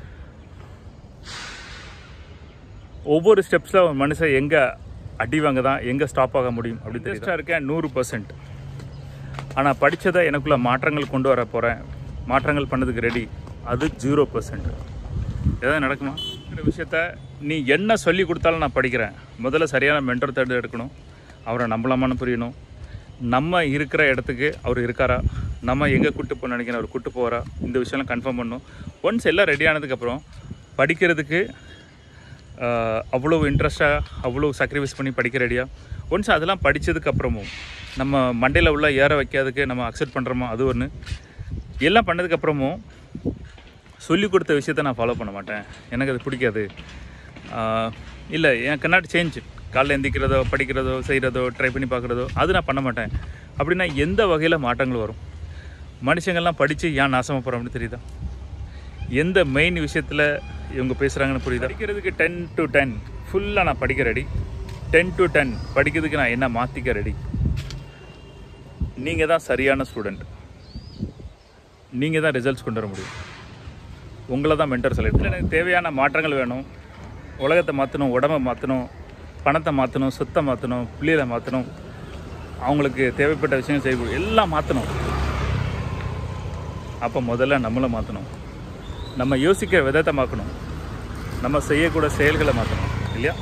ஒவ்வொரு ஸ்டெப்ஸில் ஒரு மனுஷன் எங்கே அடிவாங்க தான், எங்கே ஸ்டாப் ஆக முடியும் அப்படின்னு தெரியுதா இருக்கேன் 100%. ஆனால் படித்ததை எனக்குள்ள மாற்றங்கள் கொண்டு வர போகிறேன், மாற்றங்கள் பண்ணதுக்கு ரெடி, அது 0%. எதாவது நடக்குமா? இந்த விஷயத்த நீ என்ன சொல்லி கொடுத்தாலும் நான் படிக்கிறேன். முதல்ல சரியான மென்டர் தேர்ந்து எடுக்கணும், அவரை நம்பலாமான்னு புரியணும், நம்ம இருக்கிற இடத்துக்கு அவர் இருக்காரா, நம்ம எங்கே கூட்டு போக நினைக்கிறேன் அவர் கூட்டு போகிறா, இந்த விஷயம்லாம் கன்ஃபார்ம் பண்ணணும். ஒன்ஸ் எல்லாம் ரெடி ஆனதுக்கப்புறம் படிக்கிறதுக்கு அவ்வளோ இன்ட்ரெஸ்ட்டாக அவ்வளோ சாக்ரிஃபைஸ் பண்ணி படிக்க ரெடியாக. ஒன்ஸ் அதெல்லாம் படித்ததுக்கப்புறமும் நம்ம மண்டையில் உள்ள ஏற வைக்காததுக்கு நம்ம அக்செப்ட் பண்ணுறோமோ அது ஒன்று. எல்லாம் பண்ணதுக்கப்புறமும் சொல்லிக் கொடுத்த விஷயத்த நான் ஃபாலோ பண்ண மாட்டேன், எனக்கு அது பிடிக்காது, இல்லை என் கண்ணாடி சேஞ்ச், காலைல எந்திக்கிறதோ படிக்கிறதோ செய்கிறதோ ட்ரை பண்ணி பார்க்குறதோ அது நான் பண்ண மாட்டேன் அப்படின்னா எந்த வகையில் மாற்றங்கள் வரும்? மனுஷங்கள்லாம் படித்து ஏன் நாசமாக போகிறோம் அப்படின்னு தெரியுதா? எந்த மெயின் விஷயத்தில் இவங்க பேசுகிறாங்கன்னு புரியுதா? படிக்கிறதுக்கு 10 to 10 ஃபுல்லாக நான் படிக்க ரெடி, 10 to 10 படிக்கிறதுக்கு நான் என்ன மாற்றிக்க ரெடி. நீங்கள் தான் சரியான ஸ்டூடெண்ட், நீங்கள் தான் ரிசல்ட்ஸ் கொண்டு வர முடியும், உங்களை தான் மென்டர் செலக்ட். எனக்கு தேவையான மாற்றங்கள் வேணும், உலகத்தை மாற்றணும், உடம்பை மாற்றணும், பணத்தை மாற்றணும், சொத்தை மாற்றணும், பிள்ளைகளை மாற்றணும், அவங்களுக்கு தேவைப்பட்ட விஷயம் செய்ய எல்லாம் மாற்றணும். அப்போ முதல்ல நம்மளை மாற்றணும், நம்ம யோசிக்கிற விதத்தை மாற்றணும், நம்ம செய்யக்கூட செயல்களை மாற்றணும் இல்லையா?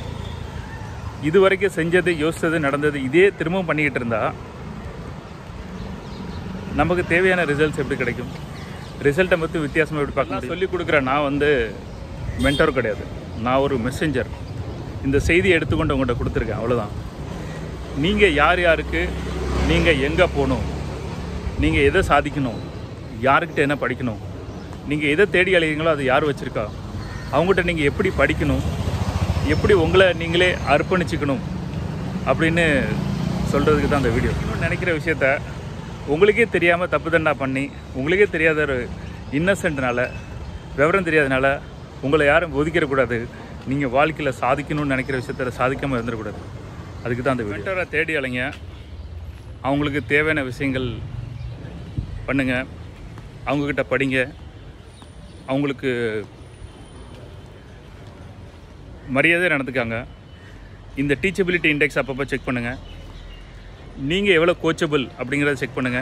இது வரைக்கும் செஞ்சது, யோசித்தது, நடந்தது இதே திரும்பவும் பண்ணிக்கிட்டு இருந்தால் நமக்கு தேவையான ரிசல்ட்ஸ் எப்படி கிடைக்கும்? ரிசல்ட்டை மட்டும் வித்தியாசமாக எப்படி பார்க்கலாம்? சொல்லிக் கொடுக்குற நான் வந்து மென்டர் கிடையாது, நான் ஒரு மெசேஞ்சர். இந்த செய்தியை எடுத்துக்கொண்டு உங்கள்கிட்ட கொடுத்துருக்கேன், அவ்வளோதான். நீங்கள் யார் யாருக்கு நீங்கள் எங்கே போகணும், நீங்கள் எதை சாதிக்கணும், யாருக்கிட்ட என்ன படிக்கணும், நீங்கள் எதை தேடி அலைகிறீங்களோ அது யார் வச்சுருக்கா, அவங்ககிட்ட நீங்கள் எப்படி படிக்கணும், எப்படி உங்களை நீங்களே அர்ப்பணிச்சுக்கணும் அப்படின்னு சொல்கிறதுக்கு தான் அந்த வீடியோ. இன்னும் நினைக்கிற விஷயத்த உங்களுக்கே தெரியாமல் தப்பு தண்டா பண்ணி, உங்களுக்கே தெரியாத ஒரு இன்னசென்ட்னால, விவரம் தெரியாதனால உங்களை யாரும் ஒதுக்கிடக்கூடாது. நீங்கள் வாழ்க்கையில் சாதிக்கணும்னு நினைக்கிற விஷயத்த சாதிக்காமல் இருந்துடக்கூடாது. அதுக்கு தான் அந்த மென்டரை தேடி அலைங்க. அவங்களுக்கு தேவையான விஷயங்கள் பண்ணுங்கள், அவங்கக்கிட்ட படிங்க, அவங்களுக்கு மரியாதை நடந்துக்காங்க. இந்த டீச்சபிலிட்டி இண்டெக்ஸ் அப்பப்போ செக் பண்ணுங்கள். நீங்கள் எவ்வளோ கோச்சபிள் அப்படிங்கிறத செக் பண்ணுங்கள்.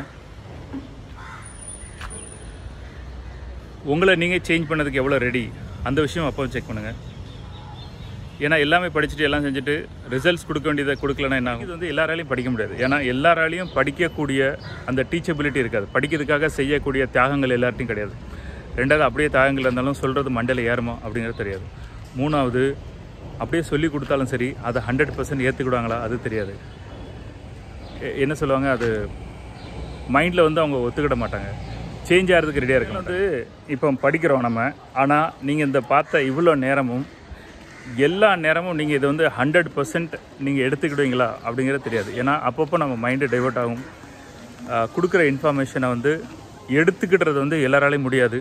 உங்களை நீங்கள் சேஞ்ச் பண்ணதுக்கு எவ்வளோ ரெடி, அந்த விஷயம் அப்போ செக் பண்ணுங்கள். ஏன்னா எல்லாமே படிச்சுட்டு எல்லாம் செஞ்சுட்டு ரிசல்ட்ஸ் கொடுக்க வேண்டியதை கொடுக்கலன்னா என்ன ஆகும்? இது வந்து எல்லாராலையும் படிக்க முடியாது. ஏன்னா எல்லாராலையும் படிக்கக்கூடிய அந்த டீச்சபிலிட்டி இருக்காது. படிக்கிறதுக்காக செய்யக்கூடிய தியாகங்கள் எல்லார்ட்டையும் கிடையாது. ரெண்டாவது, அப்படியே தியாகங்கள் இருந்தாலும் சொல்கிறது மண்டையில் ஏறுமா அப்படிங்கிறது தெரியாது. மூணாவது, அப்படியே சொல்லி கொடுத்தாலும் சரி அதை 100% ஏற்றுக்கிடுவாங்களா அது தெரியாது. என்ன சொல்லுவாங்க, அது மைண்டில் வந்து அவங்க ஒத்துக்கிட மாட்டாங்க, சேஞ்ச் ஆகிறதுக்கு ரெடியாக இருக்கு. வந்து இப்போ படிக்கிறோம் நம்ம, ஆனால் நீங்கள் இந்த பார்த்த இவ்வளோ நேரமும் எல்லா நேரமும் நீங்கள் இதை வந்து 100% நீங்கள் எடுத்துக்கிடுவீங்களா அப்படிங்கிறது தெரியாது. ஏன்னா அப்பப்போ நம்ம மைண்டு டைவர்ட் ஆகும். கொடுக்குற இன்ஃபர்மேஷனை வந்து எடுத்துக்கிட்டுறது வந்து எல்லாராலையும் முடியாது.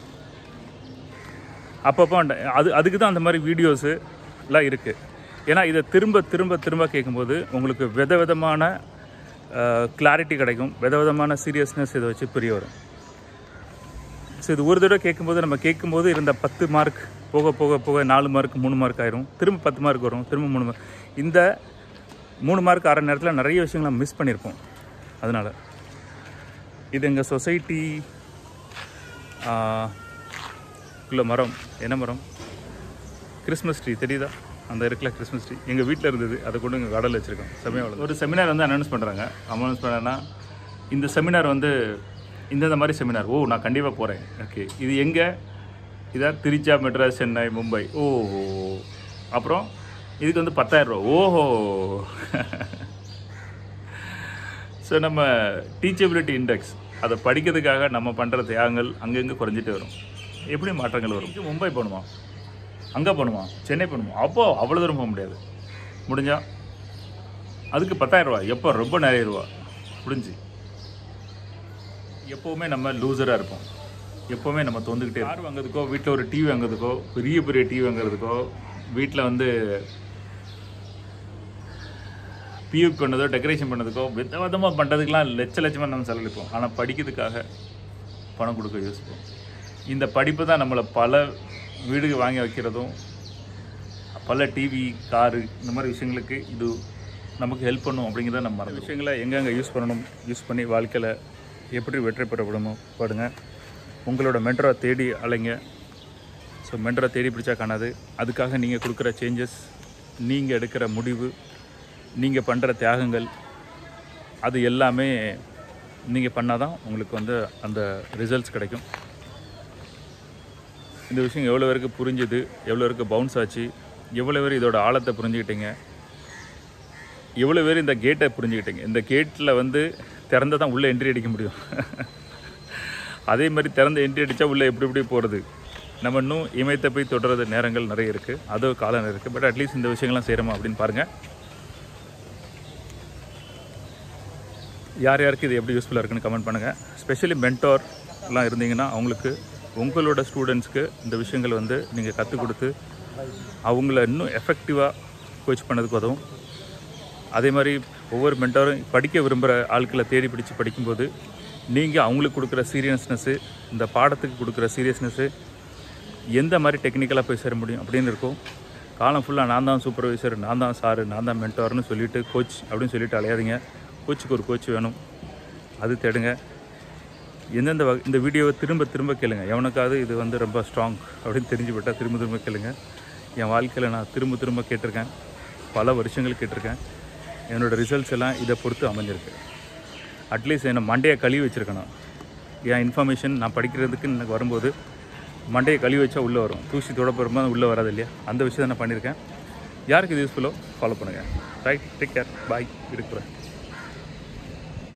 அப்பப்போ அதுக்கு தான் அந்த மாதிரி வீடியோஸுலாம் இருக்குது. ஏன்னா இதை திரும்ப திரும்ப திரும்ப கேட்கும்போது உங்களுக்கு விதவிதமான கிளாரிட்டி கிடைக்கும், விதவிதமான சீரியஸ்னஸ் இதை வச்சு புரிய வரும். ஸோ இது ஒரு தடவை கேட்கும்போது, நம்ம கேட்கும்போது இருந்த 10 மார்க் போக போக போக 4 மார்க் 3 மார்க் ஆயிரும், திரும்ப 10 மார்க் வரும், திரும்ப 3 மார்க். இந்த 3 மார்க் ஆற நேரத்தில் நிறைய விஷயங்களை மிஸ் பண்ணியிருப்போம். அதனால் இது எங்கள் சொசைட்டி உள்ள மரம், என்ன மரம், கிறிஸ்மஸ் ட்ரீ தெரியுதா? அந்த இருக்கல கிறிஸ்மஸ் ட்ரீ எங்கள் வீட்டில் இருந்தது, அதை கொண்டு எங்கள் கடலில் வச்சுருக்கோம். செம்மையாக ஒரு செமினார் வந்து அனௌன்ஸ் பண்ணுறாங்க. அனௌன்ஸ் பண்ணனா இந்த செமினார் வந்து இந்த மாதிரி செமினார். ஓ, நான் கண்டிப்பாக போகிறேன். ஓகே, இது எங்கே? இதான் திருச்சா, மெட்ராஸ், சென்னை, மும்பை. ஓஹோ. அப்புறம் இதுக்கு வந்து 10,000 ரூபா. ஓஹோ. ஸோ நம்ம டீச்சபிலிட்டி இண்டெக்ஸ் அதை படிக்கிறதுக்காக நம்ம பண்ணுற தியாகங்கள் அங்கங்கே குறைஞ்சிட்டே வரும். எப்படி மாற்றங்கள் வரும்? மும்பை போகணுமா, அங்கே போகணுமா, சென்னை போகணுமா, அப்போது அவ்வளோ தூரம் போக முடியாது. முடிஞ்சால் அதுக்கு 10,000 ரூபா. எப்போ? ரொம்ப நிறைய ரூபா முடிஞ்சு. எப்போவுமே நம்ம லூசராக இருப்போம். எப்போவுமே நம்ம தோந்துக்கிட்டே கார் வாங்கிறதுக்கோ, வீட்டில் ஒரு டிவி வாங்குறதுக்கோ, பெரிய பெரிய டிவி வாங்குறதுக்கோ, வீட்டில் வந்து பியூப் பண்ணதோ டெக்கரேஷன் பண்ணதுக்கோ, விதவிதமாக பண்ணுறதுக்கெலாம் லட்சமாக நம்ம செலவழிப்போம். ஆனால் படிக்கிறதுக்காக பணம் கொடுக்க யோசிப்போம். இந்த படிப்பு தான் நம்மளை பல வீடு வாங்கி வைக்கிறதும், பல டிவி, காரு, இந்த மாதிரி விஷயங்களுக்கு இது நமக்கு ஹெல்ப் பண்ணும் அப்படிங்கிறத நம்ம மறந்து விஷயங்களை எங்கெங்கே யூஸ் பண்ணணும், யூஸ் பண்ணி வாழ்க்கையில் எப்படி வெற்றி பெறப்படணும் பாடுங்க. உங்களோட மென்டரை தேடி அலைங்க. ஸோ மென்டரை தேடி பிடிச்சா காணாது. அதுக்காக நீங்கள் கொடுக்குற சேஞ்சஸ், நீங்கள் எடுக்கிற முடிவு, நீங்கள் பண்ணுற தியாகங்கள், அது எல்லாமே நீங்கள் பண்ணால் தான் உங்களுக்கு வந்து அந்த ரிசல்ட்ஸ் கிடைக்கும். இந்த விஷயம் எவ்வளோ பேருக்கு புரிஞ்சுது, எவ்வளோ பேருக்கு பவுன்ஸ் ஆச்சு, எவ்வளோ பேர் இதோட ஆழத்தை புரிஞ்சுக்கிட்டீங்க, எவ்வளோ பேர் இந்த கேட்டை புரிஞ்சுக்கிட்டீங்க. இந்த கேட்டில் வந்து திறந்தால் தான் உள்ளே என்ட்ரி அடிக்க முடியும். அதே மாதிரி திறந்த என்ட்ரி அடித்தா உள்ளே எப்படி எப்படி போகிறது. நம்ம இன்னும் இமயத்தை போய் தொடர்றது நேரங்கள் நிறைய இருக்குது, அதோ காலம் இருக்குது. பட் அட்லீஸ்ட் இந்த விஷயங்கள்லாம் செய்கிறோமா அப்படின்னு பாருங்கள். யார் யாருக்கு இது எப்படி யூஸ்ஃபுல்லாக இருக்குன்னு கமெண்ட் பண்ணுங்கள். ஸ்பெஷலி மென்டார்லாம் இருந்தீங்கன்னா அவங்களுக்கு, உங்களோட ஸ்டூடெண்ட்ஸ்க்கு இந்த விஷயங்கள் வந்து நீங்கள் கற்றுக் கொடுத்து அவங்கள இன்னும் எஃபெக்டிவாக கோச் பண்ணதுக்கு உதவும். அதே மாதிரி ஒவ்வொரு மென்டாரும் படிக்க விரும்புகிற ஆட்களை தேடி பிடிச்சி படிக்கும்போது நீங்கள் அவங்களுக்கு கொடுக்குற சீரியஸ்னஸ்ஸு, இந்த பாடத்துக்கு கொடுக்குற சீரியஸ்னஸ்ஸு எந்த மாதிரி டெக்னிக்கலாக போய் சேர முடியும் அப்படின்னு இருக்கும். காலம் ஃபுல்லாக நான் தான் சூப்பர்வைசர், நான் தான் சாரு, நான் தான் மென்டார்னு சொல்லிவிட்டு கோச் அப்படின்னு சொல்லிட்டு அலையாதீங்க. கோச்சுக்கு ஒரு கோச் வேணும், அது தேடுங்க. எந்தெந்த இந்த வீடியோவை திரும்ப திரும்ப கேளுங்க. எவனுக்காவது இது வந்து ரொம்ப ஸ்ட்ராங் அப்படின்னு தெரிஞ்சு விட்டால் திரும்ப திரும்ப கேளுங்க. என் வாழ்க்கையில் நான் திரும்ப திரும்ப கேட்டிருக்கேன், பல வருஷங்கள் கேட்டிருக்கேன். என்னோடய ரிசல்ட்ஸ் எல்லாம் இதை பொறுத்து அமைஞ்சிருக்கு. அட்லீஸ்ட் என்ன மண்டையை கழுவி வச்சுருக்கணும். என் இன்ஃபர்மேஷன் நான் படிக்கிறதுக்கு எனக்கு வரும்போது மண்டையை கழுவி வச்சா உள்ளே வரும், தூசி தொடப்பெருமா உள்ளே வராது இல்லையா, அந்த விஷயத்தை நான் பண்ணியிருக்கேன். யாருக்கு இது யூஸ்ஃபுல்லோ ஃபாலோ பண்ணுங்கள். ரைட், டேக் கேர், பாய், இருக்கிறேன்.